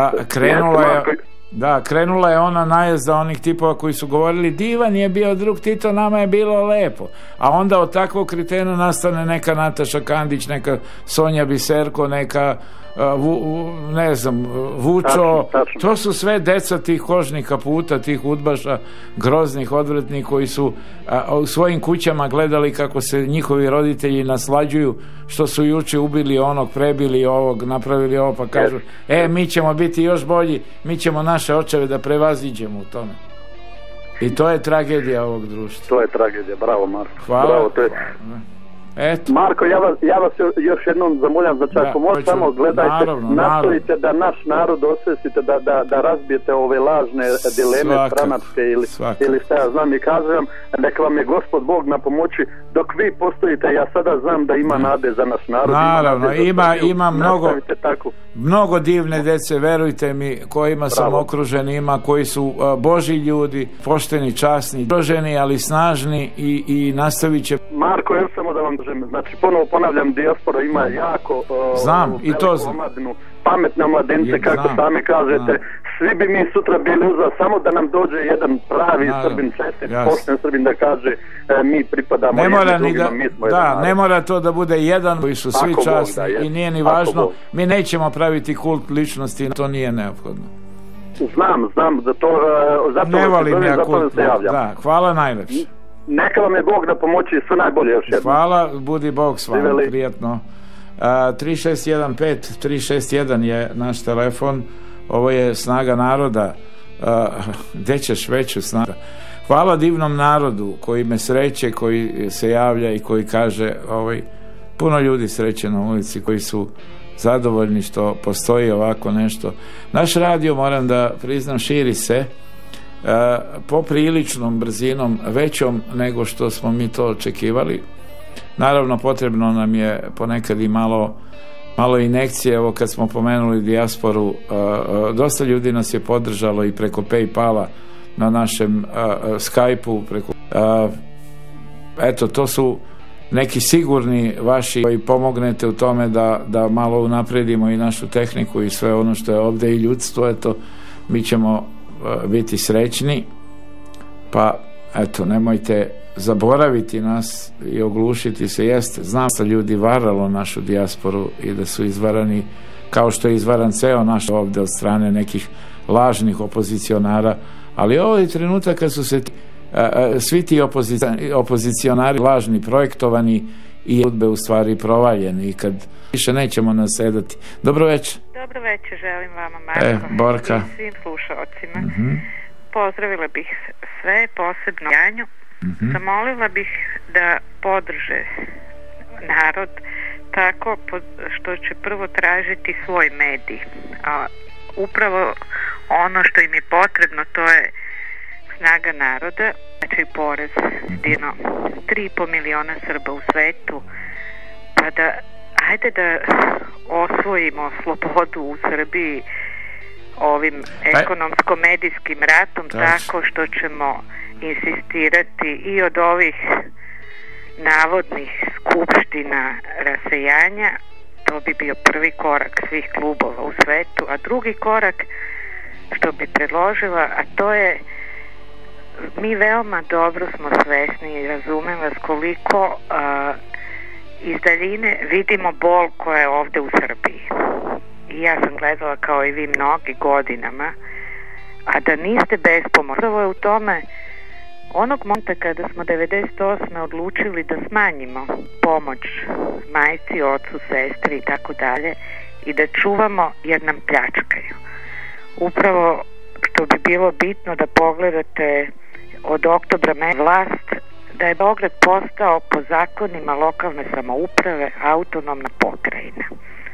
krenula je ona najezda onih tipova koji su govorili divan je bio drug Tito, nama je bilo lepo, a onda od takvog kretena nastane neka Nataša Kandić, neka Sonja Biserko, neka ne znam, Vučo, to su sve deca tih kožnih kaputa, tih udbaša, groznih, odvratnih, koji su u svojim kućama gledali kako se njihovi roditelji naslađuju što su juče ubili onog, prebili ovog, napravili ovo, pa kažu mi ćemo biti još bolji, mi ćemo naše očeve da prevaziđemo u tome. I to je tragedija ovog društva. To je tragedija, bravo Marko. Hvala. Bravo, to je... Marko, ja vas još jednom zamoljam, znači ako možete samo gledajte, nastavite da naš narod osvestite, da razbijete ove lažne dileme stranačke ili šta ja znam i kažem, neka vam je Gospod Bog na pomoći dok vi postojite. Ja sada znam da ima nade za naš narod. Naravno, ima mnogo divne dece, verujte mi, kojima sam okružen, ima koji su Božji ljudi, pošteni, časni, roženi, ali snažni i nastavit će. Marko, ja samo da vam kažem, znači ponovo ponavljam, dijaspora ima jako i to omladinu, pametne mladence, kako sami kažete, svi bi mi sutra bili uza, samo da nam dođe jedan pravi Srbin, čestit, pošten Srbin da kaže mi pripadamo jednim drugima, mi smo jedan. Ne mora to da bude jedan, koji su svi časni i nije ni važno, mi nećemo praviti kult ličnosti, to nije neophodno. Znam, ne volim ja kult, hvala najlepše. Neka vam je Bog da pomoći, sve najbolje još jedno. Hvala, budi Bog s vama, prijatno. 3615-361 je naš telefon, ovo je Snaga naroda, gde ćeš veću snagu. Hvala divnom narodu koji me sreće, koji se javlja i koji kaže, puno ljudi sreće na ulici, koji su zadovoljni što postoji ovako nešto. Naš radio, moram da priznam, širi se popriličnom brzinom, većom nego što smo mi to očekivali. Naravno, potrebno nam je ponekad i malo injekcije. Evo, kad smo pomenuli dijasporu, dosta ljudi nas je podržalo i preko Paypala na našem Skype-u, eto, to su neki sigurni vaši koji pomognete u tome da malo unapredimo i našu tehniku i sve ono što je ovde i ljudstvo. Eto, mi ćemo biti srećni, pa eto, nemojte zaboraviti nas i oglušiti se. Jeste, znam da ljudi varalo našu dijasporu i da su izvarani kao što je izvaran ceo naš ovde od strane nekih lažnih opozicionara, ali ovo je trenutak kad su se svi ti opozicionari lažni, projektovani i udbe u stvari provaljeni i kad više nećemo nasedati. Dobro večer. Dobro večer, želim vama, Marko, Borka, i svim slušalcima. Pozdravila bih sve, posebno Janju. Zamolila bih da podrže narod tako što će prvo tražiti svoj medij, a upravo ono što im je potrebno, to je Snaga naroda, znači porez jedino 3,5 miliona Srba u svetu, pa da ajde da osvojimo slobodu u Srbiji ovim ekonomsko-medijskim ratom, tako što ćemo insistirati i od ovih navodnih skupština rasejanja. To bi bio prvi korak svih klubova u svetu, a drugi korak što bi predložila, a to je, mi veoma dobro smo svesni i razumem vas koliko iz daljine vidimo bol koja je ovde u Srbiji. I ja sam gledala kao i vi mnogi godinama, a da niste bespomoćni. Prvo je u tome onog momenta kada smo 98. odlučili da smanjimo pomoć majci, ocu, sestri i tako dalje i da čuvamo jer nam pljačkaju. Upravo što bi bilo bitno da pogledate od oktobra vlast, da je Beograd postao po zakonima lokalne samouprave autonomna pokrajina.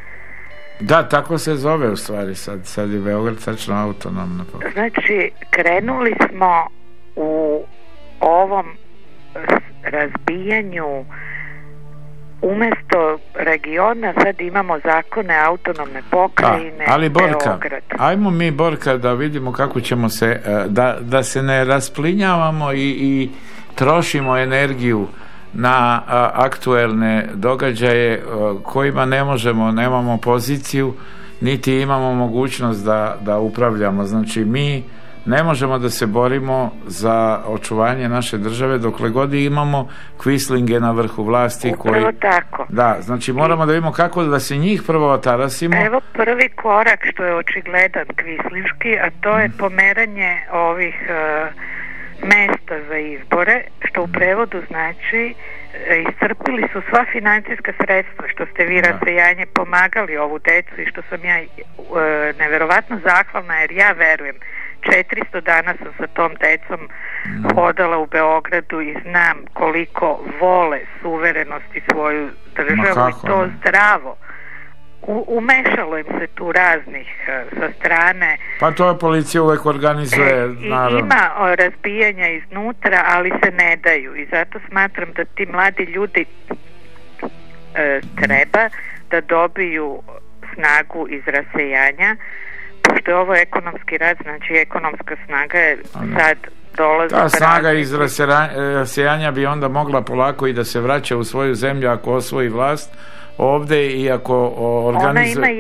Da, tako se zove u stvari sad je Beograd tačno autonomna pokrajina. Znači, krenuli smo u ovom razbijanju umjesto regiona sad imamo zakone autonomne pokrajine. Ali Borka, ajmo mi Borka da vidimo kako ćemo se da se ne rasplinjavamo i trošimo energiju na aktuelne događaje kojima nemamo poziciju niti imamo mogućnost da upravljamo. Znači mi ne možemo da se borimo za očuvanje naše države dokle god imamo kvislinge na vrhu vlasti. Upravo tako. Da, znači moramo da vidimo kako da se njih prvo otarasimo. Evo prvi korak što je očigledan kvislinški, a to je pomeranje ovih mesta za izbore, što u prevodu znači iscrpili su sva financijska sredstva što ste vi rasejanje pomagali ovu decu i što sam ja neverovatno zahvalna jer ja verujem 400 dana sam sa tom decom hodala u Beogradu i znam koliko vole suverenost i svoju državu i to zdravo. Umešalo im se tu raznih sa strane. Pa to je policija uvek organizuje. Ima razbijanja iznutra, ali se ne daju i zato smatram da ti mladi ljudi treba da dobiju snagu iz rasejanja, pošto je ovo ekonomski rad, znači ekonomska snaga je sad dolazi. Ta snaga iz rasejanja bi onda mogla polako i da se vraća u svoju zemlju ako osvoji vlast ovde i ako organizuje... Ona ima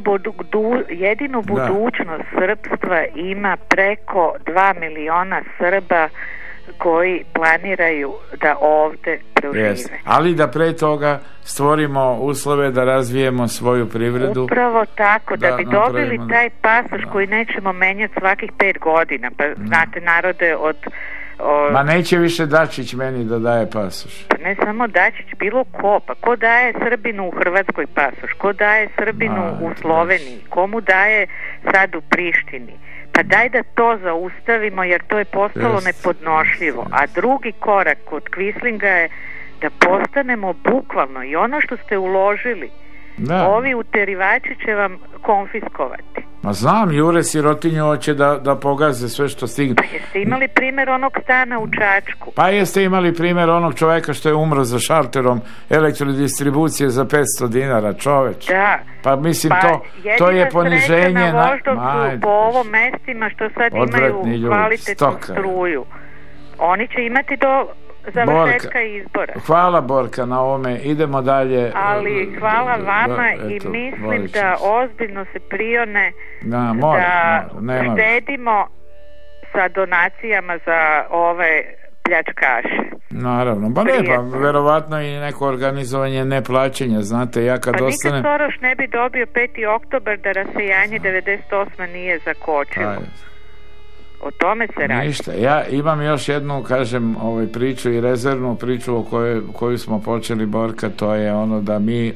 jedinu budućnost srpstva, ima preko 2 miliona Srba koji planiraju da ovde prožive. Ali da pre toga stvorimo uslove da razvijemo svoju privredu. Upravo tako, da bi dobili taj pasoš koji nećemo menjati svakih 5 godina. Pa znate, narode od... Ma neće više Dačić meni da daje pasoš. Pa ne samo Dačić, bilo ko. Pa ko daje Srbinu u Hrvatskoj pasoš? Ko daje Srbinu u Sloveniji? Komu daje sad u Prištini? Pa daj da to zaustavimo jer to je postalo nepodnošljivo. A drugi korak kod kvislinga je da postanemo bukvalno i ono što ste uložili, ovi uterivači će vam konfiskovati. Ma znam, Jure sirotinju hoće da pogaze sve što stigne. Pa jeste imali primjer onog stana u Čačku? Pa jeste imali primjer onog čoveka što je umro za šalterom elektrodistribucije za 500 dinara, čoveč. Da. Pa mislim to je poniženje. Na Voždovcu po ovom mestima što sad imaju kvalitetnu struju. Oni će imati do završetka izbora. Hvala Borka na ovome, idemo dalje. Ali hvala vama i mislim da ozbiljno se prione da štedimo sa donacijama za ove pljačkaše. Naravno, pa verovatno i neko organizovanje neplaćanja, znate, ja kad ostane... nikad Soroš ne bi dobio 5. oktobar da rasejanje 98. nije zakočilo. O tome se radi. Ništa, ja imam još jednu, kažem, priču i rezervnu priču o koju smo počeli, Borka, to je ono da mi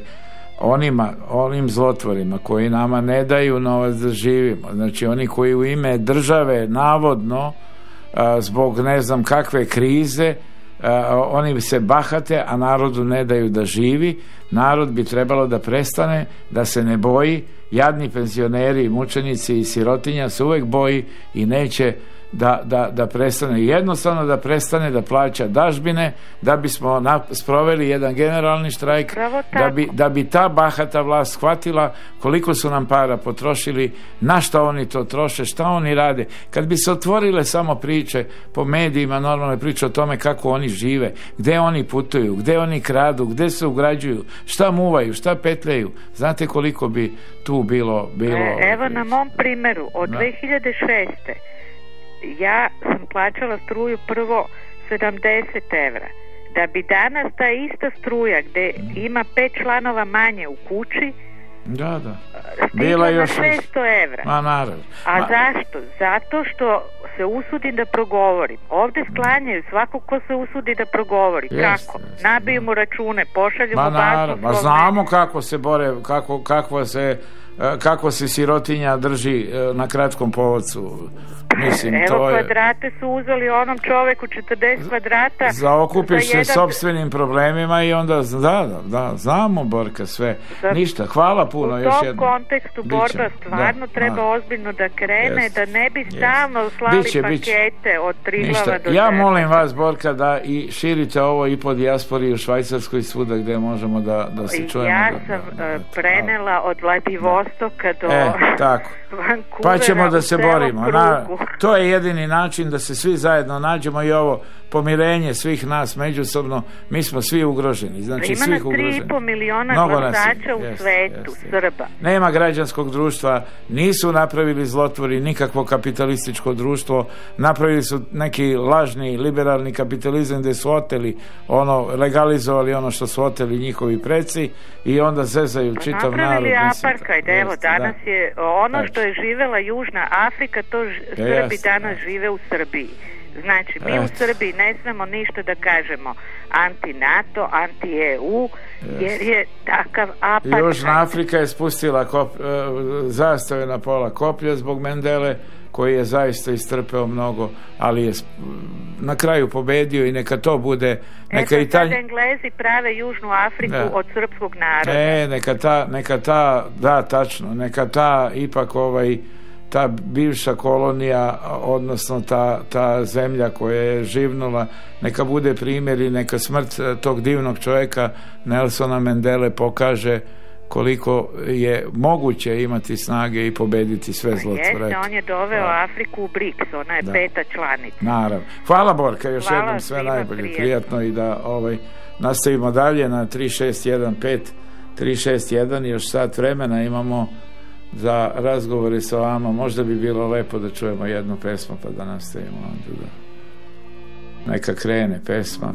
onim zlotvorima koji nama ne daju novac da živimo, znači oni koji u ime države navodno zbog ne znam kakve krize oni se bahate, a narodu ne daju da živi. Narod bi trebalo da prestane, da se ne boji. Jadni penzioneri, mučenici i sirotinja se uvek boji i neće da prestane, jednostavno da prestane da plaća dažbine, da bismo sproveli jedan generalni štrajk, da bi ta bahata vlast shvatila koliko su nam para potrošili, na šta oni to troše, šta oni rade. Kad bi se otvorile samo priče po medijima, normalne priče o tome kako oni žive, gde oni putuju, gde oni kradu, gde se ugrađuju, šta muvaju, šta petljaju, znate koliko bi tu bilo... Evo na mom primeru, od 2006. ja sam plaćala struju prvo 70 evra, da bi danas ta ista struja gde ima 5 članova manje u kući stigla na 600 evra. A zašto? Zato što se usudim da progovorim. Ovde sklanjaju svako ko se usudi da progovori. Kako? Nabiju mu račune, pošalju mu basu. Znamo kako se bore, kako se sirotinja drži na kratkom povodcu. mislim, evo kvadrate su uzeli onom čoveku 40 kvadrata. Zaokupiš se sopstvenim problemima i onda, znamo, Borka, sve. Ništa, hvala puno još jednom. U tom kontekstu borba stvarno treba ozbiljno da krene, da ne bi stalno slali pakete od Triglava do ja molim vas, Borka, da i širite ovo i po dijaspori u Švajcarskoj, svuda gde možemo da se čujemo. Ja sam prenela od Vladivostoka do tako. Vancouvera, pa ćemo da se borimo. To je jedini način da se svi zajedno nađemo i ovo pomirenje svih nas međusobno, mi smo svi ugroženi. Znači, ima nas 3,5 miliona glasača u svetu, Srba. Nema građanskog društva, nisu napravili zlotvori nikakvo kapitalističko društvo, napravili su neki lažni liberalni kapitalizam gde su oteli legalizovali ono što su oteli njihovi preci i onda zezaju čitav narod. Napravili apartheid, evo danas je ono što je živela Južna Afrika, to Srbi danas žive u Srbiji. Znači, mi u Srbiji ne smemo ništa da kažemo anti-NATO, anti-EU, jer je takav apartheid. Južna Afrika je spustila zastave na pola koplja zbog Mendele, koji je zaista istrpeo mnogo, ali je na kraju pobedio i neka to bude... sad Englezi prave Južnu Afriku od srpskog naroda. Neka ta ipak ta bivša kolonija, odnosno ta zemlja koja je živnula, neka bude primjer i neka smrt tog divnog čovjeka Nelsona Mendele pokaže koliko je moguće imati snage i pobediti sve zlotvore. On je doveo Afriku u BRICS, ona je 5. članica. Naravno. Hvala, Borka, još jednom sve najbolje, prijatno, i da nastavimo dalje na 3615 još sat vremena imamo za razgovore sa vama. Možda bi bilo lepo da čujemo jednu pesmu pa da nastavimo onda neka krene pesma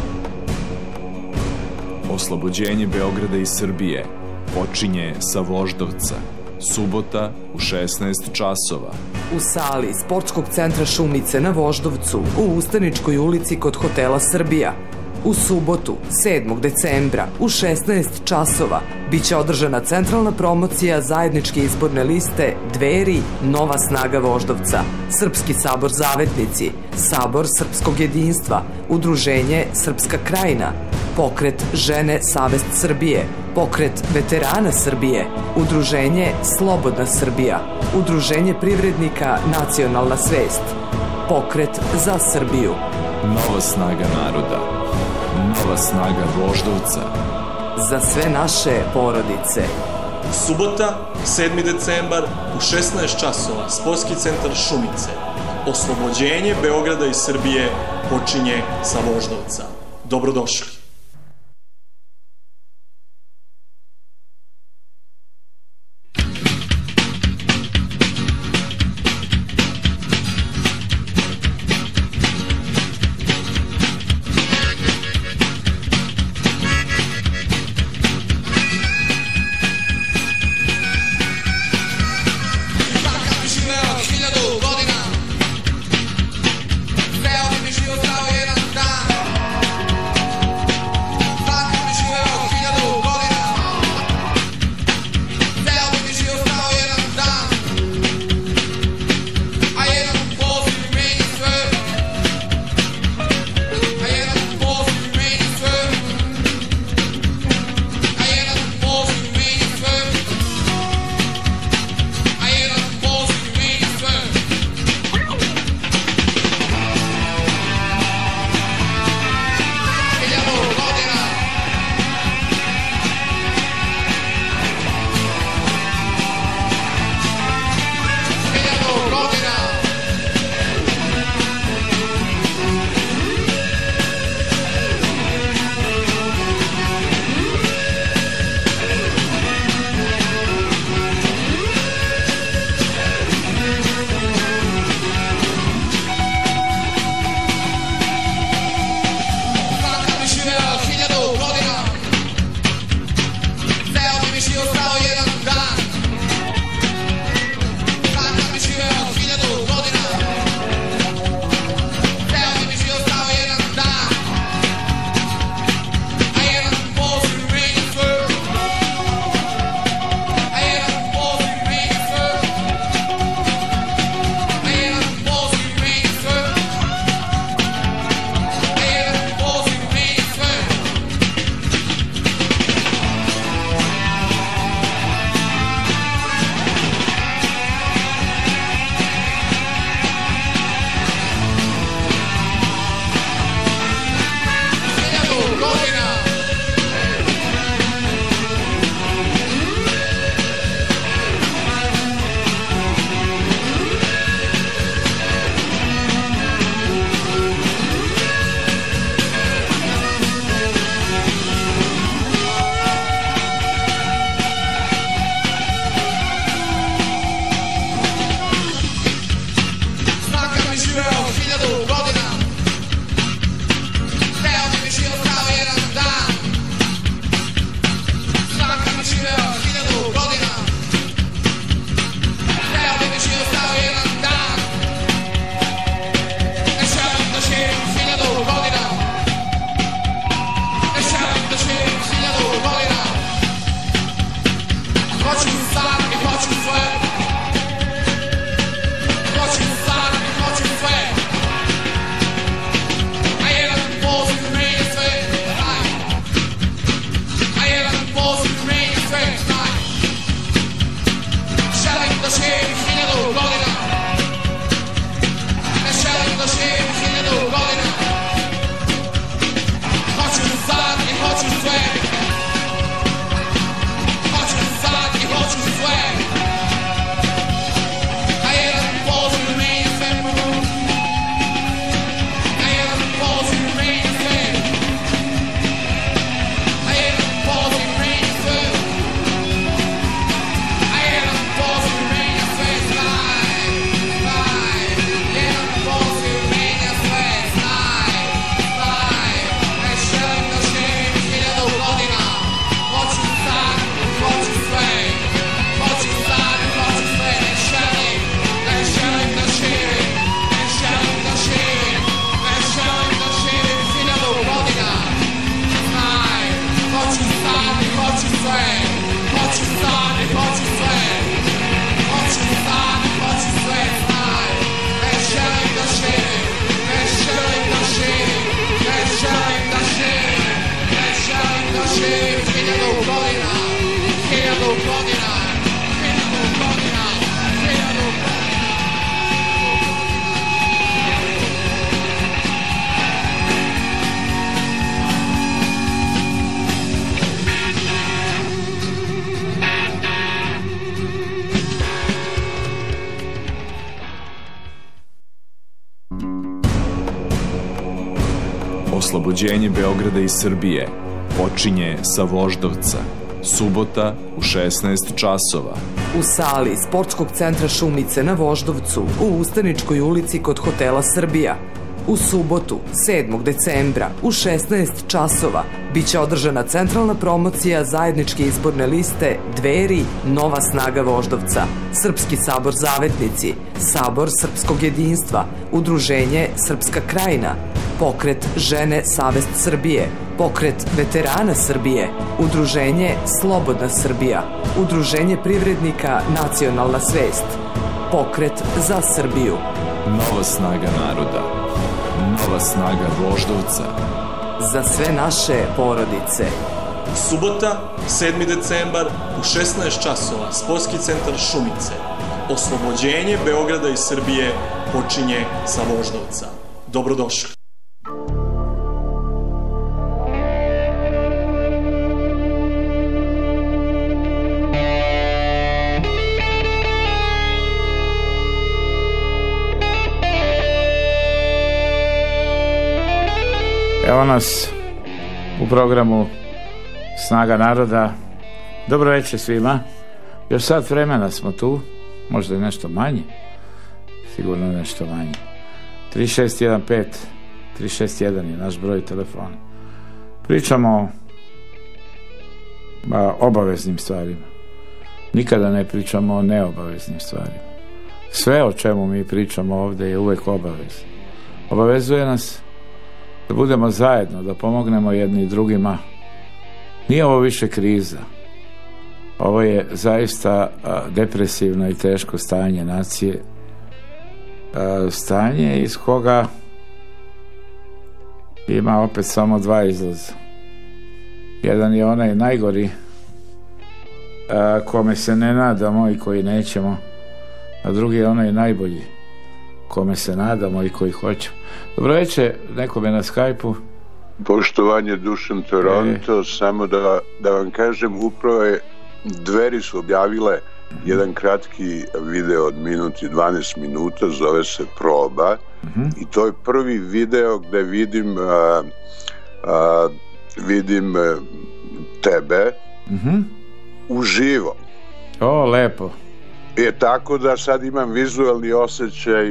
Oslobođenje Beograda i Srbije počinje sa Voždovca, subota u 16 časova. U sali Sportskog centra Šumice na Voždovcu, u Ustaničkoj ulici kod hotela Srbija. U subotu, 7. decembra, u 16 časova, biće održana centralna promocija zajedničke izborne liste Dveri, Nova snaga Voždovca, Srpski sabor Zavetnici, Sabor srpskog jedinstva, Udruženje Srpska krajina, Pokret žene Savest Srbije, Pokret veterana Srbije, Udruženje Slobodna Srbija, Udruženje privrednika Nacionalna svest, Pokret za Srbiju. Nova snaga naroda. Nova snaga Voždovca. Za sve naše porodice. Subota, 7. decembar, u 16 časova, Sportski centar Šumice. Oslobođenje Beograda i Srbije počinje sa Voždovca. Dobrodošli. Sve ovdje mi život kao jedan dan. Oslobođenje Beograda i Srbije počinje sa Voždovca. Subota u 16 časova. U sali Sportskog centra Šumice na Voždovcu, u Ustaničkoj ulici kod hotela Srbija. U subotu, 7. decembra, u 16 časova, biće održana centralna promocija zajedničke izborne liste Dveri, Nova snaga Voždovca, Srpski sabor Zavetnici, Sabor Srpskog jedinstva, Udruženje Srpska krajina, Pokret žene Savest Srbije, Pokret veterana Srbije, Udruženje Slobodna Srbija, Udruženje privrednika Nacionalna svest, Pokret za Srbiju. Nova snaga naroda. Nova snaga Voždovca. Za sve naše porodice. Subota, 7. decembar, u 16 časova, Sportski centar Šumice. Oslobođenje Beograda i Srbije počinje sa Voždovca. Dobrodošli. Evo nas u programu Snaga naroda. Dobro večer svima. Još sat vremena smo tu, možda je nešto manje, sigurno nešto manje. 3615 361 je naš broj telefona. Pričamo o obaveznim stvarima. Nikada ne pričamo o neobaveznim stvarima. Sve o čemu mi pričamo ovdje je uvek obavezno. Obavezuje nas da budemo zajedno, da pomognemo jedni drugima. Nije ovo više kriza. Ovo je zaista depresivno i teško stanje nacije. Stanje iz koga ima opet samo dva izlaza. Jedan je onaj najgori, kome se ne nadamo i koji nećemo, a drugi je onaj najbolji, kome se nadamo i koji hoćemo. Dobro večer, nekome na Skype-u. Poštovanje, Dušan Toronto, samo da vam kažem, upravo je Dveri su objavile jedan kratki video od minut i 12 minuta, zove se Proba, i to je prvi video gde vidim tebe uživo. O, lepo. Tako da sad imam vizualni osjećaj,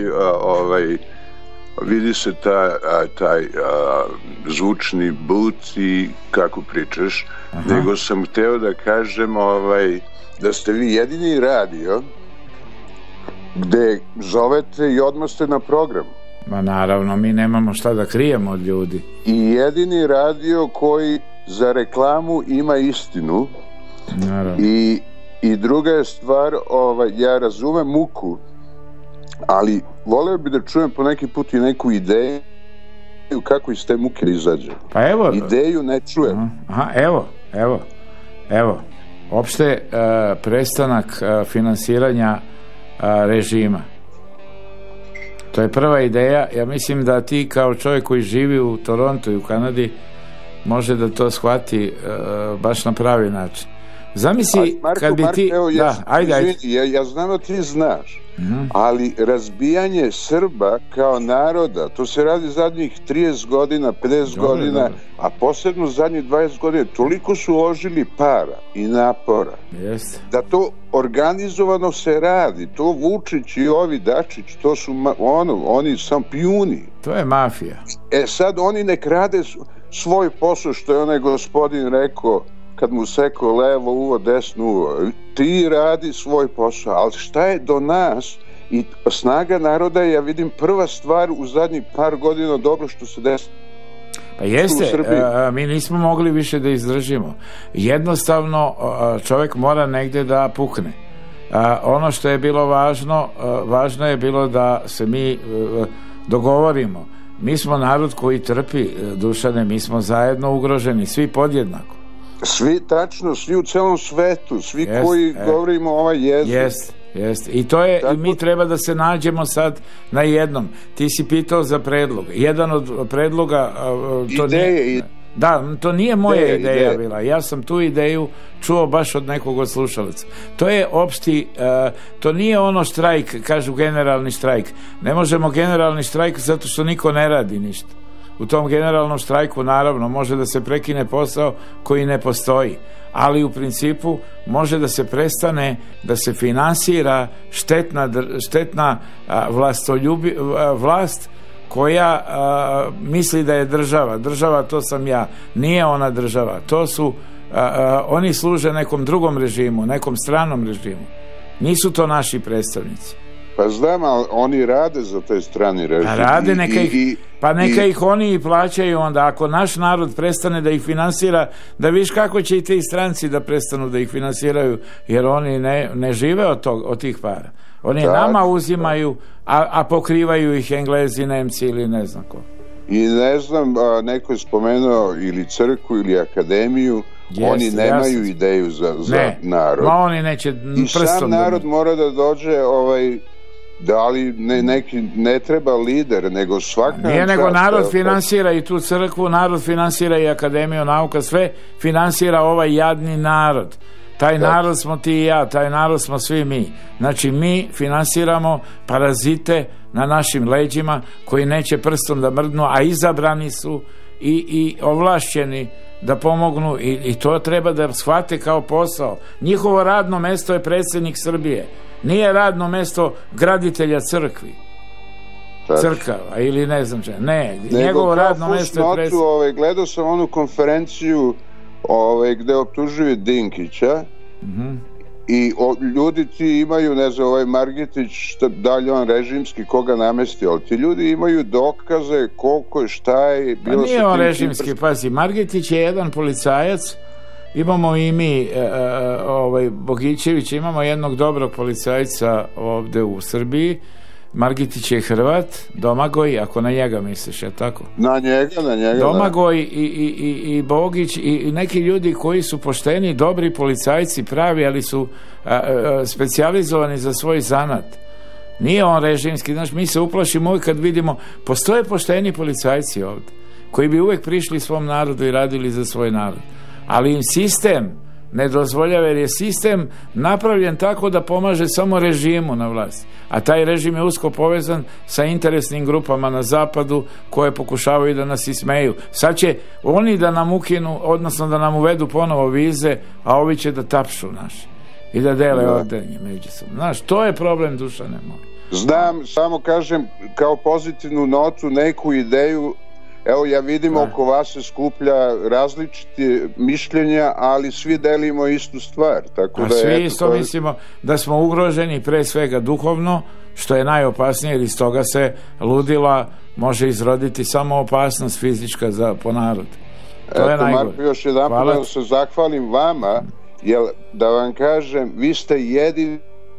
vidi se taj zvučni but i kako pričaš. Nego sam hteo da kažem da ste vi jedini radio gde zovete i odmah ste na programu. Ma naravno, mi nemamo šta da krijemo od ljudi. I jedini radio koji za reklamu ima istinu. Naravno. I druga je stvar, ja razumem muku, ali voleo bi da čujem po neki put i neku ideju kako iz te muke izađe. Pa evo. Ideju ne čujem. Evo. Opšte prestanak finansiranja režima. To je prva ideja. Ja mislim da ti kao čovjek koji živi u Torontu i u Kanadi može da to shvati baš na pravi način. Zamisli kad bi ti... Ja znam da ti znaš, ali razbijanje Srba kao naroda, to se radi zadnjih 30 godina, 50 godina, a posebno zadnjih 20 godina, toliko su uložili para i napora, da to organizovano se radi. To Vučić i ovi Dačić, to su oni šampioni. To je mafija. Sad oni nek rade svoj posao, što je onaj gospodin rekao, kad mu sekao levo uvo, desno uvo. Ti radi svoj posao, ali šta je do nas? I Snaga naroda je, ja vidim, prva stvar u zadnjih par godina dobro što se desi. Pa jeste, mi nismo mogli više da izdržimo. Jednostavno, čovjek mora negdje da pukne. Ono što je bilo važno je bilo da se mi dogovorimo. Mi smo narod koji trpi, Dušane, mi smo zajedno ugroženi, svi podjednako. Svi, tačno, svi u celom svetu, svi koji govorimo ovaj jezik. Jeste. I to je, mi treba da se nađemo sad na jednom. Ti si pitao za predlog. Jedan od predloga... to nije moja ideja bila. Ja sam tu ideju čuo baš od nekog od slušalaca. To je opšti, to nije ono štrajk, kažu generalni štrajk. Ne možemo generalni štrajk zato što niko ne radi ništa. u tom generalnom štrajku, naravno, može da se prekine posao koji ne postoji, ali u principu može da se prestane da se finansira štetna vlast koja misli da je država. Država, to sam ja. Nije ona država. To su, oni služe nekom drugom režimu, nekom stranom režimu. Nisu to naši predstavnici. Pa znam, ali oni rade za taj strani režim. Rade, neka ih oni i plaćaju onda. Ako naš narod prestane da ih finansira, da viš kako će i ti stranci da prestanu da ih finansiraju, jer oni ne žive od tih para. Oni nama uzimaju, a pokrivaju ih Englezi, Nemci ili ne znam ko. I ne znam, neko je spomenuo ili crkvu ili akademiju. Oni nemaju ideju za narod. Ma oni neće i sam narod mora da dođe da li neki ne treba lider, nego svaka nije, nego narod finansira i tu crkvu, narod finansira i Akademiju nauka, sve finansira ovaj jadni narod. Taj narod smo ti i ja, taj narod smo svi mi. Znači mi finansiramo parazite na našim leđima koji neće prstom da mrdnu, a izabrani su i ovlašćeni da pomognu i to treba da shvate kao posao. Njihovo radno mesto je predsjednik Srbije, nije radno mesto graditelja crkvi, crkava ili ne znam če. Ne, njegovo radno mesto je predsjednik. Gledao sam onu konferenciju gde optužuju Dinkića i ljudi ti imaju, ne znam, ovaj Margetić, da li on režimski, koga namesti, ali ti ljudi imaju dokaze koliko je, šta je. Pa nije on režimski, pazi, Margetić je jedan policajac, imamo i mi Bogićević, imamo jednog dobrog policajca ovde u Srbiji. Margetić je Hrvat, Domagoj, ako na njega misliš, je tako? Na njega. Domagoj i Bogić i neki ljudi koji su pošteni, dobri policajci, pravi, ali su specijalizovani za svoj zanat. Nije on režimski, znaš, mi se uplašimo uvijek kad vidimo, postoje pošteni policajci ovdje, koji bi uvijek prišli svom narodu i radili za svoj narod. Ali im sistem ne dozvoljava, jer je sistem napravljen tako da pomaže samo režimu na vlasti, a taj režim je usko povezan sa interesnim grupama na zapadu koje pokušavaju da nas ismeju. Sad će oni da nam ukinu, odnosno da nam uvedu ponovo vize, a ovi će da tapšu naši i da dele ordenje međusobno. Znaš, to je problem, Dušane moj. Znam, samo kažem kao pozitivnu notu neku ideju. Evo, ja vidim oko vas se skuplja različite mišljenja, ali svi delimo istu stvar. Tako da svi isto mislimo da smo ugroženi pre svega duhovno, što je najopasnije, jer iz toga se ludila može izroditi samo opasnost fizička po narod. To je najgore. Marko, još jedan put da se zahvalim vama, jer da vam kažem, vi ste jedini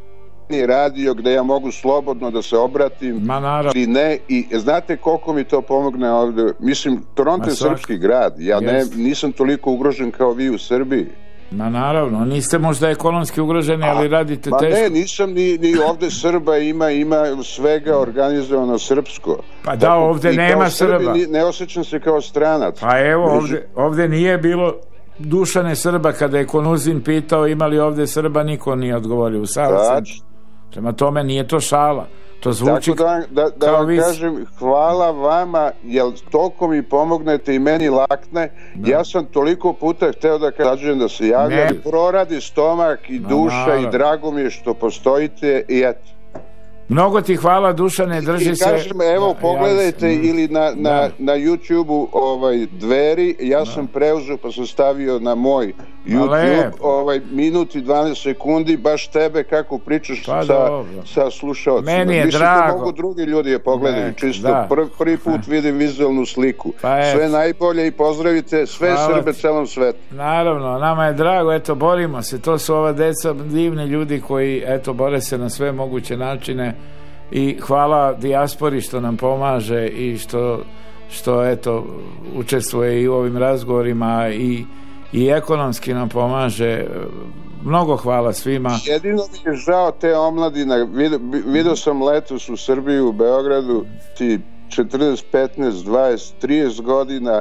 radio gde ja mogu slobodno da se obratim ili ne, i znate koliko mi to pomogne ovdje. Mislim, Toronto je srpski grad, ja nisam toliko ugrožen kao vi u Srbiji. Ma naravno, niste možda ekonomski ugroženi, ali radite teško. Ne, nisam ni ovdje Srba, ima svega organizovano srpsko. Pa da, ovdje nema Srba. Ne osjećam se kao stranac. Pa evo, ovdje nije bilo, Dušane, Srba. Kada je Konuzin pitao ima li ovdje Srba, niko nije odgovorio. U prema tome nije to šala, to zvuči da vam kažem, hvala vama, jer toliko mi pomognete i meni lakne. Ja sam toliko puta hteo da kažem da se javljam, proradi stomak i duša i drago mi je što postojite i eto. Mnogo ti hvala, Dušane, drži se. Kažem, evo, pogledajte ili na YouTube-u Dveri, ja sam preuzeo pa sam stavio na moj YouTube minut i 12 sekundi, baš tebe kako pričaš sa slušalcima. Meni je drago. Mislim da mogu drugi ljudi je pogledaju, čisto prvi put vidim vizualnu sliku. Sve najbolje i pozdravite sve Srbe celom svetu. Naravno, nama je drago, eto, borimo se, to su ova deca, divni ljudi koji, eto, bore se na sve moguće načine. I hvala dijaspori što nam pomaže i što eto učestvuje i u ovim razgovorima i ekonomski nam pomaže. Mnogo hvala svima. Jedino mi je žao te omladine. Vidio sam letos u Srbiji, u Beogradu, ti 40, 15, 20, 30 godina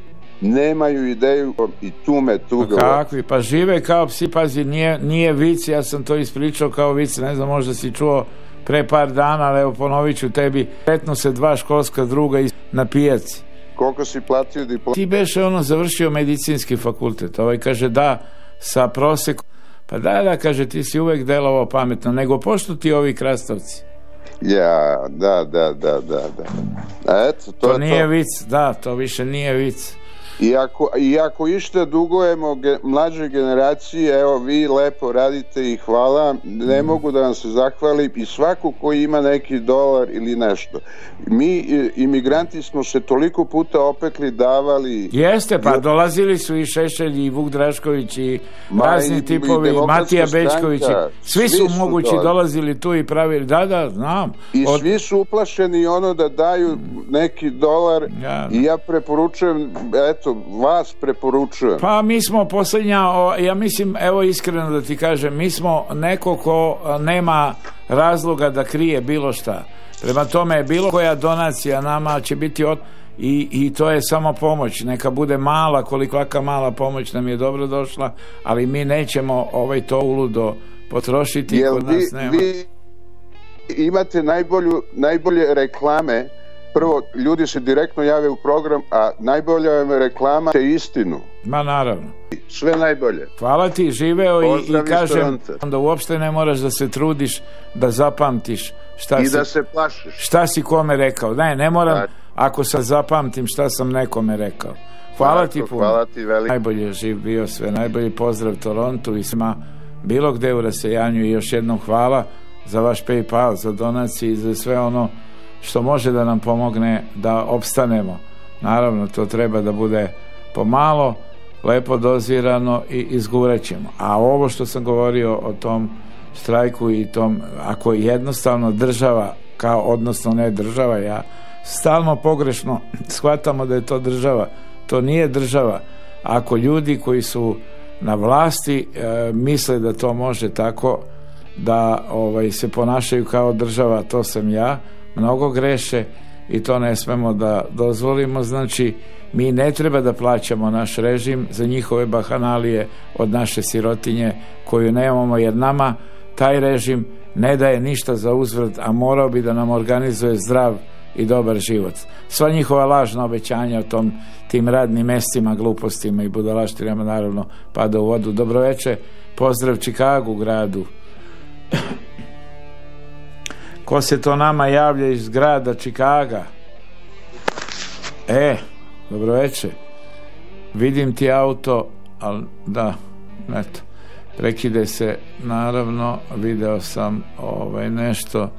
nemaju ideju i tume tuga. Kakvi, pa žive kao psi, pazi, nije vic, ja sam to ispričao kao vic, ne znam, možda si čuo pre par dana, ali evo ponovit ću tebi, pretnu se dva školska druga na pijaci koliko si platio diplomu? Ti beše završio medicinski fakultet, ovaj kaže da, sa prosekom, pa da, kaže ti si uvek delovao pametno, nego pošto ti ovi krastavci. Ja, da. Eto, to nije vic, da, to više nije vic. I ako išta dugujemo mlađoj generaciji, evo vi lepo radite i hvala, ne mogu da vam se zahvalim, i svako koji ima neki dolar ili nešto. Mi imigranti smo se toliko puta opekli, davali. Jeste, pa dolazili su i Šešelj i Vuk Drašković i razni tipovi, Matija Bećković, svi su mogući dolazili tu i pravili, da, znam. I svi su uplašeni da daju neki dolar, i ja preporučujem, eto, vas preporučujem. Pa mi smo posljednja, ja mislim, evo iskreno da ti kažem, mi smo neko ko nema razloga da krije bilo šta. Prema tome, bilo koja donacija nama će biti i to je samo pomoć. Neka bude mala, kolika mala pomoć nam je dobro došla, ali mi nećemo to uludo potrošiti. Kod nas nema. Vi imate najbolje reklame. Prvo, ljudi se direktno jave u program, a najbolja je reklama je istinu. Ma naravno. Sve najbolje. Hvala ti, živeo i kažem, onda uopšte ne moraš da se trudiš da zapamtiš da se plašiš. Šta si kome rekao. Ne moram, ako sad zapamtim šta sam nekome rekao. Hvala ti puno. Hvala ti veliko. Najbolje živ bio, sve najbolji pozdrav Torontu i svima bilo gde u rasejanju, i još jednom hvala za vaš PayPal, za donaciju i za sve ono što može da nam pomogne da opstanemo. Naravno, to treba da bude pomalo, lepo dozirano i izgurat ćemo. A ovo što sam govorio o tom štrajku i tom, ako jednostavno država, odnosno ne država, ja stalno pogrešno shvatamo da je to država. To nije država. Ako ljudi koji su na vlasti misle da to može tako da se ponašaju kao država, to sam ja, mnogo greše i to ne smemo da dozvolimo. Znači, mi ne treba da plaćamo naš režim za njihove bahanalije od naše sirotinje koju nemamo, jer nama taj režim ne daje ništa za uzvrat, a morao bi da nam organizuje zdrav i dobar život. Sva njihova lažna obećanja o tim radnim mestima, glupostima i budalaštinama naravno pada u vodu. Dobroveče, pozdrav Čikagu gradu. Ko se to nama javlja iz grada Čikaga? Dobroveče. Vidim ti auto, ali da, eto, prekide se, naravno, video sam nešto.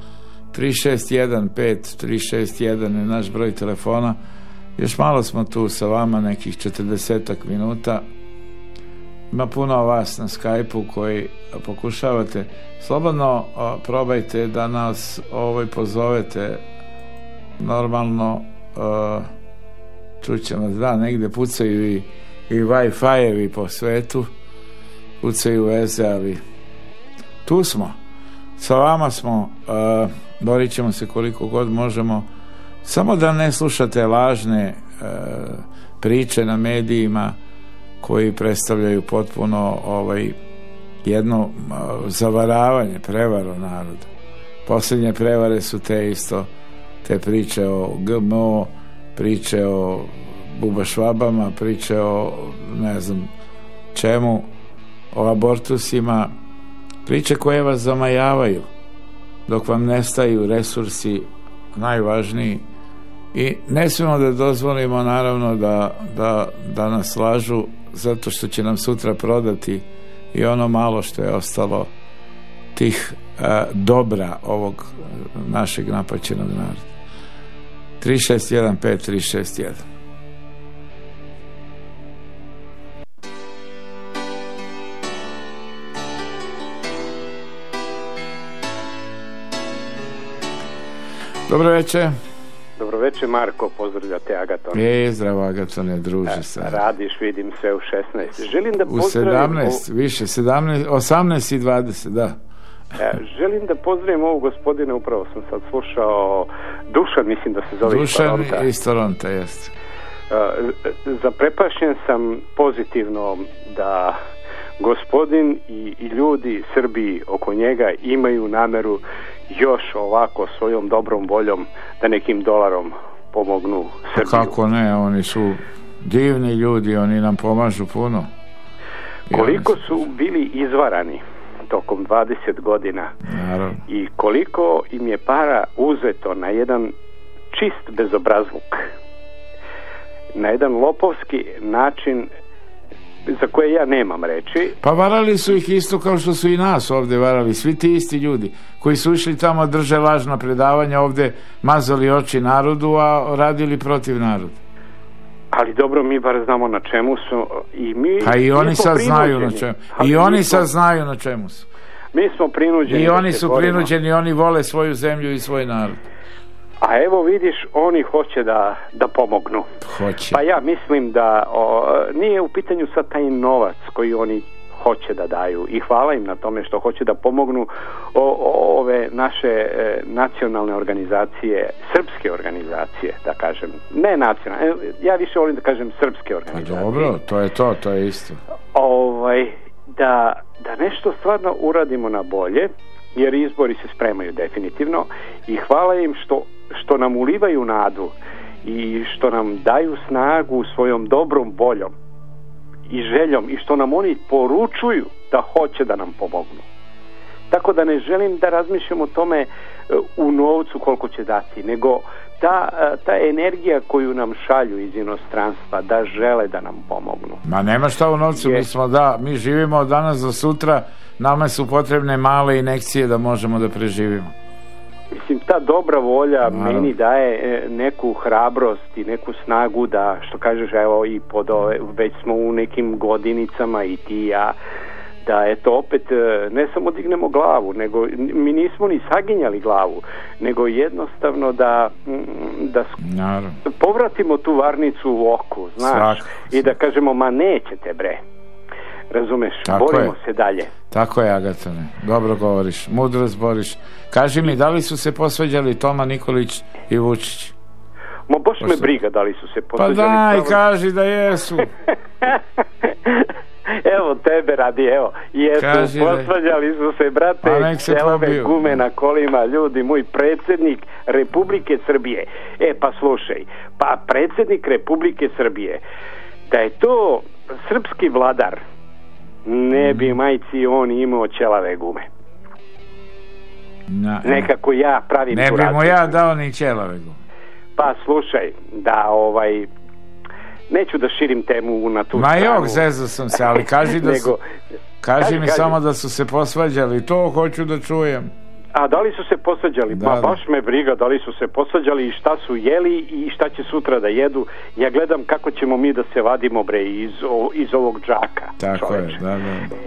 3615 361 je naš broj telefona. Još malo smo tu sa vama, nekih 40 minuta. Ima puno vas na Skype-u koji pokušavate. Slobodno probajte da nas pozovete. Normalno čućemo, da, negde pucaju i Wi-Fi-evi po svetu, pucaju veze, ali tu smo, sa vama smo, borit ćemo se koliko god možemo, samo da ne slušate lažne priče na medijima koji predstavljaju potpuno jedno zavaravanje, prevaru naroda. Posljednje prevare su te priče o GMO, priče o bubašvabama, priče o ne znam čemu, o abortusima, priče koje vas zamajavaju dok vam nestaju resursi najvažniji, i ne smijemo da dozvolimo naravno da nas lažu, zato što će nam sutra prodati i ono malo što je ostalo tih dobra ovog našeg napaćenog naroda. 3615 361. Dobro večer. Dobro večer, Marko, pozdravljate Agaton. Zdravo Agatone, druži se. Radiš, vidim, sve u 16. Želim da pozdravim... U 17, više, 17, 18 i 20, da. Želim da pozdravim ovog gospodina, upravo sam sad slušao, Dušan, mislim da se zove Dušan iz Toronta, jeste. Zaprepašen sam pozitivno da gospodin i ljudi Srbiji oko njega imaju nameru još ovako svojom dobrom voljom da nekim dolarom pomognu Srbiju. Kako ne, oni su divni ljudi, oni nam pomažu puno. Koliko su bili izvarani tokom 20 godina. Naravno. I koliko im je para uzeto na jedan čist bezobrazluk, na jedan lopovski način za koje ja nemam reči. Pa varali su ih isto kao što su i nas ovdje varali, svi ti isti ljudi koji su išli tamo, drže lažna predavanja, ovdje mazali oči narodu, a radili protiv naroda. Ali dobro, mi bar znamo na čemu su i mi. Pa i oni sad znaju na čemu. I oni sad znaju na čemu su. Mi smo prinuđeni. I oni su prinuđeni, oni vole svoju zemlju i svoj narod. A evo vidiš, oni hoće da pomognu. Hoće. Pa ja mislim da nije u pitanju sad taj novac koji oni hoće da daju i hvala im na tome što hoće da pomognu ove naše nacionalne organizacije, srpske organizacije, da kažem, ne nacionalne, ja više volim da kažem srpske organizacije. Pa dobro, to je isto. Da nešto stvarno uradimo na bolje, jer izbori se spremaju definitivno i hvala im što nam ulivaju nadu i što nam daju snagu svojom dobrom voljom i željom i što nam oni poručuju da hoće da nam pomognu. Tako da ne želim da razmišljam o tome u novcu koliko će dati, nego ta energija koju nam šalju iz inostranstva, da žele da nam pomognu. Ma nema šta u novcu, mi živimo od danas do sutra, nama su potrebne male injekcije da možemo da preživimo. Mislim, ta dobra volja meni daje neku hrabrost i neku snagu da, što kažeš, evo i već smo u nekim godinicama i ti i ja, da eto opet ne samo dignemo glavu, nego mi nismo ni saginjali glavu, nego jednostavno da povratimo tu varnicu u oku, znaš, i da kažemo, ma nećete bre, razumeš, borimo se dalje. Tako je, Agatone, dobro govoriš, mudro zboriš. Kaži mi, da li su se posvađali Toma Nikolić i Vučić? Ma baš me briga da li su se posvađali. Pa daj, kaži da jesu. Evo tebe radi, evo, jesu, posvađali su se, brate, ove gume na kolima, ljudi, moj predsjednik Republike Srbije. Pa slušaj, pa predsjednik Republike Srbije, da je to srpski vladar, ne bi majci on imao ćelave gume. Nekako ja pravim tu razliku. Ne bi mu ja dao ni ćelave gume. Pa slušaj, da neću da širim temu na tu stranu. Ma jok, zezao sam se, ali kaži da su... Kaži mi samo da su se posvađali, to hoću da čujem. A da li su se posvađali? Pa baš me briga da li su se posvađali i šta su jeli i šta će sutra da jedu. Ja gledam kako ćemo mi da se vadimo bre iz ovog džaka. Tako je, da.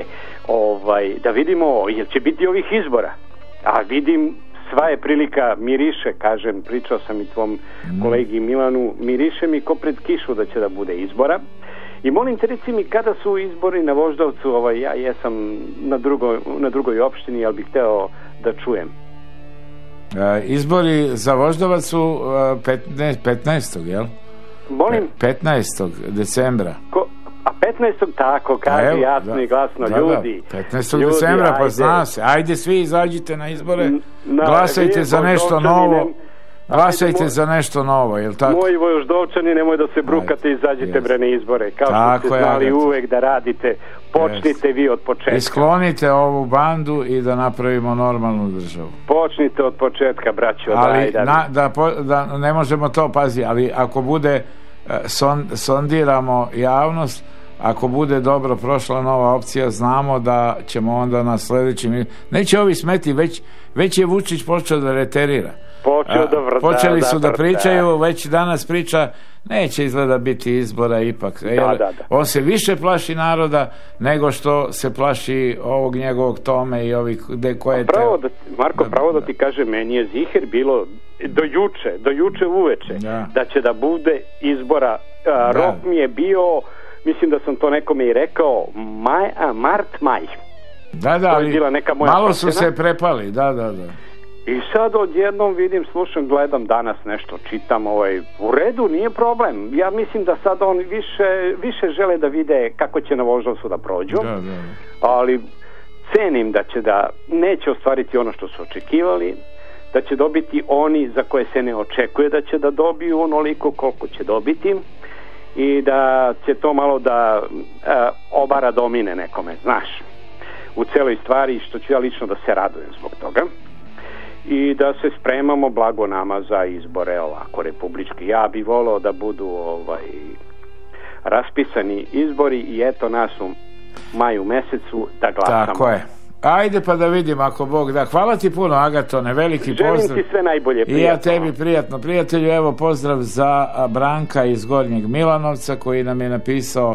Da vidimo, jel će biti ovih izbora? A vidim, sva je prilika, miriše, kažem, pričao sam i tvom kolegi Milanu, miriše mi ko pred kišu da će da bude izbora. I molim te, reci mi, kada su izbori na Voždovcu, ja jesam na drugoj opštini, ali bih hteo da čujem. Izbori za Voždovac su 15. jel? Molim? 15. decembra. A 15. tako, kaže jasno i glasno, ljudi. 15. decembra, pa zna se. Ajde svi izađite na izbore, glasajte za nešto novo. Glasajte za nešto novo, jel tako? Moji Voždovčani, nemoj da se brukate, izađite bre na izbore. Kao što ste znali uvek da radite, počnite vi od početka. Isklonite ovu bandu i da napravimo normalnu državu. Počnite od početka, braćo. Ali da ne možemo to, pazi, ali ako bude, sondiramo javnost, ako bude dobro prošla nova opcija, znamo da ćemo onda na sljedećim... Neće ovi smeti, već je Vučić počeo da reterira. Počeli su da pričaju, već danas priča, neće izgleda biti izbora ipak. On se više plaši naroda nego što se plaši ovog njegovog Tome i ovih koje... Marko, pravo da ti kažem, meni je ziher bilo do juče uveče da će da bude izbora. Rok mi je bio, mislim da sam to nekome i rekao, maj. Da, ali malo su se prepali, da. I sad odjednom vidim, slušam, gledam danas nešto, čitam, u redu, nije problem. Ja mislim da sad on više žele da vide kako će na Voždovcu da prođu, ali cenim da neće ostvariti ono što su očekivali, da će dobiti oni za koje se ne očekuje da će da dobiju onoliko koliko će dobiti i da će to malo da obara domine nekome, znaš, u celoj stvari, što ću ja lično da se radujem zbog toga i da se spremamo blago nama za izbore ovako republički. Ja bi volao da budu raspisani izbori i eto nas u maju mesecu da glasamo. Tako je. Ajde pa da vidim ako Bog da. Hvala ti puno, Agatone, veliki pozdrav. Želim ti sve najbolje, prijatno. I ja tebi prijatno. Prijatelju, evo pozdrav za Branka iz Gornjeg Milanovca koji nam je napisao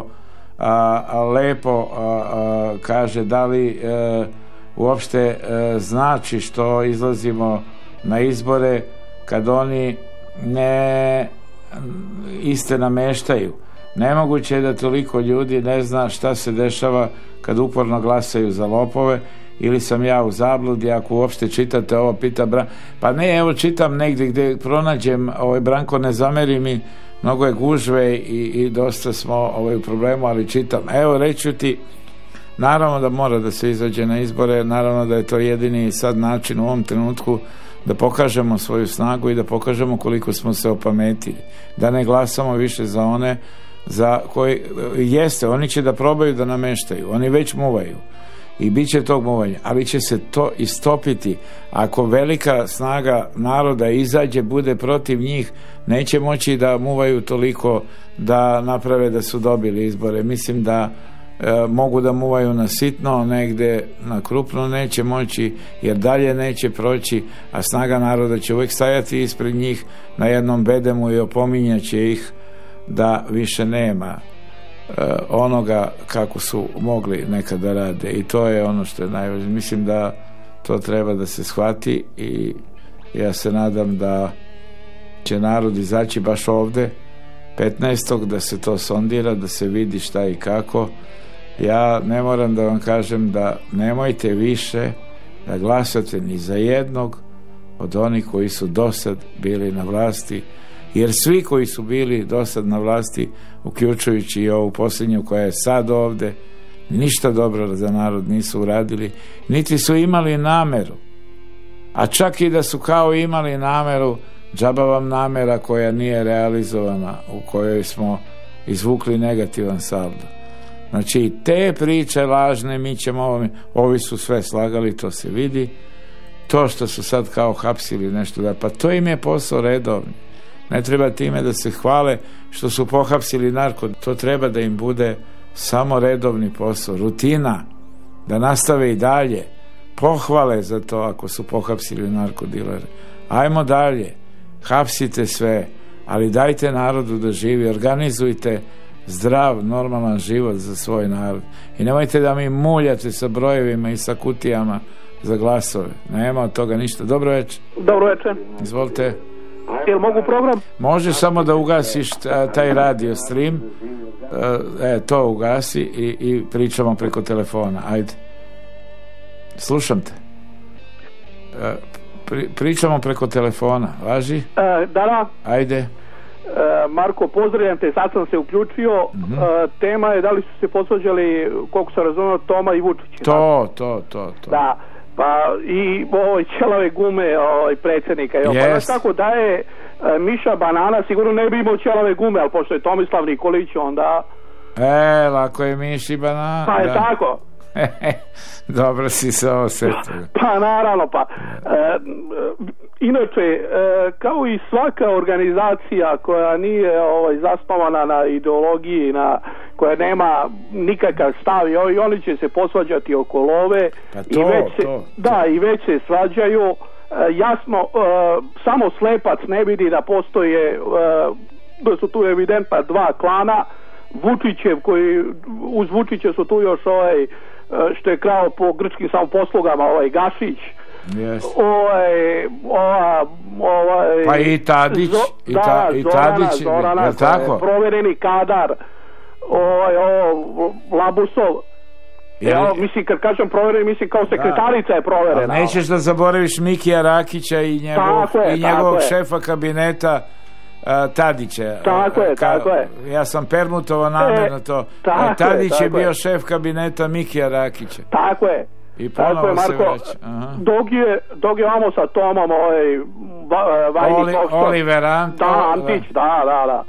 lepo, kaže da li uopšte znači što izlazimo na izbore kad oni ne iste nameštaju. Nemoguće je da toliko ljudi ne zna šta se dešava kad uporno glasaju za lopove, ili sam ja u zabludi ako uopšte čitate ovo, pita Branko. Pa ne, evo čitam negdje gdje pronađem, Branko ne zameri mi, mnogo je gužve i dosta smo u problemu, ali čitam. Evo reću ti, naravno da mora da se izađe na izbore, naravno da je to jedini sad način u ovom trenutku da pokažemo svoju snagu i da pokažemo koliko smo se opametili, da ne glasamo više za one za koji jeste, oni će da probaju da nameštaju, oni već muvaju i bit će tog muvanja, ali će se to istopiti ako velika snaga naroda izađe, bude protiv njih, neće moći da muvaju toliko da naprave da su dobili izbore. Mislim da mogu da muvaju na sitno, negde na krupno neće moći, jer dalje neće proći, a snaga naroda će uvijek stajati ispred njih na jednom bedemu i opominjaće ih da više nema onoga kako su mogli nekad da rade, i to je ono što je najvažnije. Mislim da to treba da se shvati i ja se nadam da će narod izaći baš ovde 15. da se to sondira, da se vidi šta i kako. Ja ne moram da vam kažem da nemojte više da glasate ni za jednog od onih koji su dosad bili na vlasti, jer svi koji su bili dosad na vlasti, uključujući i ovu posljednju koja je sad ovde, ništa dobro za narod nisu uradili, niti su imali nameru. A čak i da su kao imali nameru, džaba vam namera koja nije realizovana, u kojoj smo izvukli negativan saldo. Znači, te priče lažne, mi ćemo ovi su sve slagali, to se vidi. To što su sad kao hapsili nešto, da, pa to im je posao redovni. Ne treba time da se hvale što su pohapsili narko, to treba da im bude samo redovni posao, rutina, da nastave i dalje, pohvale za to ako su pohapsili narkodilere. Ajmo dalje, hapsite sve, ali dajte narodu da živi, organizujte zdrav, normalan život za svoj narod i nemojte da mi muljate sa brojevima i sa kutijama za glasove, nema od toga ništa. Dobro večer. Dobro večer. Izvolite. Jel mogu program? Možeš samo da ugasiš taj radio stream, to ugasi i pričamo preko telefona. Ajde, slušam te. Pričamo preko telefona, važi? Da. Ajde. Marko, pozdravljam te, sad sam se uključio. Tema je da li su se posvađali, koliko sam razumio, Toma i Vučić. To. Da, pa i ćelave gume predsjednika. Pa tako da je Miša Banana, sigurno ne bi imao ćelave gume, ali pošto je Tomislav Nikolić, onda... lako je Miši Banana. Pa je tako. Dobro si se osjetio. Pa naravno, pa inače, kao i svaka organizacija koja nije zasnovana na ideologiji, koja nema nikakav stav, i oni će se posvađati oko love, pa i već se svađaju. Jasno, samo slepac ne vidi da postoje, da su tu evidentna dva klana. Vučićev, koji uz Vučića su tu još što je krao po grčkim samoposlugama, Gašić, pa i Tadić, Zorana, provereni kadar, Labusov. Mislim, kad kažem provereni, mislim kao sekretarica je proverena. A nećeš da zaboraviš Mikija Rakića i njegovog šefa kabineta Tadića. Tako je. Ja sam permutovao namjerno to. Tadić je bio šef kabineta Mikija Rakića. Tako je. I ponovo se vraća. Dok je vamo sa Tomom Oliver Antić. Da, Antić, da.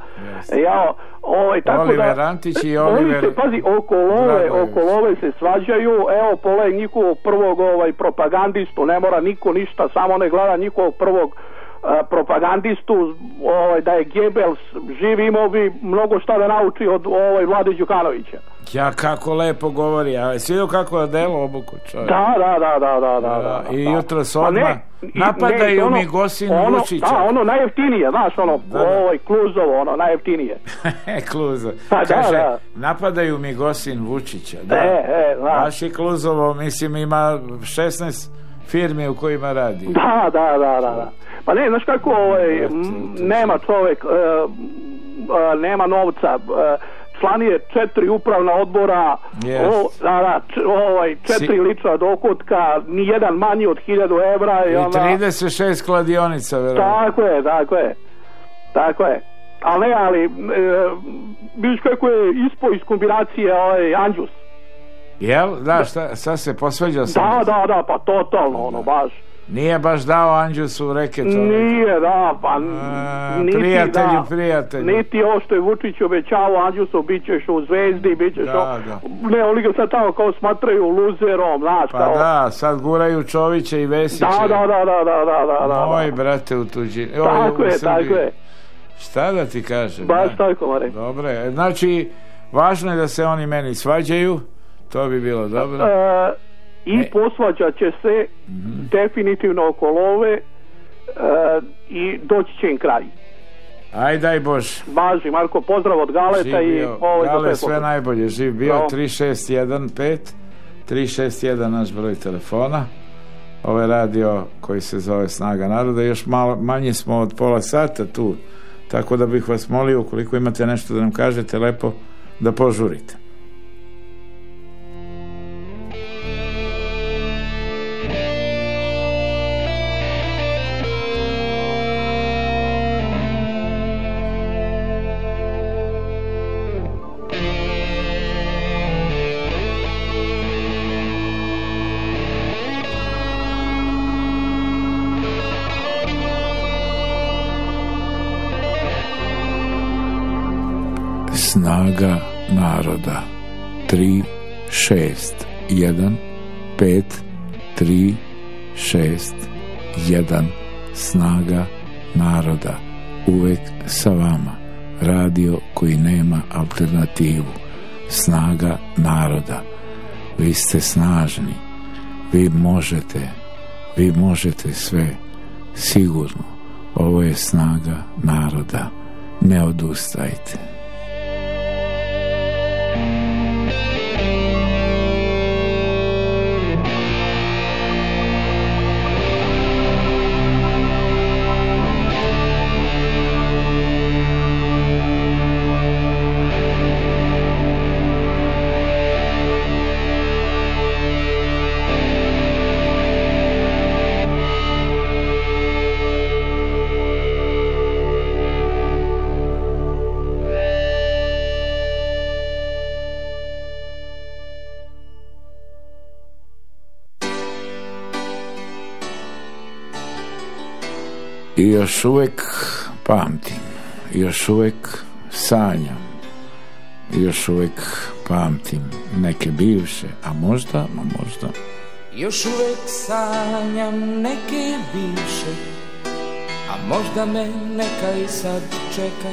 Oliver Antić i Oliver... Oni se, pazi, oko love se svađaju, evo pole njihovog prvog propagandistu, ne mora niko ništa, samo ne gleda njihovog prvog propagandistu, da je Goebbels živ, imao bi mnogo šta da nauči od Vlade Đukanovića. Ja, kako lepo govori, ali svi kako je delo obuku čovjek. Da. I jutros odmah napadaju mi Gosin Vučića. Da, ono najjeftinije, znaš, Kluzovo, ono najjeftinije. Kluzovo. Kaže, napadaju mi Gosin Vučića. Baš i Kluzovo, mislim, ima 16 firmi u kojima radi. Da. Pa ne, znaš kako, nema čovjek, nema novca, član je 4 upravna odbora, 4 lična dohotka, nijedan manji od 1000 evra. I 36 kladionica, verovatno. Tako je. Ali vidiš kako je ispo iz kombinacije Anđus. Jel? Da, šta se posveđa sam? Da, pa totalno, ono, baš. Nije baš dao Anđusu reket. Nije, da, pa prijatelju. Niti ovo što je Vučić obećavao Anđusu, bit ćeš u Zvezdi, bit ćeš ne, oni ga sad tamo kao smatraju luzerom, znaš. Pa da, sad guraju Čovića i Vesića. Da. Moj brate u tuđini. Tako je. Šta da ti kažem? Baš tako, Marek. Dobre, znači, važno je da se oni meni svađaju, to bi bilo dobro. I posvađat će se definitivno oko love i doći će im kraj. Aj daj Bože. Važi, Marko, pozdrav od Galeta. Gale, sve najbolje, živ bio. 3615 naš broj telefona. Ovo je radio koji se zove Snaga naroda. Još manje smo od pola sata tu, tako da bih vas molio, ukoliko imate nešto da nam kažete, lepo da požurite. Snaga naroda 3 6 1 5 3 6 1. Snaga naroda, uvek sa vama. Radio koji nema alternativu. Snaga naroda. Vi ste snažni, vi možete sve, sigurno. Ovo je snaga naroda. Ne odustajte. I još uvek pamtim, još uvek sanjam, još uvek pamtim neke bivše, a možda. Još uvek sanjam neke bivše, a možda me neka i sad čeka.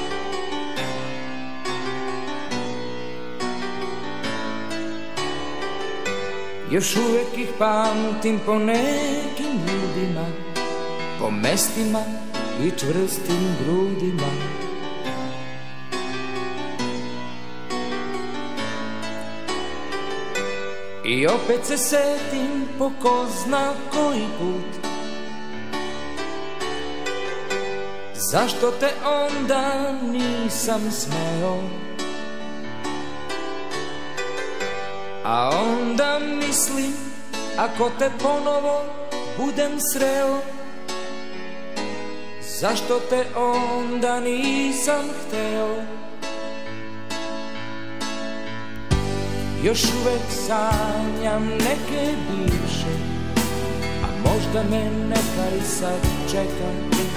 Još uvek ih pamtim po nekim ljudima, po mestima i čvrstim grudima. I opet se setim po ko zna koji put, zašto te onda nisam smeo. A onda mislim, ako te ponovo budem sreo, zašto te onda nisam hteo. Još uvek sanjam neke bivše, a možda me neka i sad čeka.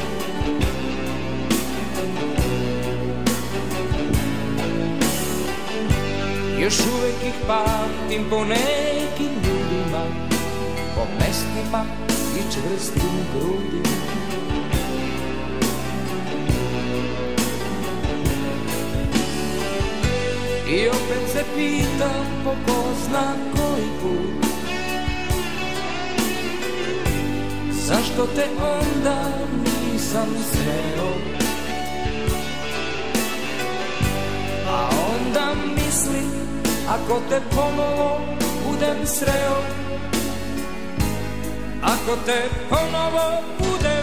Još uvek ih pamtim po nekim ljudima, po mestima i čvrstim grudima. I opet se pitam po ko zna koji put, zašto te onda nisam sreo? A onda mislim, ako te ponovo budem sreo, ako te ponovo budem.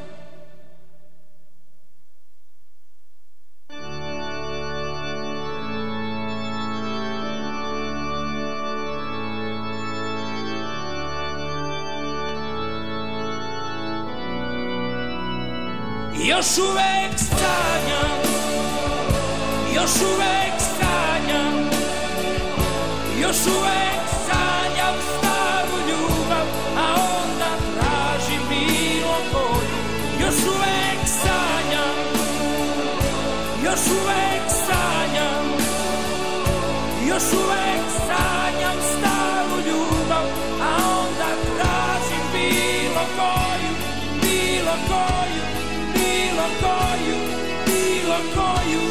Još uvek sanjam, još uvek sanjam, još uvek sanjam staru ljubav, a onda tražim bilo koju. Još uvek sanjam, još uvek sanjam, još uvek sanjam staru ljubav, a onda tražim bilo koju, bilo koju, bilo koju, bilo koju.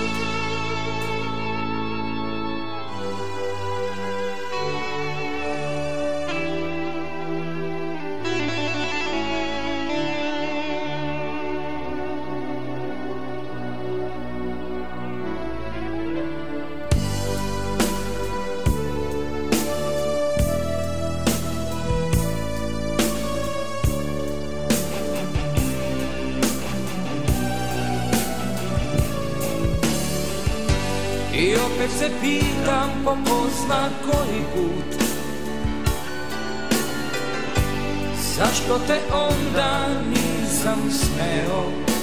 I opet se pitam po ko zna koji put, zašto te onda nisam smeo?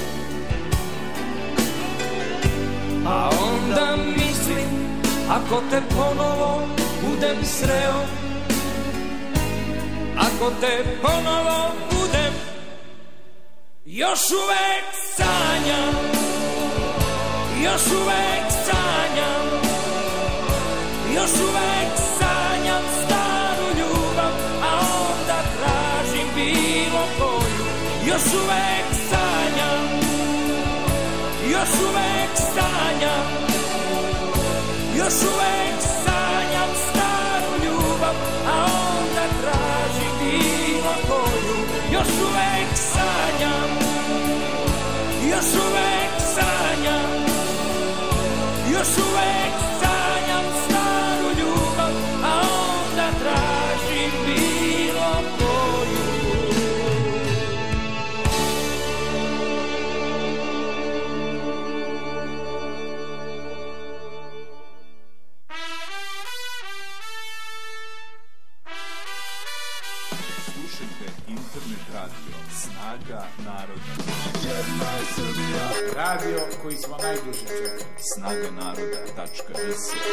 A onda mislim, ako te ponovo budem sreo, ako te ponovo budem, još uvek sanjam, još uvek sanjam, još uvek sanjam staru ljubav, a onda tražim bilo koju. Još uvek sanjam, još uvek sanjam, još uvek sanjam staru ljubav, a onda tražim bilo koju. Još uvek sanjam, još uvek sanjam, još uvek sanjam staru ljubav, a onda tražim bilo koju. Slušajte internet radio Snaga naroda. Jedna je Srbija. Radio koji smo najduže čekali. Snaganaroda.rs.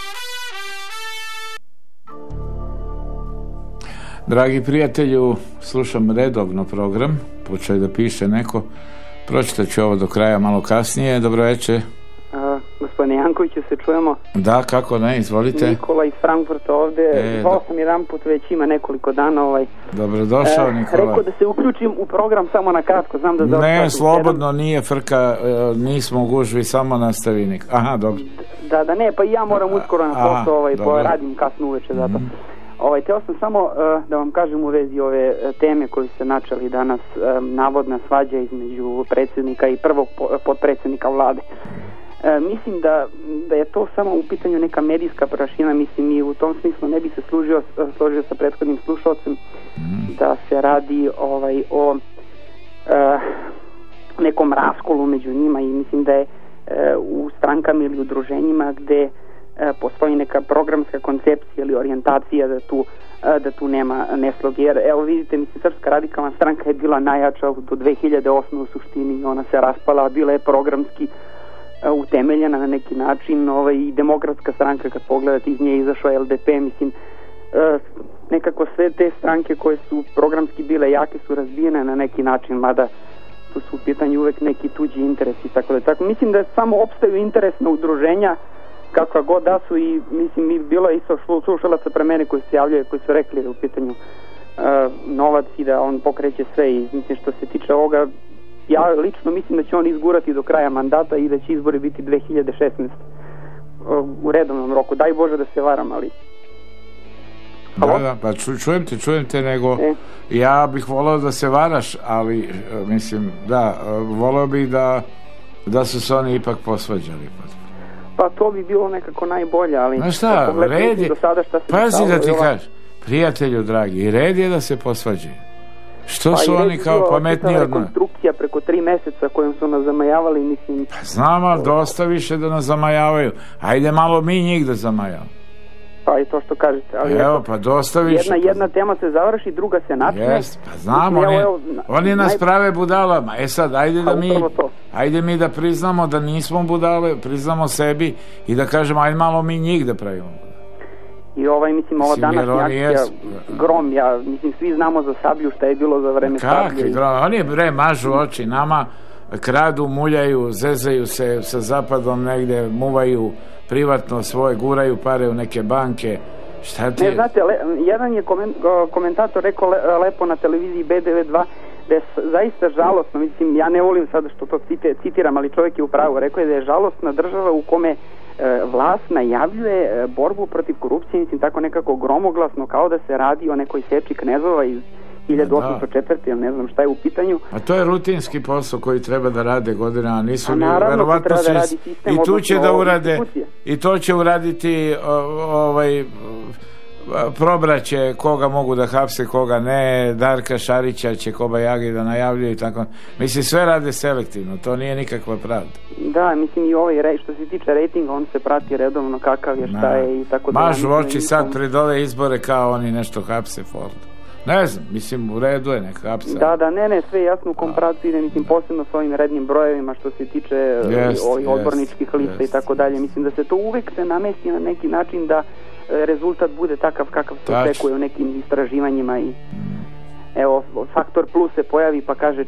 Dragi prijatelju, slušam redovno program, počeo da piše neko, pročitat ću ovo do kraja malo kasnije. Dobro večer. Gospodine Jankoviću, se čujemo? Da, kako ne, izvolite. Nikola iz Frankfurta ovde, zvao sam jedan put, već ima nekoliko dana. Dobrodošao, Nikola. Rekao da se uključim u program samo na kratko, znam da... Ne, slobodno, nije frka, nismo u gužvi, samo nastavinik. Aha, dobro. Da, ne, pa i ja moram uskoro na posao, pa radim kasno uveče, zato. Teo sam samo da vam kažem u vezi ove teme koju ste načeli danas, navodna svađa između predsjednika i prvog potpredsjednika vlade. Mislim da je to samo u pitanju neka medijska prašina, mislim, i u tom smislu ne bi se složio sa prethodnim slušalcem da se radi o nekom raskolu među njima, i mislim da je u strankama ili udruženjima gde postoji neka programska koncepcija ili orijentacija da tu nema nesloge. Jer evo vidite, mislim, Srpska radikalna stranka je bila najjača do 2008. u suštini, ona se raspala, bila je programski utemeljena na neki način, i Demokratska stranka, kad pogledate, iz nje izašao LDP, mislim, nekako sve te stranke koje su programski bile jake su razbijene na neki način, mada tu su u pitanju uvek neki tuđi interesi, tako da tako. Mislim da samo opstaju interesna udruženja kakva god da su, i mislim mi bilo je isto slušalaca pre mene koji se javljaju, koji su rekli da u pitanju novac i da on pokreće sve, i mislim što se tiče ovoga, ja lično mislim da će on izgurati do kraja mandata i da će izbori biti 2016 u redovnom roku. Daj Bože da se varam, ali... Da, pa čujem te, nego ja bih volao da se varaš, ali mislim, da, volao bih da su se oni ipak posvađali. Pa to bi bilo nekako najbolje, ali... Znaš šta, red je, pazi da ti kažeš, prijatelju dragi, i red je da se posvađaju. Što su oni kao pametniji od nas? Rekonstrukcija preko 3 meseca kojom su nas zamajavali, mislim... Pa znam, ali dosta više da nas zamajavaju. Ajde malo mi njih da zamajavamo. Pa i to što kažete, ali evo, pa dosta više. Jedna tema se završi, druga se načne. Jest, pa znamo, oni nas prave budalama. Sad, ajde mi da priznamo da nismo budale, priznamo sebi i da kažemo, ajde malo mi njih da pravimo budale. I mislim, ova današnja akcija Grom, mislim, svi znamo za Sablju, šta je bilo za vreme Sablje. Grom? Oni mažu oči nama, kradu, muljaju, zezaju se sa zapadom negde, muvaju privatno svoje, guraju pare u neke banke. Šta ti... Ne, znate, jedan je komentator rekao lepo na televiziji B92 da je zaista žalostno, mislim, ja ne volim sada što to citiram, ali čovjek je u pravu, rekao je da je žalostna država u kome vlast najavljuje borbu protiv korupcije, mislim, tako nekako gromoglasno, kao da se radi o nekoj seči knezova iz 1804. ili ne znam šta je u pitanju. A to je rutinski posao koji treba da rade godinama, nisu ni verovatno i tu će da urade i to će uraditi probraće koga mogu da hapse, koga ne, Darka Šarića će Kobajagi da najavljaju i tako. Mislim, sve rade selektivno, to nije nikakva pravda. Da, mislim i ovaj što se tiče rejtinga, on se prati redovno kakav je, šta je i tako da. Mažu oči sad pred ove izbore kao oni nešto hapse Ford. Ne znam, mislim, u redu je neka hapsa. Da, ne, sve jasno u komparaciji ide, mislim, posebno s ovim rednim brojevima što se tiče ovih odborničkih lista i tako dalje. Mislim da se to uvek se namesti na neki način da rezultat bude takav kakav se očekuje u nekim istraživanjima i evo, Faktor Plus se pojavi pa kaže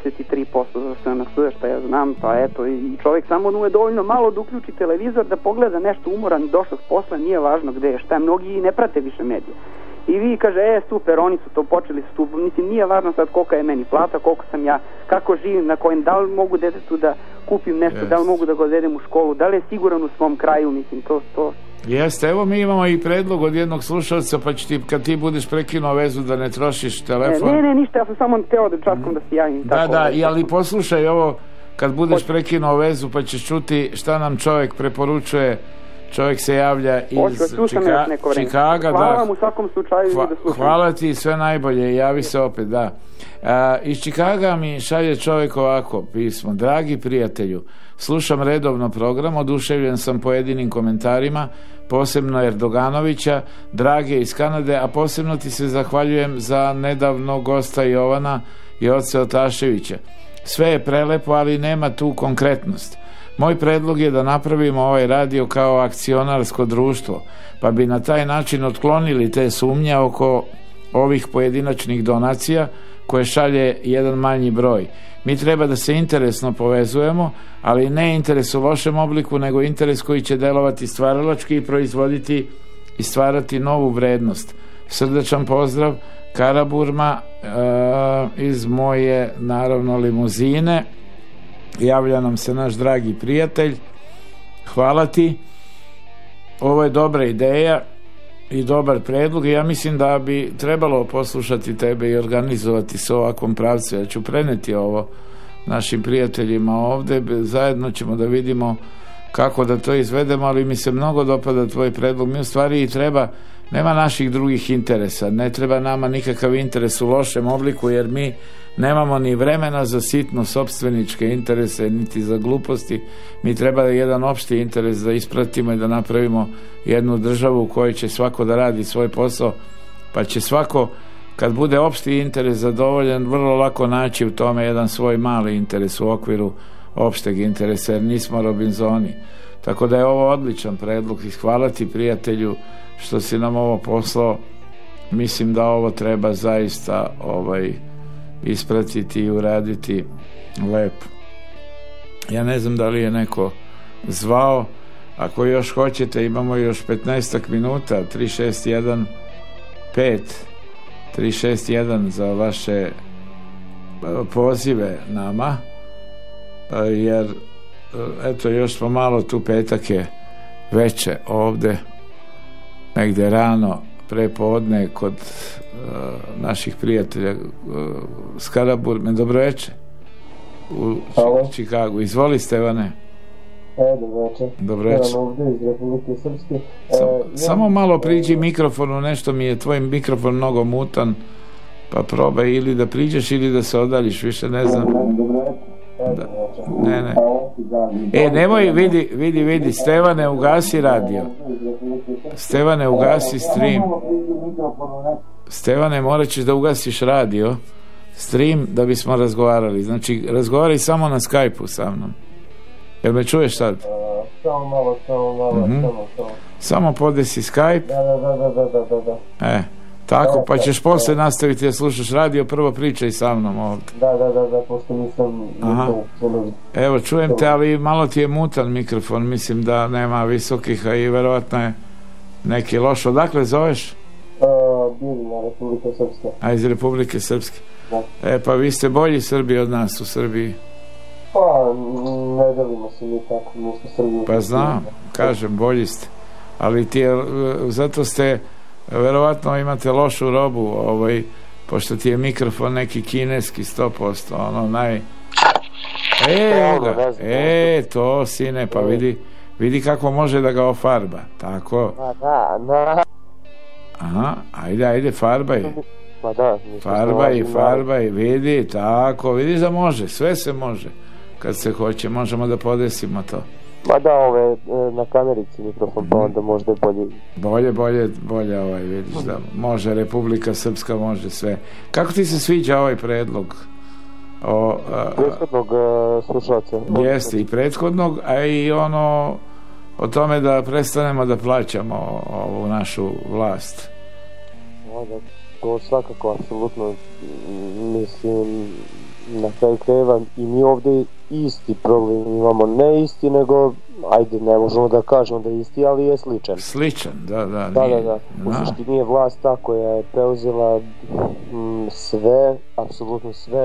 43% za SNS, šta ja znam, pa eto, i čovjek samo je dovoljno malo da uključi televizor, da pogleda nešto umoran, došao s posla, nije važno gde je, šta je, mnogi ne prate više medije. I vi kaže, super, oni su to počeli su tu, mislim, nije važno sad kolika je meni plata, koliko sam ja, kako živim, na kojem, da li mogu detetu da kupim nešto, da li mogu da ga odvedem u školu, da li je siguran u svom kraju, mislim, to... Jeste, evo mi imamo i predlog od jednog slušalca, pa će ti, kad ti budeš prekinuo vezu da ne trošiš telefon... Ne, ništa, ja sam samo teo da časkom da se javim. Da, ali poslušaj ovo, kad budeš prekinuo vezu, pa ćeš čuti šta nam čovjek preporučuje. Čovjek se javlja iz Čikaga. Hvala vam u svakom slučaju da slušam. Hvala ti, sve najbolje, javi se opet, da. Iz Čikaga mi šalje čovjek ovako pismo: dragi prijatelju, slušam redovno program, oduševljen sam pojedinim komentarima, posebno Erdoganovića, Drage iz Kanade, a posebno ti se zahvaljujem za nedavno gosta Jovana Joce Otaševića. Sve je prelepo, ali nema tu konkretnost. Moj predlog je da napravimo ovaj radio kao akcionarsko društvo, pa bi na taj način otklonili te sumnje oko ovih pojedinačnih donacija koje šalje jedan manji broj. Mi treba da se interesno povezujemo, ali ne interes u lošem obliku, nego interes koji će delovati stvaralački i proizvoditi i stvarati novu vrednost. Srdačan pozdrav, Karaburma, iz moje, naravno, limuzine. Javlja nam se naš dragi prijatelj. Hvala ti. Ovo je dobra ideja i dobar predlog i ja mislim da bi trebalo poslušati tebe i organizovati se u ovakvom pravcu. Ja ću preneti ovo našim prijateljima ovde, zajedno ćemo da vidimo kako da to izvedemo, ali mi se mnogo dopada tvoj predlog. Mi u stvari i treba, nema naših drugih interesa, ne treba nama nikakav interes u lošem obliku, jer mi nemamo ni vremena za sitno sopstveničke interese, niti za gluposti. Mi treba jedan opšti interes da ispratimo i da napravimo jednu državu u kojoj će svako da radi svoj posao, pa će svako, kad bude opšti interes zadovoljen, vrlo lako naći u tome jedan svoj mali interes u okviru opšteg interesa, jer nismo Robinzoni. Tako da je ovo odličan predlog i hvala ti, prijatelju, što si nam ovo poslao. Mislim da ovo treba zaista ispratiti i uraditi lepo. Ja ne znam da li je neko zvao. Ako još hoćete, imamo još 15 minuta. 361 za vaše pozive nama, jer eto, još smo malo tu, petak je veče ovde, negde rano prepodne kod naših prijatelja Skaraburme. Dobro veče u Čikagu. Izvoli, Stevane. Dobro veče. Samo malo priđi mikrofonu, nešto mi je tvoj mikrofon mnogo mutan, pa probaj ili da priđeš ili da se odaljiš, više ne znam. Ne. Nemoj, vidi, Stevane, ugasi radio. Stevane, ugasi stream. Stevane, morat ćeš da ugasiš radio, stream, da bismo razgovarali. Znači, razgovaraj samo na Skype-u sa mnom. Jel me čuješ sad? Samo malo. Samo podesi Skype. Da. Tako, pa ćeš posle nastaviti da slušaš radio, prvo pričaj sa mnom ovdje. Da, pošto nisam... Evo, čujem te, ali malo ti je mutan mikrofon, mislim da nema visokih, a i verovatno je neki loš. Odakle zoveš? Bijeljina, Republika Srpska. A iz Republike Srpske? Da. Pa vi ste bolji Srbi od nas u Srbiji? Pa, ne delimo se mi tako, mi smo Srbi. Pa znam, kažem, bolji ste. Ali zato ste... Verovatno imate lošu robu, pošto ti je mikrofon neki kineski 100%, ono naj... To sine, pa vidi kako može da ga ofarba, tako? Da. Aha, ajde, farbaj. Pa da. Farbaj, vidi, tako, vidiš da može, sve se može. Kad se hoće, možemo da podesimo to. Ma da, na kamerici mikrofon, pa onda možda je bolje. Bolje, vidiš da može, Republika Srpska može sve. Kako ti se sviđa ovaj predlog? Prethodnog slušalca. Jeste, i prethodnog, a i ono o tome da prestanemo da plaćamo ovu našu vlast. Da, to svakako, apsolutno, mislim, na kraju krajeva i mi ovdje isti problem imamo, ne isti, nego ajde, ne možemo da kažemo da je isti, ali je sličan. Sličan, da. Da. U suštini je vlast ta koja je preuzela sve, apsolutno sve.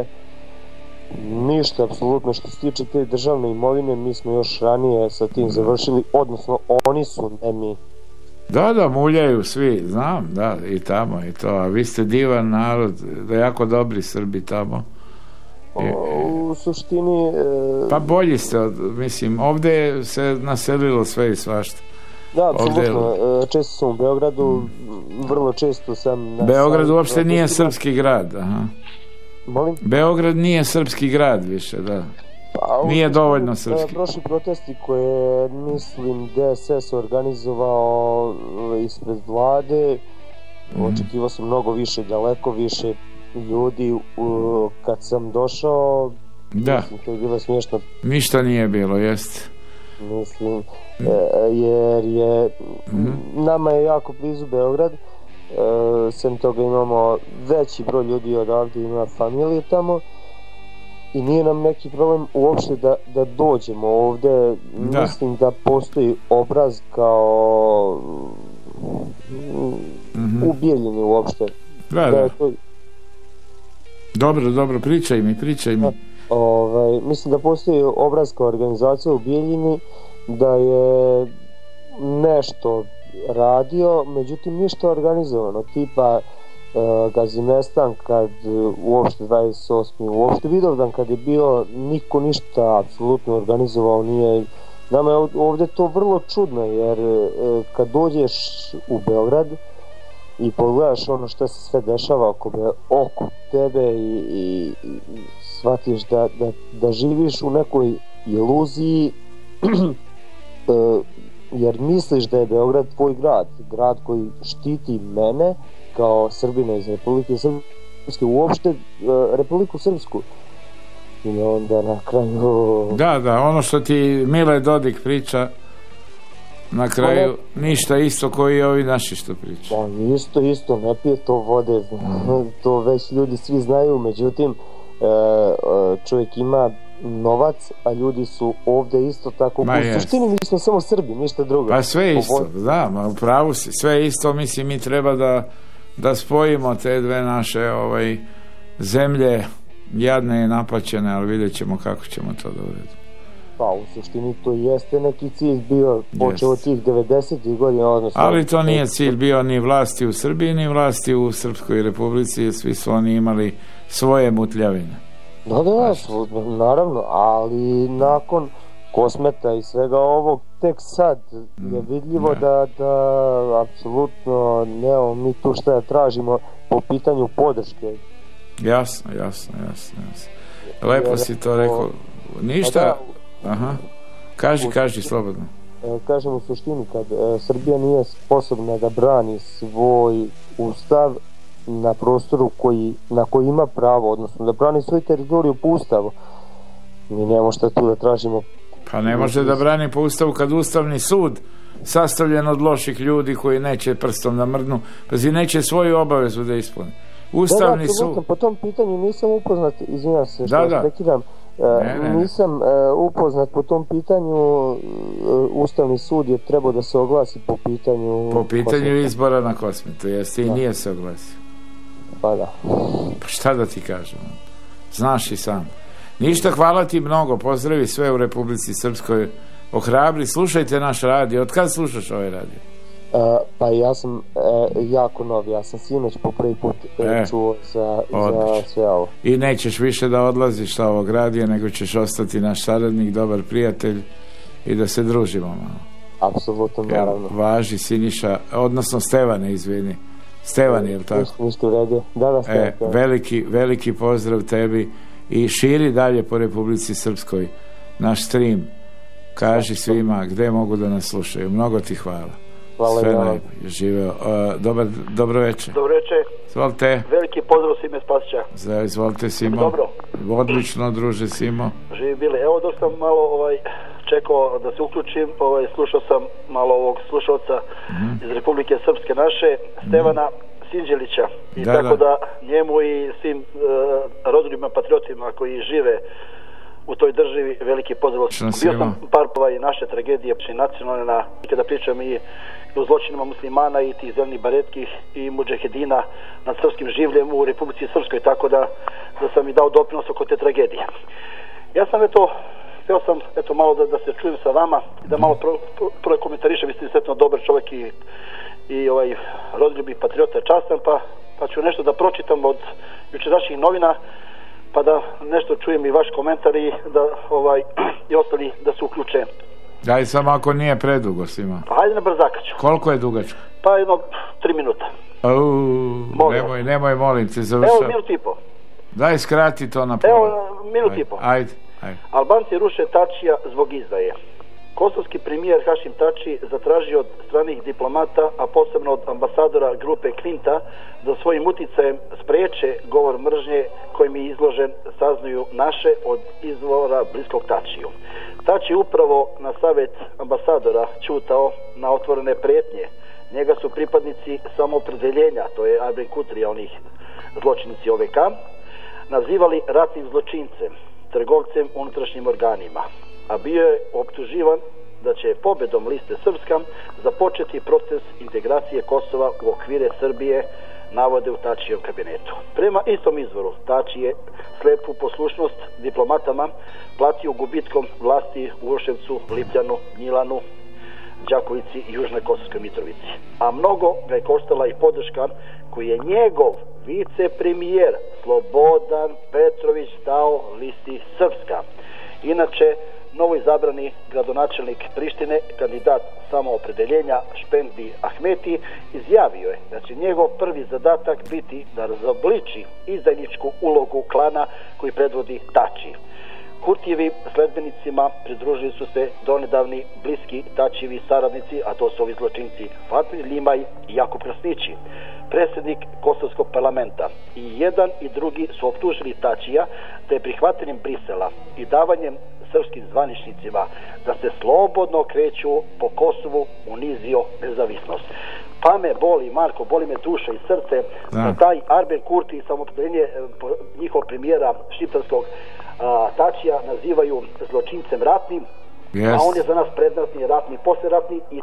Ništa, apsolutno, što se tiče te državne imovine, mi smo još ranije sa tim završili, odnosno oni su, ne mi. Da, muljaju svi, znam, da, i tamo i to, a vi ste divan narod, da jako dobri Srbi tamo. U suštini... Pa bolji ste, mislim, ovdje se naselilo sve i svašta. Da, apsolutno, često sam u Beogradu, vrlo često sam... Beograd uopšte nije srpski grad, aha. Molim? Beograd nije srpski grad više, da. Nije dovoljno srpski. Prošli protesti koje, mislim, DSS organizovao ispred vlade, očekivao sam mnogo više, daleko više ljudi. Kad sam došao, mislim, to je bilo smiješno. Ništa nije bilo, jeste. Mislim, jer je nama je jako blizu Beograd, sem toga imamo veći broj ljudi odavde, ima familije tamo i nije nam neki problem uopšte da dođemo ovde. Mislim da postoji obraz kao u Bijeljini uopšte. Da. Dobro, pričaj mi. Mislim da postoji obraz kao organizacija u Bijeljini, da je nešto radio, međutim ništa organizovano, tipa Gazimestan kad uopšte 28. uopšte Vidovdan kad je bio, niko ništa apsolutno organizovao nije. Nama je ovdje to vrlo čudno, jer kad dođeš u Beograd i pogledaš ono što se sve dešava oko tebe i shvatiš da živiš u nekoj iluziji jer misliš da je Beograd tvoj grad koji štiti mene kao Srbina iz Republike Srpske, uopšte Republiku Srpsku. i onda na kraju... Da, ono što ti Mile Dodik priča, na kraju ništa isto koji ovi naši što priča. Pa isto, ne pije to vode, to već ljudi svi znaju, međutim čovjek ima novac, a ljudi su ovdje isto tako. U suštini mi smo samo Srbi, ništa drugo. Pa sve isto, da, upravo si, sve isto, mislim, mi treba da spojimo te dve naše zemlje, jadne i napaćene, ali vidjet ćemo kako ćemo to da uredimo. Pa u suštini to jeste neki cilj bio, počeo od tih 90. godina, odnosno... Ali to nije cilj bio ni vlasti u Srbiji, ni vlasti u Srpskoj Republici, svi su oni imali svoje mutljavine. Da, naravno, ali nakon Kosmeta i svega ovog, tek sad je vidljivo da apsolutno nemamo mi tu šta da tražimo po pitanju podrške. Jasno. Lepo si to rekao. Ništa... Aha. Kaži slobodno. Kažem u suštini, kad Srbija nije sposobna da brani svoj ustav na prostoru na koji ima pravo, odnosno da brani svoju teritoriju po ustavu, mi nemamo šta tu da tražimo. Pa ne može da brani po ustavu kad Ustavni sud sastavljen od loših ljudi koji neće prstom da mrdnu, pa neće svoju obavezu da ispuni. Ustavni sud. Po tom pitanju nisam upoznat, izvinjam se što vas prekidam, nisam upoznat po tom pitanju. Ustavni sud je trebao da se oglasi po pitanju izbora na Kosmetu, jeste, i nije se oglasio. Pa da. Pa šta da ti kažem, znaš i sam. Ništa, hvala ti mnogo, pozdravi sve u Republici Srpskoj, ohrabri, slušajte naš radio. Od kad slušaš ovaj radio? Pa ja sam jako nov, ja sam sinoć po prvi put čuo za sve ovo. I nećeš više da odlaziš sa ovog radija, nego ćeš ostati naš saradnik, dobar prijatelj i da se družimo malo. Apsolutno, naravno. Važi Siniša, odnosno Stevane, izvini. Stevane, je li tako? Ništa u redu. Da, veliki pozdrav tebi i širi dalje po Republici Srpskoj naš stream. Kaži svima gde mogu da nas slušaju. Mnogo ti hvala. Sve najbolje, živeo. Dobro večer. Dobro večer. Izvolite. Veliki pozdrav Sime Spasića. Izvolite, Simo. Dobro. Odlično, druže Simo. Živi bili. Evo dok sam malo čekao da se uključim, slušao sam malo ovog slušalca iz Republike Srpske naše, Stevana Sinđelića. I tako da njemu i svim roditeljima, patriotima koji žive u toj državi veliki pozdrav. Bio sam par naše tragedije nacionalne, kada pričam i o zločinima muslimana i tih zelenih baretkih i mudžahedina nad srpskim življem u Republici Srpskoj, tako da sam i dao doprinos oko te tragedije. Ja sam htio sam malo da se čujem sa vama i da malo prvo komentarišem. Vi ste izuzetno dobar čovjek i rodoljubiv patriota, častan, pa ću nešto da pročitam od jučerašnjih novina, pa da nešto čujem i vaš komentar i da i ostali da se uključe. Daj samo ako nije predugo svima. Pa hajde na brzakaću. Koliko je dugačko? Pa 3 minuta. Nemoj, molim te, završao. Evo, minut i po. Daj skrati to na pola. Evo, minut i po. Ajde. Albanci ruše Tačija zbog izdaje. Kosovski premijer Hašim Tači zatražio od stranih diplomata, a posebno od ambasadora grupe Kvinta, da svojim uticajem spreče govor mržnje kojim je izložen, saznaju naše, od izvora bliskog Tačiju. Tači upravo na savjet ambasadora ćutao na otvorene prijetnje. Njega su pripadnici samoopredeljenja, to je Albin Kutrija, onih zločinici OVK, nazivali ratnim zločincem, trgovcem unutrašnjim organima, a bio je optuživan da će pobedom liste Srpska započeti proces integracije Kosova u okvire Srbije, navode u Tačijevom kabinetu. Prema istom izvoru, Tači je slepu poslušnost diplomatama platio gubitkom vlasti u Uroševcu, Lipljanu, Gnjilanu, Đakovici i Južnoj Kosovskoj Mitrovici. A mnogo ga je koštala i podrška koju je njegov vicepremijer Slobodan Petrović dao listi Srpska. Inače, novoizabrani gradonačelnik Prištine, kandidat samoopredeljenja Špendi Ahmeti, izjavio je da će njegov prvi zadatak biti da razobliči izdajničku ulogu klana koji predvodi Tači. Kurtijevi sledbenicima pridružili su se donedavni bliski Tačijevi saradnici, a to su ovi zločinci Fatmir Limaj i Jakub Krasnići. predsjednik Kosovskog parlamenta. I jedan i drugi su optužili Tačija da je prihvatanjem Brisela i davanjem srpskim zvaničnicima da se slobodno kreću po Kosovu unizio nezavisnost. Pa me boli, Marko, boli me duša i srce da taj Arben Kurti i samopredstavljenje njihov premijera šiptarskog Tačija nazivaju zločincem ratnim, a on je za nas predratni, ratni, posleratni i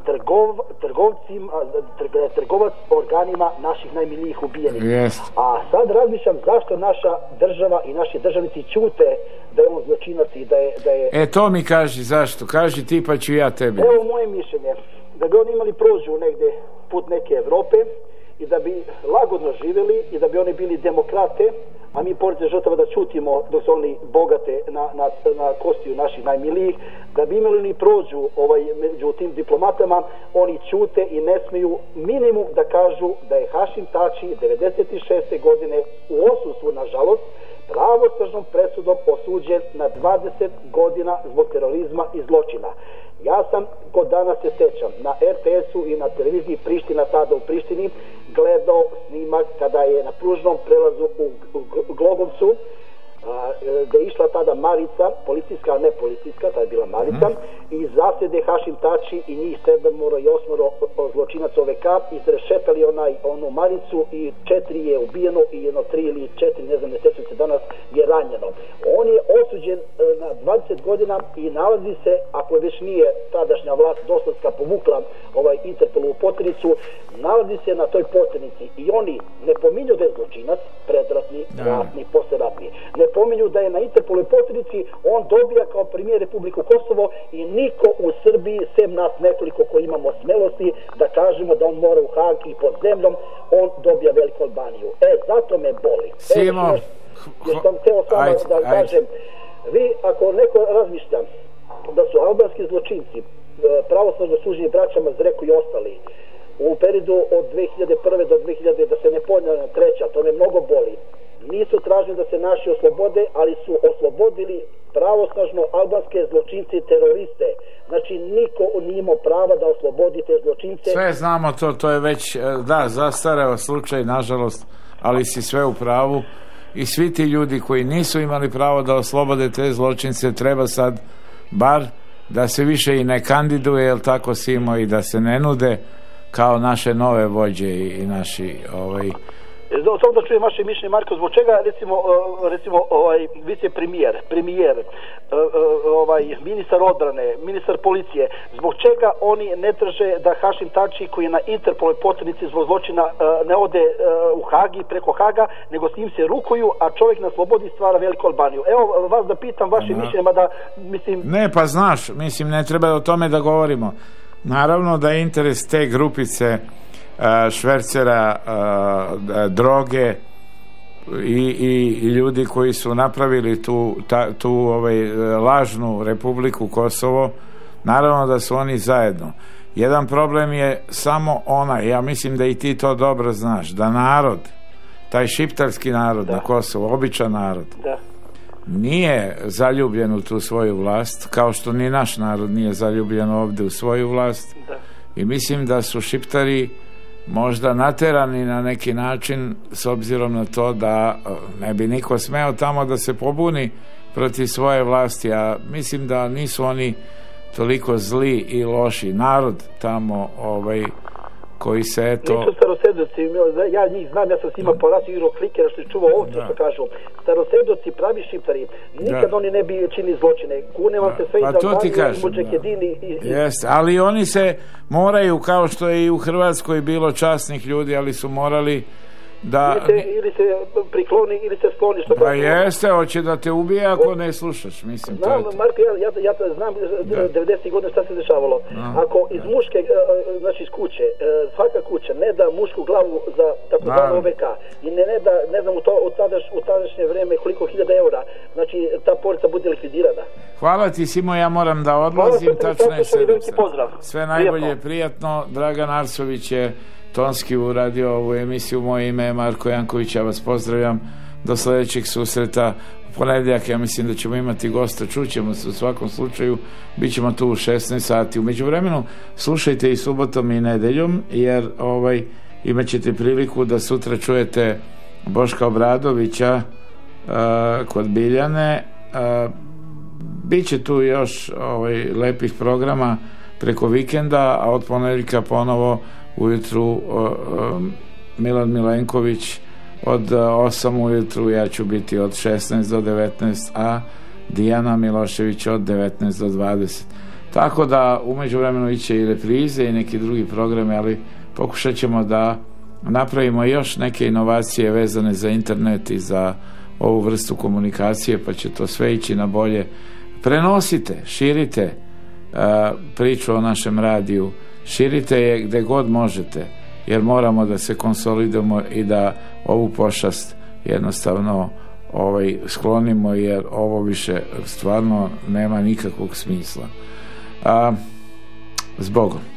trgovac organima naših najmilijih ubijenih. A sad razmišljam zašto naša država i naši državnici ćute da je on zločinac i da je... To mi kaži, zašto? Kaži ti pa ću ja tebi. Evo moje mišljenje, da bi oni imali prođu negde put neke Evrope i da bi lagodno živjeli i da bi oni bili demokrate, a mi porodice žrtava da čutimo dok su oni bogate na kostiju naših najmilijih, da bi imali oni prođu među tim diplomatama, oni ćute i ne smiju minimum da kažu da je Hašim Tači 96. godine u odsustvu, nažalost, pravosnažnom presudom osuđen na 20 godina zbog terorizma i zločina. Ja sam, kod danas se sećam, na RTS-u i na televiziji Priština, tada u Prištini, gledao snimak kada je na pružnom prelazu u Glogovcu, gde je išla tada Marica, policijska, a ne policijska, tada je bila Marica, i zasede Hašim Tači i njih 7 i 8 zločinaca OVK, izrešetali onu Maricu i 4 je ubijeno i 3 ili 4, ne znam, ne sećam se danas, je ranjeno. On je osuđen na 20 godina i nalazi se, ako već nije tadašnja vlast doslovska povukla Interpolovu poternicu, nalazi se na toj poternici i oni ne pominju da je zločinac, predratni, ratni, posleratni. Ne pominju da je na Interpolovoj poternici on dobija kao premijer Republiku Kosovo i niko u Srbiji, sem nas nekoliko koji imamo smelosti, da kažemo da on mora u Hag i pod zemljom, on dobija Veliku Albaniju. Zato me boli. Simo, jer sam teo samo da kažem, vi ako neko razmišlja da su albanski zločinci pravosnažno suđeni braćama Zreku i ostali u periodu od 2001. do 2000, da se ne ponavlja treća, to me mnogo boli. Nisu tražili da se naši oslobode, ali su oslobodili pravosnažno albanske zločince i teroriste. Znači, niko nije imao prava da oslobodi te zločince. Sve znamo to je već, zastareo slučaj, nažalost, ali si sve u pravu. I svi ti ljudi koji nisu imali pravo da oslobode te zločince, treba sad bar da se više i ne kandiduje, jel tako, Simo, i da se ne nude kao naše nove vođe i naši Samo da čujem vaše mišljenje, Marko, zbog čega recimo vicepremijer, ministar odbrane, ministar policije, zbog čega oni ne traže da Hašim Tači, koji je na Interpolovoj poternici zbog zločina, ne ode u Hagi, preko Haga, nego s njim se rukuju, a čovjek na slobodi stvara Veliku Albaniju. Evo vas da pitam vaše mišljenje, mada mislim... Ne, pa znaš, mislim, ne treba o tome da govorimo. Naravno da je interes te grupice švercera droge i ljudi koji su napravili tu lažnu Republiku Kosovo, naravno da su oni zajedno. Jedan problem je samo onaj, ja mislim da i ti to dobro znaš, da narod, taj šiptarski narod na Kosovu, običan narod, nije zaljubljen u tu svoju vlast, kao što ni naš narod nije zaljubljen ovdje u svoju vlast. I mislim da su Šiptari možda naterani na neki način, s obzirom na to da ne bi niko smeo tamo da se pobuni protiv svoje vlasti, a mislim da nisu oni toliko zli i loši. Narod tamo koji se Nisu starosedoci, ja njih znam, ja sam s njima po rasu igrao klikera što je čuvao ovdje, što kažu. Starosedoci, pravi Šiptari, nikad oni ne bi čini zločine. Kune vam se sve iz Albanije i Muđekedini. Ali oni se moraju, kao što je i u Hrvatskoj bilo časnih ljudi, ali su morali da... Ili se prikloni, ili se skloni, što pa jeste, hoće da te ubije ako ne slušaš, mislim. Znam, Marko, ja znam 90. godina šta se dešavalo. Ako iz muške, znači iz kuće, svaka kuća ne da mušku glavu za takozvano OVK i ne znam u tadašnje vreme koliko 1000 eura, znači ta porodica bude likvidirana. Hvala ti, Simo, ja moram da odlazim, tačno je 7. Sve najbolje, prijatno. Dragan Arsović je tonski uradio ovu emisiju. Moje ime je Marko Janković, ja vas pozdravljam do sljedećeg susreta u ponedjeljak. Ja mislim da ćemo imati gosta, čućemo se u svakom slučaju, bit ćemo tu u 16 sati. U međuvremenu slušajte i subotom i nedeljom, jer imat ćete priliku da sutra čujete Boška Obradovića kod Biljane. Biće tu još lepih programa preko vikenda, a od ponedjeljka ponovo ujutru Milan Milenković od 8 ujutru, ja ću biti od 16 do 19, a Dijana Milošević od 19 do 20. Tako da umeđu vremenu iće i reprize i neki drugi programe, ali pokušat ćemo da napravimo još neke inovacije vezane za internet i za ovu vrstu komunikacije, pa će to sve ići na bolje. Prenosite, širite priču o našem radiju, širite je gde god možete, jer moramo da se konsolidujemo i da ovu pošast jednostavno sklonimo, jer ovo više stvarno nema nikakvog smisla. Zbogom.